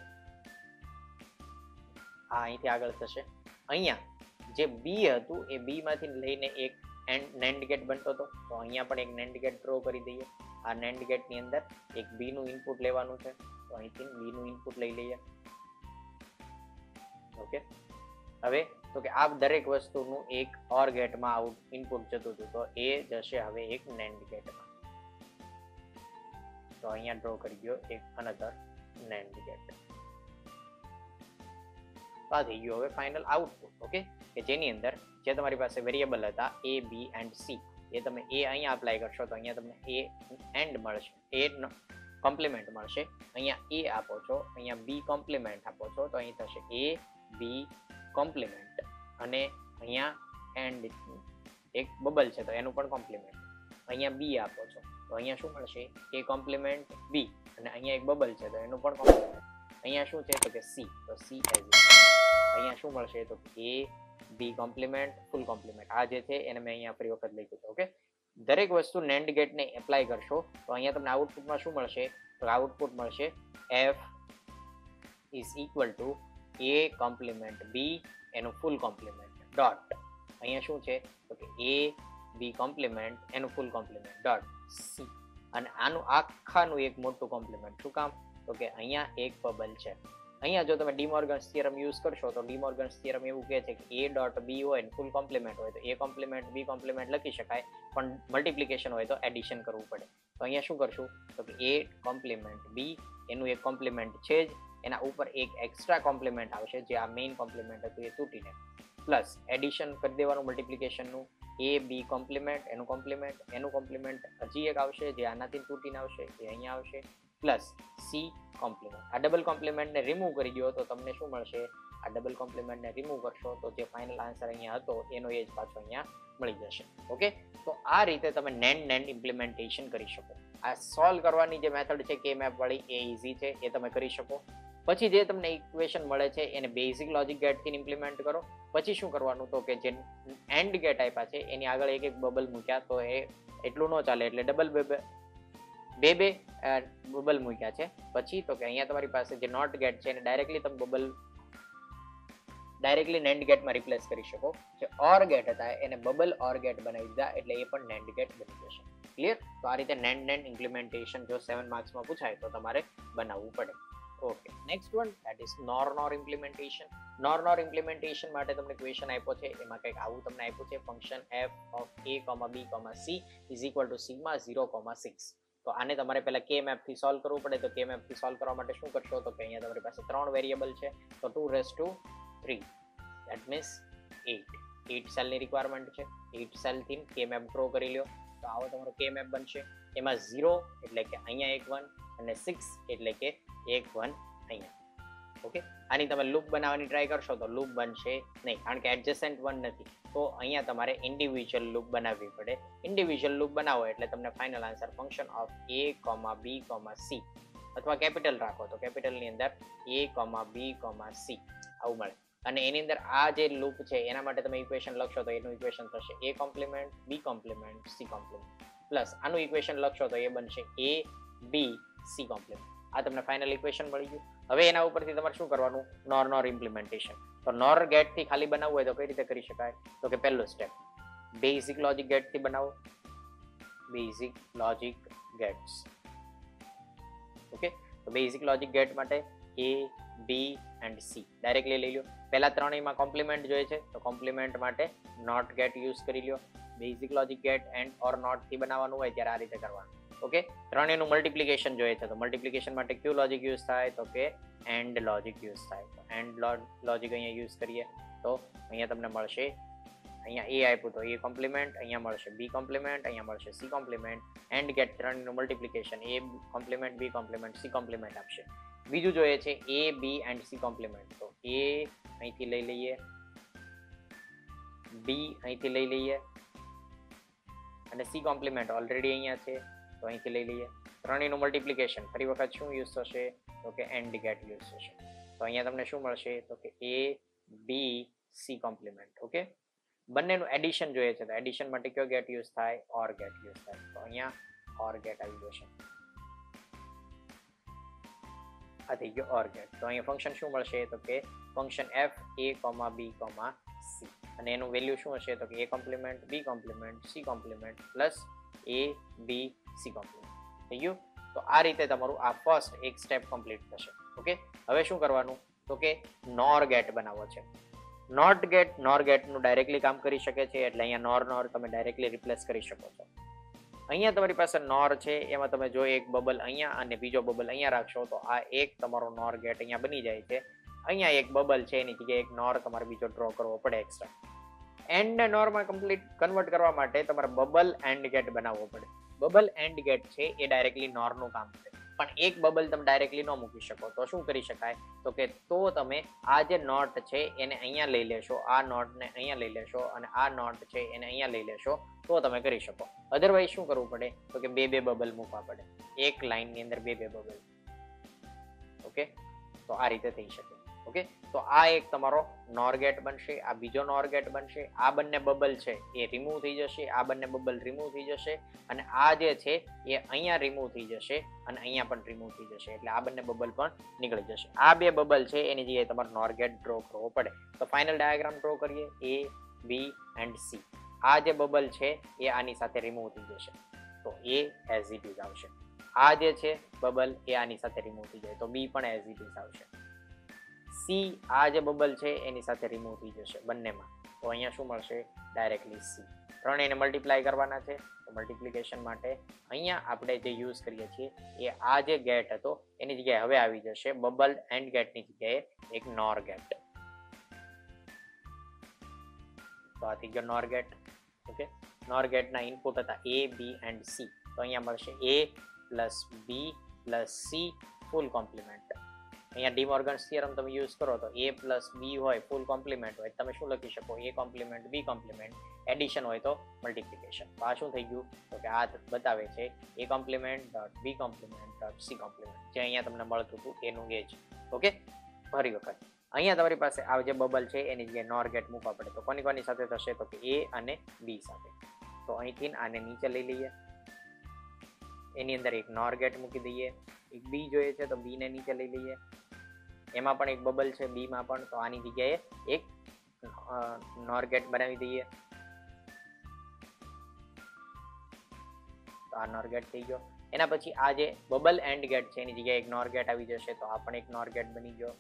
આ અહીંથી આગળ થશે. અહીંયા જે બી હતું એ બી માંથી લઈને એક નેન્ડ ગેટ બનતો હતો, તો અહીંયા પણ એક નેન્ડ ગેટ ડ્રો કરી દઈએ. આ નેન્ડ ગેટની અંદર એક બી નું ઇનપુટ લેવાનું છે, તો અહીંથી બી નું ઇનપુટ લઈ લઈએ. ઓકે, હવે તો કે આ દરેક વસ્તુનું એક ઓર ગેટમાં આઉટ ઇનપુટ જતું હતું, તો એ જશે હવે એક નેન્ડ ગેટમાં. તો અહીંયા ડ્રો કરી દો એક અનધર નેન્ડ ગેટ. આ થઈ ગયું હવે ફાઇનલ આઉટપુટ. ઓકે, કે જેની અંદર જે તમારી પાસે વેરિયેબલ હતા એ બી એન્ડ સી, એ તમે એ અહીંયા અપ્લાય કરશો તો અહીંયા તમને એ એન્ડ મળશે, એ કોમ્પ્લિમેન્ટ મળશે. અહીંયા એ આપો છો, અહીંયા બી કોમ્પ્લિમેન્ટ આપો છો, તો અહીં થશે એ બી કોમ્પ્લિમેન્ટ. અને અહીંયા એન્ડ એક બબલ છે તો એનું પણ કોમ્પ્લિમેન્ટ. અહીંયા બી આપો છો તો અહીંયા શું મળશે? એ કોમ્પ્લિમેન્ટ બી, અને અહીંયા એક બબલ છે તો એનું પણ કોમ્પ્લિમેન્ટ. અહીંયા શું છે તો કે સી, તો સી એઝ ઇટ. અહીંયા શું મળશે તો એ બી કોમ્પ્લિમેન્ટ ફૂલ કોમ્પ્લિમેન્ટ. આ જે છે એને મેં અહીંયા ફરી વખત લખ્યું છે. ઓકે, દરેક વસ્તુ નેન્ડ ગેટને એપ્લાય કરશો તો અહીંયા તમને આઉટપુટમાં શું મળશે તો આઉટપુટ મળશે f is equal to a complement b એનું ફૂલ કોમ્પ્લિમેન્ટ ડોટ અહીંયા શું છે તો કે a b કોમ્પ્લિમેન્ટ એનું ફૂલ કોમ્પ્લિમેન્ટ ડોટ c અને આનું આખાનું એક મોટું કોમ્પ્લિમેન્ટ. શું કામ તો કે અહીંયા એક બબલ છે. અહીંયા જો તમે ડીમોર્ગન્સ થિયરમ યુઝ કરશો તો ડીમોર્ગન્સ થિયરમ એવું કહે છે કે a ડોટ b હોય ને ફૂલ કોમ્પ્લિમેન્ટ હોય તો a કોમ્પ્લિમેન્ટ b કોમ્પ્લિમેન્ટ લખી શકાય, પણ મલ્ટિપ્લિકેશન હોય તો એડિશન કરવું પડે. તો અહીંયા શું કરશું તો કે a કોમ્પ્લિમેન્ટ b એનું એક કોમ્પ્લિમેન્ટ છે જ, એના ઉપર એક એક્સ્ટ્રા કોમ્પ્લિમેન્ટ આવશે જે આ મેઇન કોમ્પ્લિમેન્ટ હતું એ તૂટીને, પ્લસ એડિશન કરી દેવાનું મલ્ટિપ્લિકેશનનું, a b કોમ્પ્લિમેન્ટ એનું કોમ્પ્લિમેન્ટ હજી એક આવશે જે આનાથી તૂટીને આવશે એ અહીંયા આવશે, પ્લસ c કોમ્પ્લિમેન્ટ. આ ડબલ કોમ્પ્લિમેન્ટને રિમૂવ કરી દો તો તમને શું મળશે, આ ડબલ કોમ્પ્લિમેન્ટને રિમૂવ કરશો તો જે ફાઇનલ આન્સર અહીંયા હતો એનો એ જ પાછો અહીંયા મળી જશે. ઓકે, તો આ રીતે તમે નેન્ડ ઇમ્પ્લિમેન્ટેશન કરી શકો. આ સોલ્વ કરવાની જે મેથડ છે કે મેપ વાળી એ ઇઝી છે, એ તમે કરી શકો. પછી જે તમને ઇક્વેશન મળે છે એને બેઝિક લોજિક ગેટથી ઇમ્પ્લિમેન્ટ કરો. પછી શું કરવાનું તો કે જે એન્ડ ગેટ આપ્યા છે એની આગળ એક એક બબલ મૂક્યા તો એ એટલું ન ચાલે, એટલે ડબલ બે બબલ મૂક્યા છે. પછી તો કે અહીંયા તમારી પાસે જે નોટ ગેટ છે એને ડાયરેક્ટલી તમે બબલ ડાયરેક્ટલી નેન્ડ ગેટમાં રિપ્લેસ કરી શકો. જે ઓર ગેટ હતા એને બબલ ઓર ગેટ બનાવી દીધા એટલે એ પણ નેન્ડ ગેટ બની જશે. ક્લિયર? તો આ રીતે નેન્ડ ઇમ્પ્લિમેન્ટેશન જો 7 માર્ક્સમાં પૂછાય તો તમારે બનાવવું પડે. Okay, next one that is NOR implementation. NOR implementation માટે તમને ક્વેશ્ચન આપ્યો છે, એમાં કંઈક આવું તમને આપ્યું છે, function f of a, b, c is equal to sigma 0,6. તો આને તમારે પહેલા કે મેપ થી સોલ્વ કરવું પડે. તો કે મેપ થી સોલ્વ કરવા માટે શું કરશો તો કે અહીંયા તમારી પાસે 3 વેરિયેબલ છે, તો 2⁻3 ધેટ મીન્સ 8 સેલની રિક્વાયરમેન્ટ છે. 8 સેલથી કે મેપ ડ્રો કરી લ્યો તો આવો તમારો કે મેપ બનશે. એમાં 0 એટલે કે અહીંયા એક 1 અને 6 એટલે કે એક 1 અહીંયા. ઓકે, આની તમે લૂપ બનાવવાની ટ્રાય કરશો તો લૂપ બનશે નહીં, કારણ કે એડજસન્ટ 1 નથી. તો અહીંયા તમારે ઇન્ડિવિજ્યુઅલ લૂપ બનાવવી પડે. ઇન્ડિવિજ્યુઅલ લૂપ બનાવો એટલે તમને final answer function of a, b, c અથવા કેપિટલ રાખો તો કેપિટલની અંદર a, b, c આવું મળે. અને એની અંદર આ જે લૂપ છે એના માટે તમે ઇક્વેશન લખશો તો એનું ઇક્વેશન થશે a complement b complement c complement, plus આનું ઇક્વેશન લખશો તો એ બનશે a, b, c કોમ્પ્લિમેન્ટ. આ તમને ફાઇનલ ઇક્વેશન મળી ગયું. હવે એના ઉપરથી તમારે શું કરવાનું, નોર ઇમ્પ્લિમેન્ટેશન. તો નોર ગેટ થી ખાલી બનાવવું હોય તો કઈ રીતે કરી શકાય તો કે પહેલું સ્ટેપ બેઝિક લોજિક ગેટ થી બનાવો. Basic logic gates. ઓકે, તો બેઝિક લોજિક ગેટ માટે a, b and c directly લઈ લો. પહેલા ત્રણેયમાં કોમ્પ્લિમેન્ટ જોઈએ છે તો કોમ્પ્લિમેન્ટ માટે નોટ ગેટ યુઝ કરી લો. Basic logic gate AND OR NOT થી બનાવવાનું હોય ત્યારે આ રીતે કરવાનું. ઓકે, ત્રણેયનું મલ્ટિપ્લિકેશન જોઈએ છે તો મલ્ટિપ્લિકેશન માટે ક્યુ લોજિક યુઝ થાય તો કે એન્ડ લોજિક યુઝ થાય. તો એન્ડ લોજિક અહીંયા યુઝ કરીએ તો અહીંયા તમને મળશે, અહીંયા a આપ્યું તો a કોમ્પ્લિમેન્ટ, અહીંયા મળશે b કોમ્પ્લિમેન્ટ, અહીંયા મળશે c કોમ્પ્લિમેન્ટ. એન્ડ ગેટ ત્રણનું multiplication a complement, b complement, c complement આપશે. બીજું જોઈએ છે a, b and c complement. તો a અહીંથી લઈ લઈએ, b અહીંથી લઈ લઈએ અને c કોમ્પ્લિમેન્ટ ઓલરેડી અહીંયા છે તો અહીંથી લઈ લઈએ. ત્રણેયનું મલ્ટિપ્લિકેશન ફરી વખત શું યુઝ થશે તો કે એન્ડ ગેટ યુઝ થશે. તો અહીંયા તમને શું મળશે તો કે a, b, c complement. Okay, બંનેનું એડિશન જોઈએ છે તો એડિશન માટે કયો ગેટ યુઝ થાય, ઓર ગેટ યુઝ થાય. તો અહીંયા ઓર ગેટ આવી જશે. આ થઈ ગયો ઓર ગેટ. તો અહીંયા ફંક્શન શું મળશે તો કે function f a, b, c અને એનું વેલ્યુ શું હશે તો કે a complement, b complement, c complement plus a, b, c complement. થઈ ગયું? તો આ રીતે તમારું આ ફર્સ્ટ એક સ્ટેપ કમ્પ્લીટ થશે. ઓકે, હવે શું કરવાનું તો કે નોર ગેટ બનાવવો છે. નોર ગેટનું ડાયરેક્ટલી કામ કરી શકે છે એટલે અહીંયા નોર તમે ડાયરેક્ટલી રિપ્લેસ કરી શકો છો. અહીંયા તમારી પાસે નોર છે, એમાં તમે જો એક બબલ અહીંયા અને બીજો બબલ અહીંયા રાખશો તો આ એક તમારો નોર ગેટ અહીંયા બની જાય છે. અહીંયા એક બબલ છે એની જગ્યાએ એક નોર તમારે બીજો ડ્રો કરવો પડે એક્સ્ટ્રા. એન્ડ નોરમાં કમ્પ્લીટ કન્વર્ટ કરવા માટે તમારે બબલ એન્ડ ગેટ બનાવવો પડે. બબલ એન્ડ ગેટ છે એ ડાયરેક્ટલી નોરનું કામ છે, પણ એક બબલ તમે ડાયરેક્ટલી ન મૂકી શકો. તો શું કરી શકાય તો કે તો તમે આ જે નોટ છે એને અહીંયા લઈ લેશો, આ નોટને અહીંયા લઈ લેશો અને આ નોટ છે એને અહીંયા લઈ લેશો તો તમે કરી શકો. અધરવાઇઝ શું કરવું પડે તો કે બે બબલ મૂકવા પડે, એક લાઇનની અંદર બે બબલ. ઓકે, તો આ રીતે થઈ શકે. ઓકે, તો આ એક તમારો નોર ગેટ બનશે, આ બીજો નોર ગેટ બનશે, આ બંને બબલ છે એ રિમૂવ થઈ જશે, આ બંને બબલ રિમૂવ થઈ જશે, અને આ જે છે એ અહીંયા રિમૂવ થઈ જશે અને અહીંયા પણ રિમૂવ થઈ જશે, એટલે આ બંને બબલ પણ નીકળી જશે. આ બે બબલ છે એની જગ્યાએ તમારે નોર ગેટ ડ્રો કરવો પડે. તો ફાઇનલ ડાયાગ્રામ ડ્રો કરીએ, A, B એન્ડ C. આ જે બબલ છે એ આની સાથે રિમૂવ થઈ જશે, તો A એઝ ઇટ ઇઝ આવશે. આ જે છે બબલ એ આની સાથે રિમૂવ થઈ જાય, તો B પણ એઝ ઇટ ઇઝ આવશે. C, આ જે બબલ છે એની સાથે રિમૂવ થઈ જશે બંનેમાં, તો અહીંયા શું મળશે? Directly C. ત્રણેયને મલ્ટીપ્લાય કરવાના છે, તો મલ્ટીપ્લિકેશન માટે અહીંયા આપણે જે યુઝ કરીએ છીએ એ આ જે ગેટ હતો એની જગ્યાએ હવે આવી જશે બબલ એન્ડ ગેટની જગ્યાએ એક નોર ગેટ. તો આ થઈ ગયો નોર ગેટ. ઓકે, નોર ગેટના ઇનપુટ હતા A, B એન્ડ C, તો અહીંયા મળશે A plus B plus C full complement. અહીંયા ડિમોર્ગન્સ થિયરમ તમે યુઝ કરો તો A પ્લસ B હોય, ફૂલ કોમ્પ્લિમેન્ટ હોય, તમે શું લખી શકો? A complement B complement, addition હોય તો મલ્ટિપ્લિકેશન. તો આ શું થઈ ગયું? તો કે આ બતાવે છે A complement dot B complement dot C complement, જે અહીંયા તમને મળતું હતું એનું એ જ. ઓકે, ફરી વખત અહીંયા તમારી પાસે આ જે બબલ છે એની જગ્યાએ નોર ગેટ મૂકવા પડે, તો કોની કોની સાથે થશે? તો કે A અને B સાથે. તો અહીંથી આને નીચે લઈ લઈએ, એની અંદર એક નોર ગેટ મૂકી દઈએ, એક B જોઈએ છે તો B ને નીચે લઈ લઈએ, એમાં પણ એક બબલ છે B માં પણ, તો આની જગ્યાએ એક નોર ગેટ બનાવી દઈએ, તો આ નોર ગેટ થઈ ગયો. એના પછી આ જે બબલ એન્ડ ગેટ છે એની જગ્યાએ એક નોર ગેટ આવી જશે, તો આ પણ એક નોર ગેટ બની ગયો.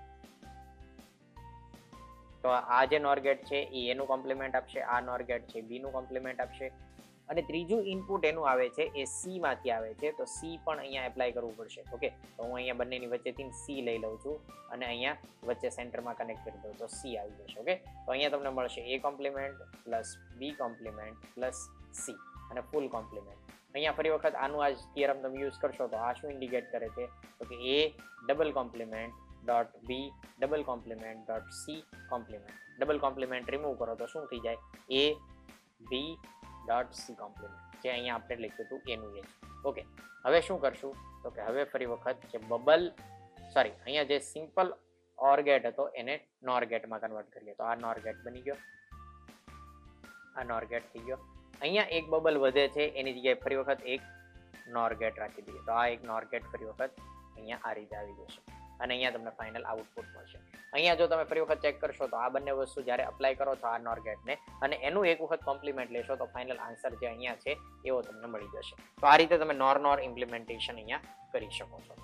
તો આ જે નોર ગેટ છે એ એનું કોમ્પ્લિમેન્ટ આપશે, આ નોર ગેટ છે B નું કોમ્પ્લિમેન્ટ આપશે, અને ત્રીજું ઇનપુટ એનું આવે છે એ C માંથી આવે છે, તો C પણ અહીંયા એપ્લાય કરવું પડશે. ઓકે, તો હું અહીંયા બંનેની વચ્ચેથી C લઈ લઉં છું અને અહીંયા વચ્ચે સેન્ટરમાં કનેક્ટ કરી દઉં, તો C આવી જશે. ઓકે, તો અહીંયા તમને મળશે A complement plus B complement plus C અને ફૂલ કોમ્પ્લિમેન્ટ. અહીંયા ફરી વખત આનું આ થિયરમ તમે યુઝ કરશો તો આ શું ઇન્ડિકેટ કરે છે? તો કે A double complement dot B double complement dot C complement. Double complement remove કરો તો શું થઈ જાય? A B dot C complement, જે અહીંયા આપણે લખ્યું હતું એનું એ. ઓકે, હવે શું કરશું? તો કે હવે ફરી વખત જે બબલ અહીંયા જે સિમ્પલ ઓર ગેટ હતો એને નોર ગેટમાં કન્વર્ટ કરીએ, તો આ નોર ગેટ બની ગયો, આ નોર ગેટ થઈ ગયો. અહીંયા એક બબલ વધે છે એની જગ્યાએ ફરી વખત એક નોર ગેટ રાખી દઈએ, તો આ એક નોર ગેટ ફરી વખત અહીંયા આ રીતે આવી જશે અને અહીંયા તમને ફાઇનલ આઉટપુટ મળશે. અહીંયા જો તમે ફરી વખત ચેક કરશો તો આ બંને વસ્તુ જ્યારે અપ્લાય કરો છો આ નોર ગેટને અને એનું એક વખત કોમ્પ્લિમેન્ટ લેશો તો ફાઇનલ આન્સર જે અહીંયા છે એવો તમને મળી જશે. તો આ રીતે તમે નોર ઇમ્પ્લિમેન્ટેશન અહીંયા કરી શકો છો.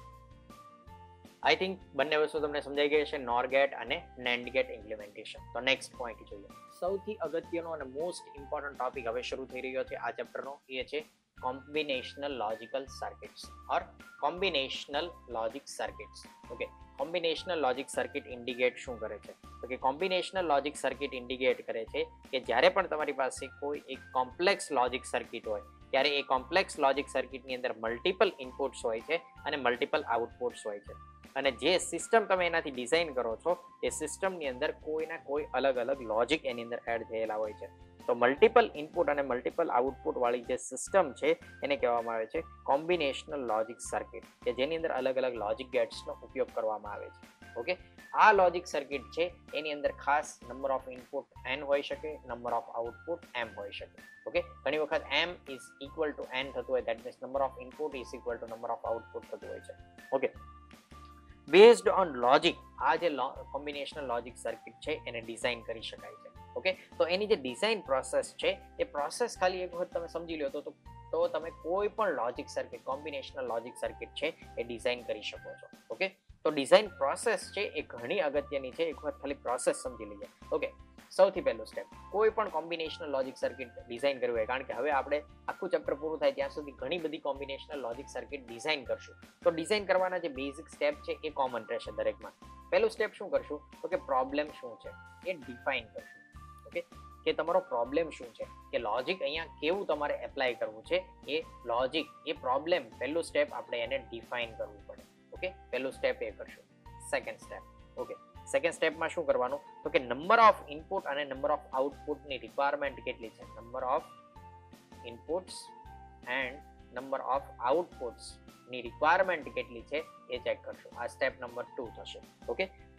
આઈ થિંક બંને વસ્તુ તમને સમજાઈ ગઈ છે, નોર ગેટ અને નેન્ડ ગેટ ઇમ્પ્લિમેન્ટેશન. તો નેક્સ્ટ પોઈન્ટ જોઈએ. સૌથી અગત્યનો અને મોસ્ટ ઇમ્પોર્ટન્ટ ટોપિક હવે શરૂ થઈ રહ્યો છે આ ચેપ્ટરનો, એ છે combinational logical circuits or combinational logic circuits. Okay, combinational logic circuit indicate શું કરે છે? તો કે કોમ્બિનેશનલ લોજિક સર્કિટ ઇન્ડિકેટ કરે છે કે જ્યારે પણ તમારી પાસે કોઈ એક કોમ્પ્લેક્સ લોજિક સર્કિટ હોય ત્યારે એ કોમ્પ્લેક્સ લોજિક સર્કિટની અંદર મલ્ટિપલ ઇનપુટ્સ હોય છે અને મલ્ટિપલ આઉટપુટ્સ હોય છે, અને જે સિસ્ટમ તમે એનાથી ડિઝાઇન કરો છો એ સિસ્ટમની અંદર કોઈના કોઈ અલગ અલગ લોજિક એની અંદર એડ થયેલા હોય છે. તો મલ્ટિપલ ઇનપુટ અને મલ્ટિપલ આઉટપુટ વાળી જે સિસ્ટમ છે એને કહેવામાં આવે છે કોમ્બિનેશનલ લોજિક સર્કિટ, કે જેની અંદર અલગ અલગ લોજિક ગેટ્સનો ઉપયોગ કરવામાં આવે છે. ઓકે, આ લોજિક સર્કિટ છે એની અંદર ખાસ નંબર ઓફ ઇનપુટ n હોઈ શકે, નંબર ઓફ આઉટપુટ m હોઈ શકે. ઓકે, ઘણી વખત m is equal to n થતું હોય, that means number of input is equal to number of output થતું હોય છે. ઓકે, બેઝડ ઓન લોજિક આ જે કોમ્બિનેશનલ લોજિક સર્કિટ છે એને ડિઝાઇન કરી શકાય છે. ઓકે, તો એની જે ડિઝાઇન પ્રોસેસ છે એ પ્રોસેસ ખાલી એક વખત તમે સમજી લો તો તમે કોઈ પણ logic circuit, combinational logic circuit છે એ ડિઝાઇન કરી શકો છો. ઓકે, તો ડિઝાઇન પ્રોસેસ છે એ ઘણી અગત્યની છે, એક વખત ખાલી પ્રોસેસ સમજી લઈએ. ઓકે, સૌથી પહેલું સ્ટેપ, કોઈ પણ કોમ્બિનેશનલ લોજિક સર્કિટ ડિઝાઇન કરવું હોય, કારણ કે હવે આપણે આખું ચેપ્ટર પૂરું થાય ત્યાં સુધી ઘણી બધી કોમ્બિનેશનલ લોજિક સર્કિટ ડિઝાઇન કરશું. તો ડિઝાઇન કરવાના જે બેઝિક સ્ટેપ છે એ કોમન રહેશે દરેકમાં. પહેલું સ્ટેપ શું કરશું? તો કે પ્રોબ્લેમ શું છે એ ડિફાઇન કરશું. ઓકે, કે તમારો પ્રોબ્લેમ શું છે, કે લોજિક અહીંયા કેવું તમારે એપ્લાય કરવું છે, એ લોજિક, એ પ્રોબ્લેમ, પહેલું સ્ટેપ આપણે એને ડિફાઇન કરવું પડે. ઓકે, પહેલું સ્ટેપ એ કરશું. સેકન્ડ સ્ટેપ, ઓકે, સેકન્ડ સ્ટેપમાં શું કરવાનું? તો કે નંબર ઓફ ઇનપુટ અને નંબર ઓફ આઉટપુટની રિક્વાયરમેન્ટ કેટલી છે, number of inputs and number of outputs ની રિક્વાયરમેન્ટ કેટલી છે એ ચેક કરશું. આ સ્ટેપ નંબર 2 થશે. ઓકે,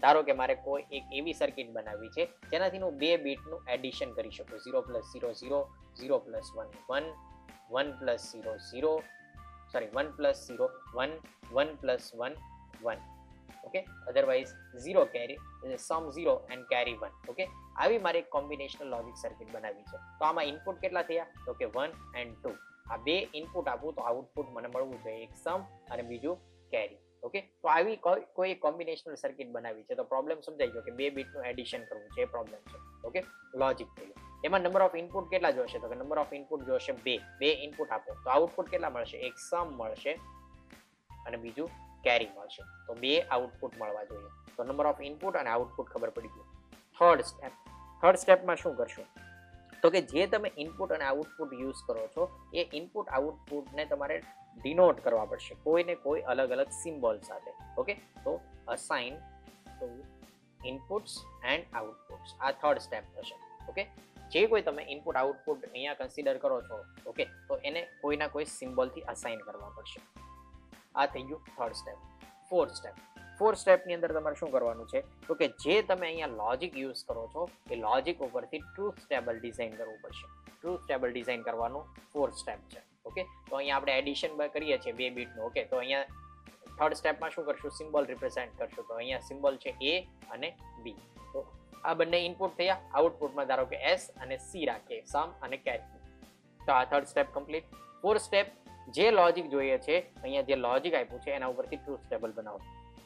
ધારો કે મારે કોઈ એક એવી સર્કિટ બનાવવી છે જેનાથી હું 2 બીટનું એડિશન કરી શકું, 0 + 0 0, 0 + 1 1, 1 + 0 0, sorry 1 + 0 1, 1 + 1 1. Okay, otherwise 0 carry, sum 0 and carry 1. Okay, આવી મારે એક કોમ્બિનેશનલ લોજિક સર્કિટ બનાવવી છે. તો આમાં ઇનપુટ કેટલા થયા? તો કે 1 and 2. આ બે ઇનપુટ આપું તો આઉટપુટ મને મળવું જોઈએ, એક સમ અને બીજું કેરી. ઓકે, તો આવી કોઈ કોમ્બિનેશનલ સર્કિટ બનાવી છે. તો પ્રોબ્લેમ સમજાઈ ગયો કે 2 બીટનું એડિશન કરવું છે, એ પ્રોબ્લેમ છે. ઓકે, લોજિક થયું. એમાં નંબર ઓફ ઇનપુટ કેટલા જોશે? તો કે નંબર ઓફ ઇનપુટ જોશે 2. 2 ઇનપુટ આપો તો આઉટપુટ કેટલા મળશે? એક સમ મળશે અને બીજું કેરી મળશે. તો 2 આઉટપુટ મળવા જોઈએ. તો નંબર ઓફ ઇનપુટ અને આઉટપુટ ખબર પડી ગયું. થર્ડ સ્ટેપમાં શું કરશો? તો કે જે તમે ઇનપુટ અને આઉટપુટ યુઝ કરો છો એ ઇનપુટ આઉટપુટને તમારે ડિનોટ કરવા પડશે કોઈને કોઈ અલગ અલગ સિમ્બોલ સાથે. ઓકે, તો assign to inputs and outputs, આ થર્ડ સ્ટેપ થશે. ઓકે, જે કોઈ તમે ઇનપુટ આઉટપુટ અહીંયા કન્સિડર કરો છો, ઓકે, તો એને કોઈના કોઈ સિમ્બોલથી અસાઇન કરવા પડશે. આ થઈ ગયું થર્ડ સ્ટેપ. ફોર્થ સ્ટેપની અંદર તમારે શું કરવાનું છે? તો કે જે તમે અહીંયા લોજિક યુઝ કરો છો એ લોજિક ઉપરથી ટ્રુથ ટેબલ ડિઝાઇન કરવું પડશે. ટ્રુથ ટેબલ ડિઝાઇન કરવાનું ફોર્થ સ્ટેપ છે. ઓકે, તો અહીંયા આપણે એડિશન કરીએ છીએ 2 બીટનું. ઓકે, તો અહીંયા થર્ડ સ્ટેપમાં શું કરશું? સિમ્બોલ રિપ્રેઝેન્ટ કરશું. તો અહીંયા સિમ્બોલ છે A અને B. તો આ બંને ઇનપુટ થયા. આઉટપુટમાં ધારો કે S અને C રાખીએ, સમ અને કેરી. તો આ third step complete. Fourth step, જે લોજિક જોઈએ છે અહીંયા જે લોજિક આપ્યું છે એના ઉપરથી ટ્રુથ ટેબલ બનાવો.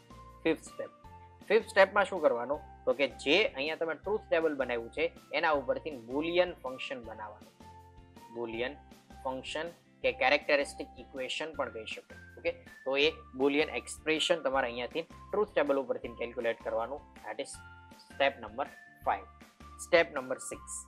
ફિફ્થ સ્ટેપમાં શું કરવાનું? તો કે જે અહીંયા તમે ટ્રુથ ટેબલ બનાવ્યું છે એના ઉપરથી બુલિયન ફંક્શન બનાવવાનું. બુલિયન ફંક્શન કે કેરેક્ટરિસ્ટિક ઇક્વેશન પણ કહી શકો. ઓકે, તો એ બુલિયન એક્સપ્રેશન તમારે અહીંયાથી ટ્રુથ ટેબલ ઉપરથી કેલ્ક્યુલેટ કરવાનું. That is step number 5. Step number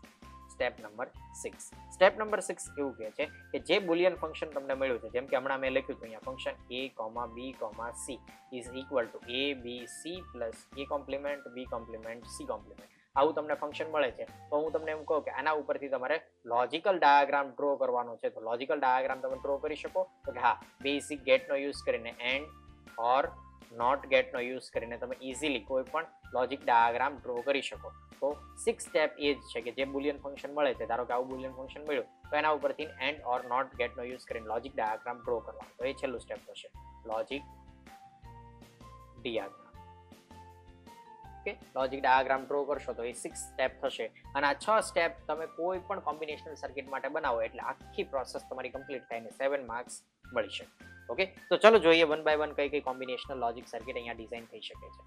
6 એવું કહે છે કે જે બુલિયન ફંક્શન તમને મળ્યું છે, જેમ કે હમણાં મેં લખ્યું હતું અહીંયા function a, b, c is equal to a, b, c plus a complement, b complement, c complement. આવું તમને ફંક્શન મળે છે તો હું તમને એમ કહું કે આના ઉપરથી તમારે લોજિકલ ડાયાગ્રામ ડ્રો કરવાનો છે. તો લોજિકલ ડાયાગ્રામ તમે ડ્રો કરી શકો? તો કે હા, બેઝિક ગેટનો યુઝ કરીને એન્ડ ઓર નોટ ગેટનો યુઝ કરીને તમે ઇઝીલી કોઈ પણ લોજિક ડાયાગ્રામ ડ્રો કરી શકો. તો 6 સ્ટેપ એ જ છે કે જે બુલિયન ફંક્શન મળે છે, ધારો કે આવું બુલિયન ફંક્શન મળ્યું તો એના ઉપરથી એન્ડ ઓર નોટ ગેટનો યુઝ કરીને લોજિક ડાયાગ્રામ ડ્રો કરવાનો. તો એ છેલ્લું સ્ટેપ થશે, logic diagram. Okay, logic diagram draw કરશો તો એ 6 સ્ટેપ થશે. અને આ 6 સ્ટેપ તમે કોઈ પણ કોમ્બિનેશનલ સર્કિટ માટે બનાવો એટલે આખી પ્રોસેસ તમારી કમ્પ્લીટ થઈને 7 માર્ક્સ મળી શકે. ઓકે, તો ચલો જોઈએ વન બાય વન કઈ કઈ કોમ્બિનેશનલ લોજિક સર્કિટ અહીંયા ડિઝાઇન થઈ શકે છે.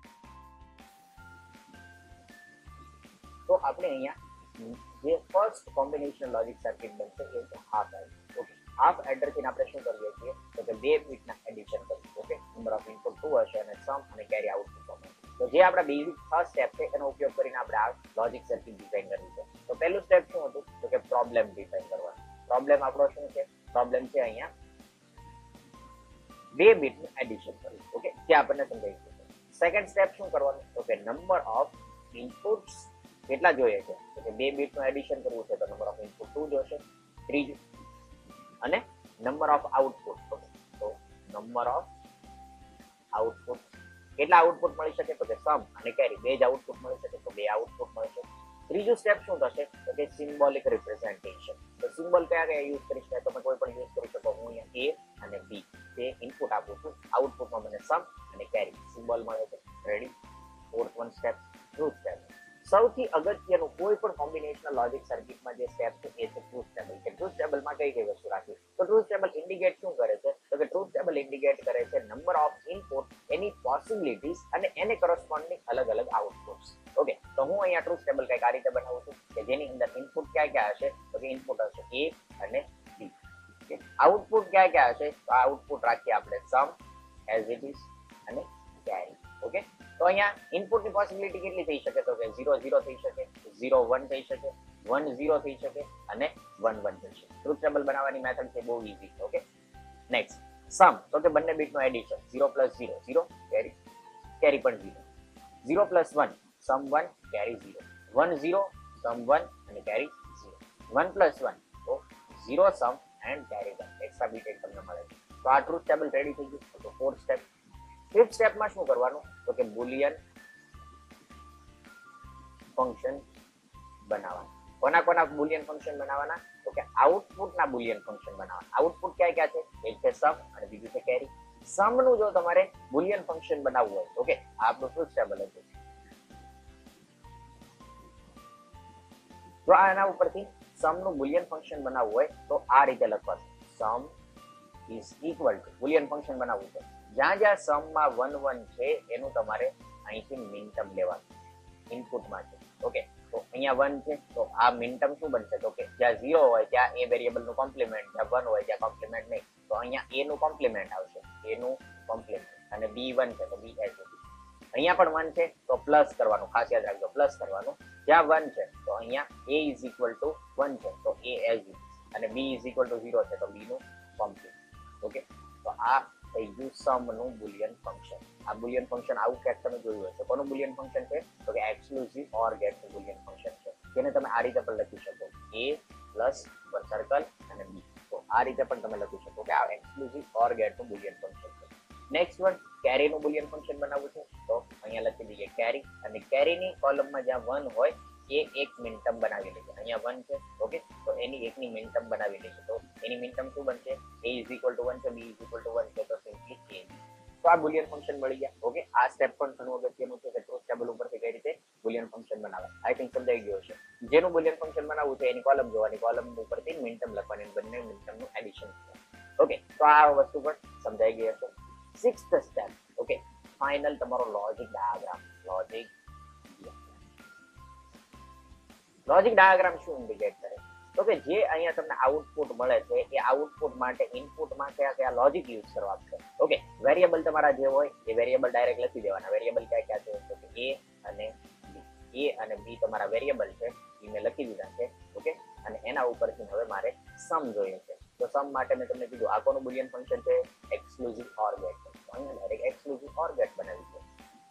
તો આપણે અહીંયા જે ફર્સ્ટ કોમ્બિનેશન લોજિક સર્કિટ બનશે એ છે half adder. Okay, half adder થી આપણે શું કરીએ છીએ તો કે 2 બીટના એડિશન કરીશું. ઓકે, નંબર ઓફ ઇનપુટ 2 હશે અને સમ અને કેરી આઉટપુટ મળશે. તો જે આપણા બેઝિક ફર્સ્ટ સ્ટેપ છે એનો ઉપયોગ કરીને આપણે આ લોજિક સર્કિટ ડિઝાઇન કરવી છે. તો પહેલું સ્ટેપ શું હતું તો કે પ્રોબ્લેમ ડિફાઇન કરવાનું. પ્રોબ્લેમ આપણો શું છે? પ્રોબ્લેમ છે અહીંયા 2 બીટનું એડિશન કરવું. ઓકે, જે આપણને સમજાઈ ગયું. સેકન્ડ સ્ટેપ શું કરવાનું તો કે નંબર ઓફ ઇનપુટ્સ કેટલા જોઈએ છે તો કે 2 બીટનું એડિશન કરવું છે તો નંબર ઓફ ઇનપુટ 2 જોશે. ત્રીજું અને નંબર ઓફ આઉટપુટ. તો નંબર ઓફ આઉટપુટ કેટલા આઉટપુટ મળી શકે તો કે સમ અને કેરી 2 જ આઉટપુટ મળી શકે તો 2 આઉટપુટ મળશે. ત્રીજું સ્ટેપ શું થશે તો કે સિમ્બોલિક રિપ્રેઝન્ટેશન. તો સિમ્બોલ કયા યુઝ કરી શકાય? તમે કોઈ પણ યુઝ કરી શકો. હું અહીંયા a અને b તે ઇનપુટ આપું છું, આઉટપુટમાં મને સમ અને કેરી સિમ્બોલ મળે છે. Ready. Fourth one step truth table. સૌથી અગત્યનું કોઈ પણ કોમ્બિનેશનલ લોજિક સર્કિટમાં જે સ્ટેપ છે એ છે ટ્રુથ ટેબલ. કે ટ્રુથ ટેબલમાં કઈ કઈ વસ્તુ રાખવી? તો ટ્રુથ ટેબલ ઇન્ડિકેટ શું કરે છે તો કે ટ્રુથ ટેબલ ઇન્ડિકેટ કરે છે નંબર ઓફ ઇનપુટ, એની પોસિબિલિટીઝ અને એને કોરસ્પોન્ડિંગ અલગ અલગ આઉટપુટ્સ. ઓકે, તો હું અહીંયા ટ્રુથ ટેબલ કઈક આ રીતે બનાવું છું કે જેની અંદર ઇનપુટ ક્યાં ક્યાં હશે તો કે ઇનપુટ હશે a અને b. આઉટપુટ ક્યાં ક્યાં હશે તો આઉટપુટ રાખીએ આપણે સમ એઝ ઇટ ઇઝ અને કેરી. ઓકે, તો અહીંયા ઇનપુટની પોસિબિલિટી કેટલી થઈ શકે તો કે 0 0 થઈ શકે, 0 1 થઈ શકે, 1 0 થઈ શકે અને 1 1 થઈ શકે. ટ્રુથ ટેબલ બનાવવાની મેથડ છે બહુ ઈઝી. ઓકે, નેક્સ્ટ સમ તો કે બંને બીટનું એડિશન 0 + 0 0 કેરી, કેરી પણ 0, 0 + 1 સમ 1 કેરી 0, 1 0 સમ 1 અને કેરી 0, 1 + 1 તો 0 sum and carry 1 extra bit એક તમને મળે છે. તો આ ટ્રુથ ટેબલ રેડી થઈ ગયું. તો ફોર્થ સ્ટેપ. ફિફ્થ સ્ટેપમાં શું કરવાનું તો કે બુલિયન ફંક્શન બનાવવાના. કોના બુલિયન ફંક્શન બનાવવાના? તો કે આઉટપુટના બુલિયન ફંક્શન બનાવવાના. આઉટપુટ ક્યાં છે? એક છે સમ અને બીજું છે કેરી. સમ નું જો તમારે બુલિયન ફંક્શન બનાવવું હોય, ઓકે, આપણું ટ્રુથ ટેબલ હતું. તો આના ઉપરથી સમ નું બુલિયન ફંક્શન બનાવવું હોય તો આ રીતે લખવાનું, sum is equal to, Boolean function બનાવવું છે, જ્યાં જ્યાં સમ માં 1 1 છે એનું તમારે અહીંથી મિનટર્મ લેવાનું ઇનપુટમાં છે. ઓકે, તો અહીંયા 1 છે તો આ મિનટર્મ શું બનશે? તો કે જ્યાં 0 હોય ત્યાં એ વેરિયેબલ નું કોમ્પ્લિમેન્ટ, જ્યાં 1 હોય ત્યાં કોમ્પ્લિમેન્ટ નહીં, તો અહીંયા a નું કોમ્પ્લિમેન્ટ આવશે, a નું કોમ્પ્લિમેન્ટ, અને b 1 છે તો b એઝ ઇટ ઇઝ. અહીંયા પણ 1 છે તો પ્લસ કરવાનું, ખાસ યાદ રાખજો પ્લસ કરવાનું. જ્યાં 1 છે તો અહીંયા a ઇઝ ઇક્વલ ટુ 1 છે તો a એઝ ઇટ ઇઝ, અને b ઇઝ ઇક્વલ ટુ 0 છે તો b નું કોમ્પ્લિમેન્ટ. ઓકે, તો આ થઈ ગયું સમ નું બુલિયન ફંક્શન. આ બુલિયન ફંક્શન આવું ક્યાંક તમે જોયું હશે. કોનું બુલિયન ફંક્શન છે? તો કે એક્સક્લુઝિવ ઓર ગેટ નું બુલિયન ફંક્શન છે, જેને તમે આ રીતે પણ લખી શકો, a પ્લસ સર્કલ અને b. તો આ રીતે પણ તમે લખી શકો કે આ એક્સક્લુઝિવ ઓર ગેટ નું બુલિયન ફંક્શન છે. નેક્સ્ટ વન, કેરી નું બુલિયન ફંક્શન બનાવવું છે, તો અહીંયા લખી દઈએ કેરી, અને કેરીની કોલમમાં જ્યાં 1 હોય એ એક મિનટર્મ બનાવી લેશે. અહીંયા 1 છે, ઓકે, તો એની એકની મિનટર્મ બનાવી લેશે. તો એની મિનટર્મ શું બનશે? a ઇઝ ઇક્વલ ટુ 1 છે, b ઇઝ ઇક્વલ ટુ 1 છે, તો સિમ્પલી a. તો આ બુલિયન ફંક્શન મળી ગયા. ઓકે, આ સ્ટેપ પણ ઘણું અગત્યનું છે કે ટ્રુથ ટેબલ ઉપરથી કઈ રીતે બુલિયન ફંક્શન બનાવે. આઈ થિંક સમજાઈ ગયું હશે. જેનું બુલિયન ફંક્શન બનાવવું છે એની કોલમ જોવાની, કોલમ ઉપરથી મિનટર્મ લખવાની, બંને મિનટર્મનું એડિશન. ઓકે, તો આ વસ્તુ પણ સમજાઈ ગઈ હશે. 6th સ્ટેપ, ઓકે, ફાઇનલ તમારો લોજિક ડાયાગ્રામ. લોજિક ડાયાગ્રામ શું ઇન્ડિકેટ કરે? તો કે જે અહીંયા તમને આઉટપુટ મળે છે એ આઉટપુટ માટે ઇનપુટમાં કયા કયા લોજિક યુઝ કરવા છે. ઓકે, વેરિયેબલ તમારા જે હોય એ વેરિયેબલ ડાયરેક્ટ લખી દેવાના. વેરિયેબલ કયા કયા છે? તો કે a અને b તમારા વેરિયેબલ છે, એ મેં લખી દીધા છે. ઓકે, અને એના ઉપરથી હવે મારે સમ જોઈએ છે. તો સમ માટે મેં તમને કીધું આ કોનું બુલિયન ફંક્શન છે? Exclusive OR gate. તો અહીંયા ડાયરેક્ટ એક્સક્લુઝિવ ઓર ગેટ બનાવી છે.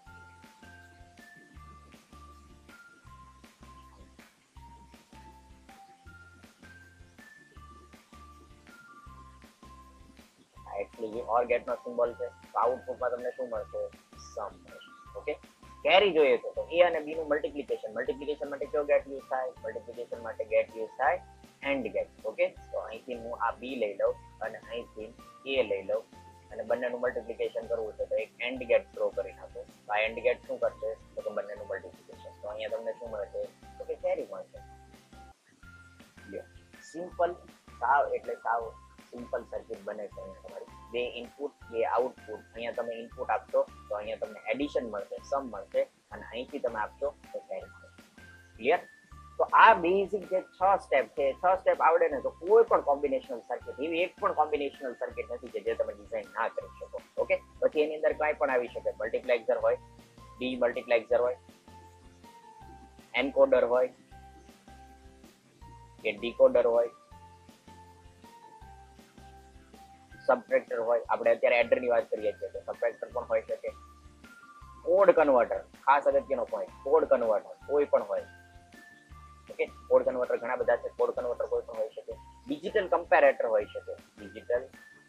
એક્સક્લુઝિવ ઓર ગેટ નો સિમ્બોલ છે. તો આઉટપુટમાં તમને શું મળશે? સમ મળશે. ઓકે, કેરી જોઈએ તો a અને b નું મલ્ટીપ્લિકેશન. મલ્ટીપ્લિકેશન માટે કયો ગેટ યુઝ થાય? મલ્ટીપ્લિકેશન માટે ગેટ યુઝ થાય એન્ડ ગેટ. ઓકે, તો અહીંથી હું આ b લઈ લઉં અને અહીંથી a લઈ લઉં, અને બંનેનું મલ્ટીપ્લિકેશન કરવું છે તો એક એન્ડ ગેટ થ્રો કરી નાખો. તો આ એન્ડ ગેટ શું કરશે? તો કે બંનેનું મલ્ટીપ્લિકેશન. તો અહીંયા તમને શું મળશે? તો કે કેરી મળશે. સિમ્પલ, સાવ એટલે સાવ સિમ્પલ સર્કિટ બને છે. અહીંયા તમારી બે ઇનપુટ, બે આઉટપુટ. અહીંયા તમે ઇનપુટ આપશો તો અહીંયા તમને એડિશન મળશે, સમ મળશે, અને અહીંથી તમે આપશો તો કેરી મળશે. ક્લિયર? તો આ બેઝિક જે 6 સ્ટેપ છે, 6 સ્ટેપ આવડે ને તો કોઈ પણ કોમ્બિનેશનલ સર્કિટ, એવી એક પણ કોમ્બિનેશનલ સર્કિટ નથી કે જે તમે ડિઝાઇન ના કરી શકો. ઓકે, પછી એની અંદર કાંઈ પણ આવી શકે. મલ્ટીપ્લેક્સર હોય, ડી મલ્ટીપ્લેક્સર હોય, એન્કોડર હોય કે ડીકોડર હોય, સબટ્રેક્ટર હોય. આપણે અત્યારે એડર ની વાત કરીએ છીએ તો સબટ્રેક્ટર પણ હોઈ શકે. કોડ કન્વર્ટર, ખાસ અગત્યનો પોઈન્ટ, કોડ કન્વર્ટર કોઈ પણ હોય. ઓકે, કોડ કન્વર્ટર ઘણા બધા છે. કોડ કન્વર્ટર કોઈ પણ હોઈ શકે. ડિજિટલ કમ્પેરેટર હોઈ શકે, ડિજિટલ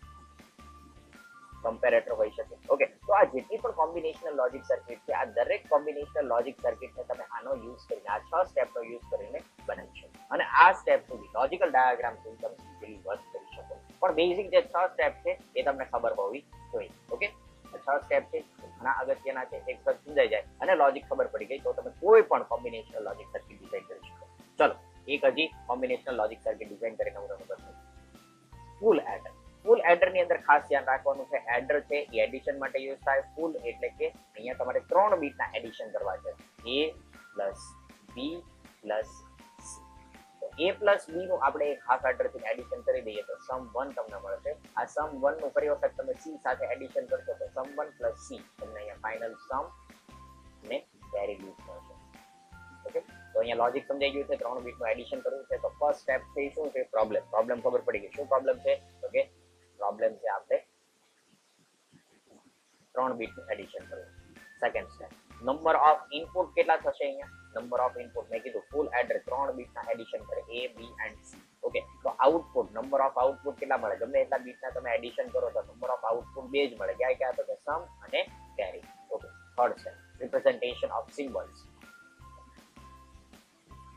કમ્પેરેટર હોઈ શકે. ઓકે, તો આ જેટલી પણ કોમ્બિનેશનલ લોજિક સર્કિટ છે, આ દરેક કોમ્બિનેશનલ લોજિક સર્કિટને તમે આનો યુઝ કરીને, આ 6 સ્ટેપનો યુઝ કરીને બનાવી શકો. અને આ સ્ટેપ સુધી લોજિકલ ડાયાગ્રામ સુધી તમે સિમ્પલી વર્ક કરી શકો. પણ બેઝિક જે 6 સ્ટેપ છે એ તમને ખબર હોવી જોઈએ. ઓકે, 6 સ્ટેપ છે, ઘણા અગત્યના છે. એક વખત સમજાઈ જાય અને લોજિક ખબર પડી ગઈ તો તમે કોઈ પણ કોમ્બિનેશનલ લોજિક સર્કિટ ડિઝાઇન કરી શકો. ચલો, એક હજી કોમ્બિનેશનલ લોજિક સર્કિટ ડિઝાઇન કરીને હું તમને બતાવું. ફૂલ એડર. ફૂલ એડર ની અંદર ખાસ ધ્યાન રાખવાનું છે, એડર છે એ એડિશન માટે યુઝ થાય. ફૂલ એટલે કે અહીંયા તમારે 3 બીટના એડિશન કરવા છે, a plus b plus c. તો a પ્લસ b નું આપણે એક હાફ એડર થી એડિશન કરી દઈએ તો સમ 1 તમને મળશે. આ સમ 1 નું ફરી વખત તમે c સાથે એડિશન કરશો તો સમ 1 પ્લસ c તમને અહીંયા ફાઇનલ સમ ને કેરી લૂપ મળશે. ઓકે, તો અહીંયા લોજિક સમજાઈ ગયું છે. 3 બીટનું એડિશન કરવું છે તો ફર્સ્ટ સ્ટેપ છે શું છે? પ્રોબ્લેમ. પ્રોબ્લેમ ખબર પડી ગઈ. શું પ્રોબ્લેમ છે? તો કે પ્રોબ્લેમ છે આપણે 3 બીટનું એડિશન કરવું. Second step, number of input કેટલા થશે? અહીંયા નંબર ઓફ ઇનપુટ મેં કીધું ફૂલ એડર 3 બીટના એડિશન કરે, a b and c. Okay, તો આઉટપુટ, નંબર ઓફ આઉટપુટ કેટલા મળે? ગમે એટલા બીટના તમે એડિશન કરો તો નંબર ઓફ આઉટપુટ 2 જ મળે. ક્યાં તો કે સમ અને carry. Okay, third step, representation of symbols.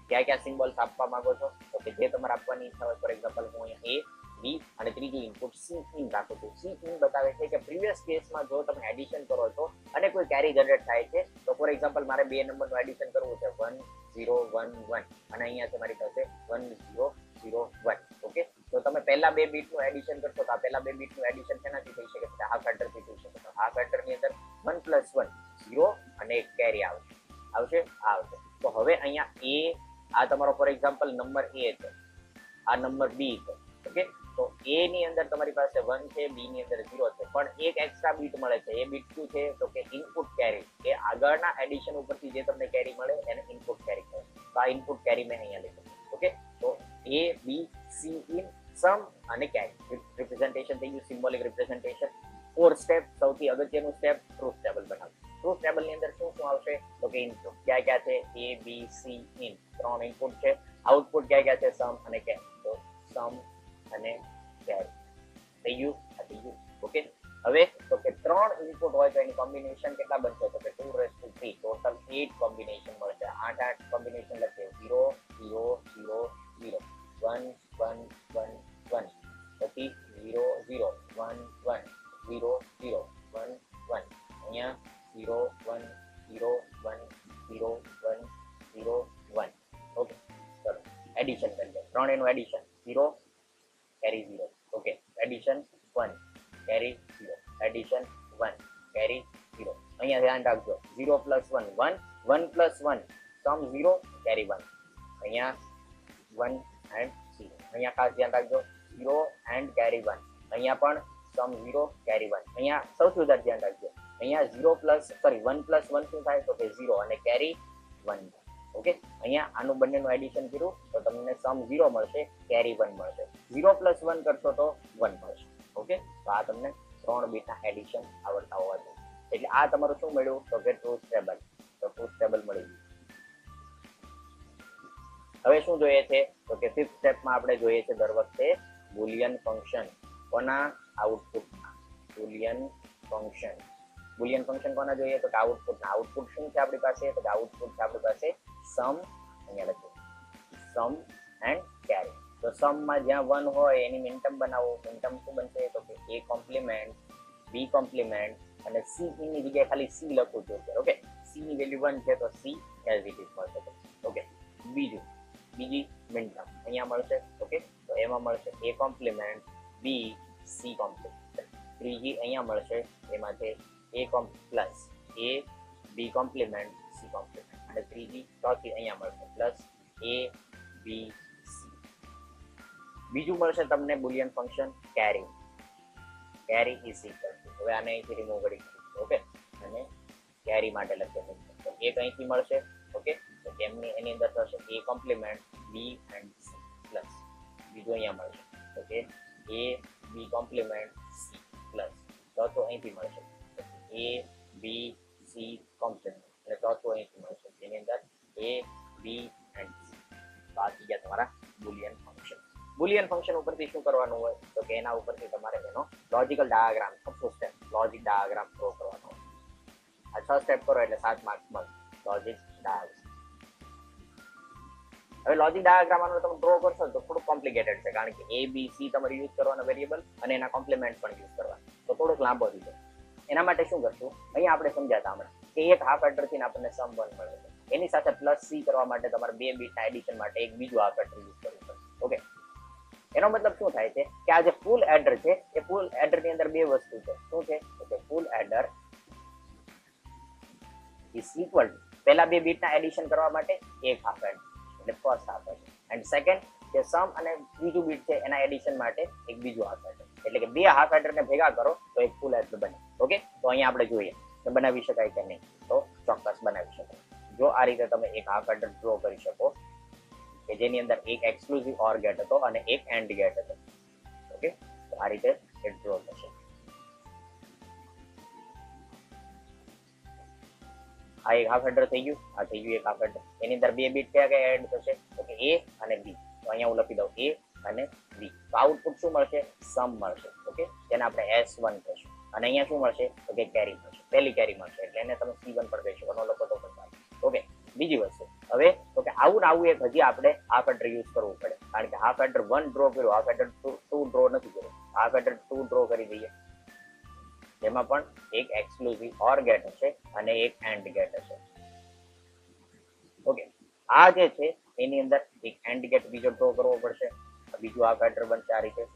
ક્યાં ક્યાં સિમ્બોલ્સ આપવા માંગો છો તો કે જે તમારે આપવાની ઈચ્છા હોય. ફોર એક્ઝામ્પલ હું અહીંયા A, B અને ત્રીજું ઇનપુટ C ઇન રાખું છું. C ઇન બતાવે છે કે પ્રીવિયસ કેસમાં જો તમે એડિશન કરો છો અને કોઈ કેરી જનરેટ થાય છે તો ફોર એક્ઝામ્પલ મારે 2 નંબરનું એડિશન કરવું છે 1 0 1 1 અને અહીંયા છે મારી પાસે 1 0 0 1. ઓકે, તો તમે પહેલા 2 બીટનું એડિશન કરશો તો આ પહેલા 2 બીટનું એડિશન શેનાથી થઈ શકે છે? હાફ એડરથી થઈ શકે. તો હાફ એડરની અંદર 1 + 1 0 અને એક કેરી આવશે. તો હવે અહીંયા આ તમારો ફોર એક્ઝામ્પલ નંબર A છે, આ નંબર B છે. ઓકે, તો A ની અંદર તમારી પાસે 1 છે, B ની અંદર 0 છે, પણ એક એક્સ્ટ્રા બીટ મળે છે. એ બીટ શું છે તો કે ઇનપુટ કેરી. એ આગળના એડિશન ઉપરથી જે તમને કેરી મળે એને ઇનપુટ કેરી કહે. તો આ ઇનપુટ કેરી મેં અહીંયા લીધું. ઓકે, તો A, B, C in sum અને કેરી રિપ્રેઝન્ટેશન થઈ ગયું, સિમ્બોલિક રિપ્રેઝન્ટેશન. 4 સ્ટેપ. સૌથી અગત્યનું સ્ટેપ ટ્રુથ ટેબલ બનાવવું. ટ્રુથ ટેબલ ની અંદર શું આવશે તો કે ઇનપુટ ક્યાં છે? A, B, C in 3 input છે. આઉટપુટ ક્યાં છે? સમ અને કેરી. તો સમ અને કેરી થઈ ગયું. ઓકે, હવે તો કે 3 ઇનપુટ હોય તો એની કોમ્બિનેશન કેટલા બનશે તો કે 2⁻3. ટોટલ 8 કોમ્બિનેશન મળશે. 8 કોમ્બિનેશન લખીએ 0 0 0 0 1 1 1 1 પછી 0 0 1 1 0 0 1 1 અહીંયા 0 1 0 1 0 1 0 1. ઓકે, ચલો એડિશન કરીએ. 3 એનું addition 0 carry 0. Okay, addition 1 carry 0, addition 1 carry 0. અહીંયા ધ્યાન રાખજો 0 + 1 1 1 + 1 સમ 0 કેરી 1. અહીંયા 1 and 0. અહીંયા ખાસ ધ્યાન રાખજો 0 and કેરી 1. અહીંયા પણ સમ 0 કેરી 1. અહીંયા સૌથી વધારે ધ્યાન રાખજો અહીંયા 1 + 1 શું થાય તો કે 0 અને કેરી 1. ઓકે, અહીંયા આનું બંનેનું એડિશન કર્યું તો તમને સમ 0 મળશે, કેરી 1 મળશે. 0 + 1 કરશો તો 1 મળશે. ઓકે, તો આ તમને 3 બીટના એડિશન આવડતા હોવા જોઈએ. એટલે આ તમારું શું મળ્યું તો કે ટ્રુથ ટેબલ. તો ટ્રુથ ટેબલ મળી ગયું. હવે શું જોઈએ છે તો કે 5th સ્ટેપમાં આપણે જોઈએ છે દર વખતે બુલિયન ફંક્શન. કોના? આઉટપુટના. બુલિયન ફંક્શન કોના જોઈએ તો કે આઉટપુટના. આઉટપુટ શું છે આપણી પાસે તો કે આઉટપુટ છે આપણી પાસે સમ. અહીંયા લખીએ સમ એન્ડ કેરી. તો સમ માં જ્યાં 1 હોય એની મિનટર્મ બનાવો. મિનટર્મ શું બનશે તો કે A કોમ્પ્લિમેન્ટ, B કોમ્પ્લિમેન્ટ અને C ની જગ્યાએ ખાલી C લખવું જોઈએ. ઓકે, C ની વેલ્યુ 1 છે તો C એઝ ઇટ ઇઝ મળશે. ઓકે, બીજી મિનટર્મ અહીંયા મળશે. ઓકે, તો એમાં મળશે A complement, B, C complement. ત્રીજી અહીંયા મળશે એમાં છે plus A, B complement, C complement અને ચોથી અહીંયા મળશે પ્લસ A, B, C. બીજું મળશે તમને Boolean function carry is equal to. હવે આને અહીંથી રિમૂવ કરી દઈશું. ઓકે, અને કેરી માટે લખીએ તો એક અહીંથી મળશે. ઓકે, તો એની અંદર થશે A complement, B and C plus બીજું અહીંયા મળશે તો કે A, B complement, C plus ચોથું અહીંથી મળશે A, B, C કોમ્પ્લિમેન્ટ અને ચોથું અહીંથી મળશે જેની અંદર A, B એન્ડ C. તો આ થઈ ગયા તમારા બુલિયન ફંક્શન. બુલિયન ફંક્શન ઉપરથી શું કરવાનું હોય તો કે એના ઉપરથી તમારે એનો logical diagram, step logic diagram draw કરવાનો હોય. આ 6 સ્ટેપ કરો એટલે 7 માર્ક્સ મળે. Logic diagram. હવે લોજિક ડાયાગ્રામ આનો તમે ડ્રો કરશો તો થોડું કોમ્પ્લિકેટેડ છે કારણ કે A, B, C તમારે યુઝ કરવાના વેરિયેબલ અને એના કોમ્પ્લિમેન્ટ પણ યુઝ કરવાના, તો થોડુંક લાંબો થઈ જાય. એના માટે શું કરશું અહીંયા આપણે સમજાતા હમણાં કે એક હાફ એડરથી આપણને સમ 1 મળે છે. એની સાથે પ્લસ C કરવા માટે તમારે 2 બીટના એડિશન માટે એક બીજું હાફ એડર યુઝ કરવું પડશે. ઓકે, એનો મતલબ શું થાય છે કે આ જે ફૂલ એડર છે એ ફૂલ એડર ની અંદર 2 વસ્તુ છે. શું છે તો કે full adder is equal to પહેલા 2 બીટના એડિશન કરવા માટે એક હાફ એડર એટલે first half adder and second જે સમ અને ત્રીજું બીટ છે એના એડિશન માટે એક બીજું હાફ એડર. એટલે કે 2 હાફ એડર ને ભેગા કરો તો એક ફૂલ એડર બને. ઓકે, તો અહીંયા આપણે જોઈએ કે બનાવી શકાય કે નહીં. તો ચોક્કસ બનાવી શકાય. જો આ રીતે તમે એક હાફ એડર ડ્રો કરી શકો કે જેની અંદર એક એક્સક્લુઝિવ ઓર ગેટ હતો અને એક એન્ડ ગેટ હતો. ઓકે, તો આ રીતે એ ડ્રો થશે. આ એક હાફ એડર થઈ ગયું, આ થઈ ગયું એક હાફ એડર. એની અંદર 2 બીટ કયા એડ થશે તો કે A અને B. તો અહીંયા હું લખી દઉં A અને B. તો આઉટપુટ શું મળશે? સમ મળશે. ઓકે, જેને આપણે S1 કહીશું અને અહીંયા શું મળશે તો કે કેરી મળશે, પહેલી કેરી મળશે એટલે એને તમે C1 પર કહી શકો, ન લખો તો પણ ચાલે. ઓકે, બીજી વસ્તુ હવે તો કે આવું ને આવું એક હજી આપણે હાફ એડર યુઝ કરવું પડે, કારણ કે હાફ એડર 1 ડ્રો કર્યું, હાફ એડર 2 ડ્રો નથી કર્યું. હાફ એડર 2 ડ્રો કરી દઈએ, જેમાં પણ એક એક્સક્લુઝિવ ઓર ગેટ હશે અને એક એન્ડ ગેટ હશે. ઓકે, આ જે છે એની અંદર એક એન્ડ ગેટ બીજો ડ્રો કરવો પડશે, બીજું હાફ એડર બનશે આ રીતે.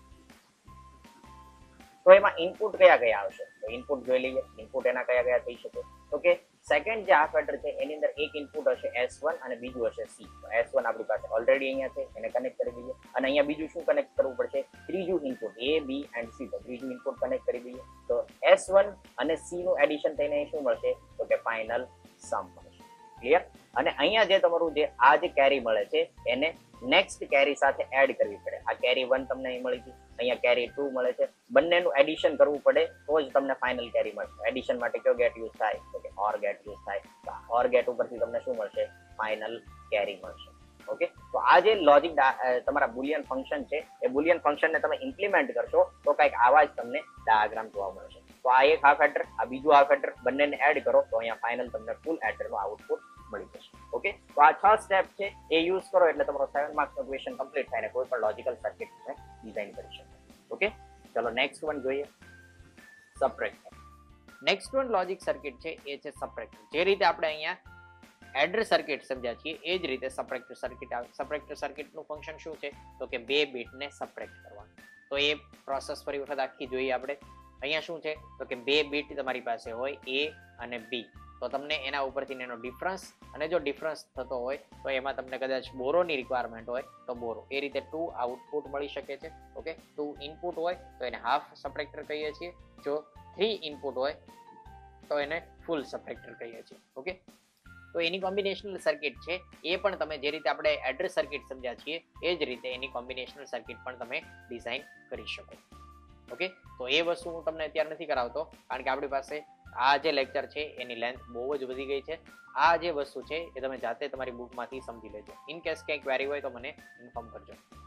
તો એમાં ઇનપુટ કયા કયા આવશે, તો ઇનપુટ જોઈ લઈએ. ઇનપુટ એના કયા કયા થઈ શકે, તો કે સેકન્ડ જે હાફ એડર છે એની અંદર એક ઇનપુટ હશે S1 અને બીજું હશે C. તો S1 આપણી પાસે ઓલરેડી અહીંયા છે, એને કનેક્ટ કરી દઈએ. અને અહીંયા બીજું શું કનેક્ટ કરવું પડશે, ત્રીજું input A, B and C. તો ત્રીજું ઇનપુટ કનેક્ટ કરી દઈએ. તો S1 અને C નું એડિશન થઈને શું મળશે, તો કે ફાઇનલ સમ મળશે. ક્લિયર? અને અહીંયા જે તમારું જે આ જે કેરી મળે છે એને નેક્સ્ટ કેરી સાથે એડ કરવી પડે. આ કેરી 1 તમને અહીં મળી ગઈ, અહીંયા કેરી 2 મળે છે, બંનેનું એડિશન કરવું પડે તો જ તમને ફાઇનલ કેરી મળશે. એડિશન માટે કયો ગેટ યુઝ થાય, તો કે ઓર ગેટ યુઝ થાય. તો ઓર ગેટ ઉપરથી તમને શું મળશે, ફાઇનલ કેરી મળશે. ઓકે, તો આ જે લોજિક તમારા બુલિયન ફંક્શન છે એ બુલિયન ફંક્શનને તમે ઇમ્પ્લિમેન્ટ કરશો તો કંઈક આવા જ તમને ડાયાગ્રામ જોવા મળશે. તો આ એક હાફ એડર, આ બીજું હાફ એડર, બંનેને એડ કરો તો અહીંયા ફાઇનલ તમને ફૂલ એડરનું આઉટપુટ મળી જશે. ઓકે, તો આ 6 સ્ટેપ છે એ યુઝ કરો એટલે તમારો 7 માર્ક્સનો ક્વેશ્ચન કમ્પ્લીટ થાય ને કોઈ પણ લોજિકલ સર્કિટ તમે ડિઝાઇન કરી શકો. ઓકે, ચલો નેક્સ્ટ વન જોઈએ, subtractor. Next one logic circuit છે એ છે સબટ્રેક્ટર. જે રીતે આપણે અહીંયા એડર સર્કિટ સમજ્યા છીએ એ જ રીતે સબટ્રેક્ટર સર્કિટ આવે. સબટ્રેક્ટર સર્કિટનું ફંક્શન શું છે, તો કે 2 બીટને સબટ્રેક્ટ કરવાનું. તો એ પ્રોસેસ ફરી વખત આખી જોઈએ આપણે. અહીંયા શું છે, તો કે 2 બીટ તમારી પાસે હોય A અને B. તો તમને એના ઉપરથી એનો ડિફરન્સ, અને જો ડિફરન્સ થતો હોય તો એમાં તમને કદાચ બોરોની રિક્વાયરમેન્ટ હોય તો બોરો. એ રીતે 2 આઉટપુટ મળી શકે છે. ઓકે, 2 ઇનપુટ હોય તો એને હાફ સબટ્રેક્ટર કહીએ છીએ. જો 3 ઇનપુટ હોય તો એને ફૂલ સબટ્રેક્ટર કહીએ છીએ. ઓકે, તો એની કોમ્બિનેશનલ સર્કિટ છે એ પણ તમે જે રીતે આપણે એડર સર્કિટ સમજ્યા છીએ એ જ રીતે એની કોમ્બિનેશનલ સર્કિટ પણ તમે ડિઝાઇન કરી શકો. ઓકે, તો એ વસ્તુ હું તમને અત્યારે નથી કરાવતો કારણ કે આપણી પાસે આ જે લેક્ચર છે એની લેન્થ બહુ જ વધી ગઈ છે. આ જે વસ્તુ છે એ તમે જાતે તમારી બુકમાંથી સમજી લેજો. ઇન કેસ કંઈક ક્વેરી હોય તો મને ઇન્ફોર્મ કરજો.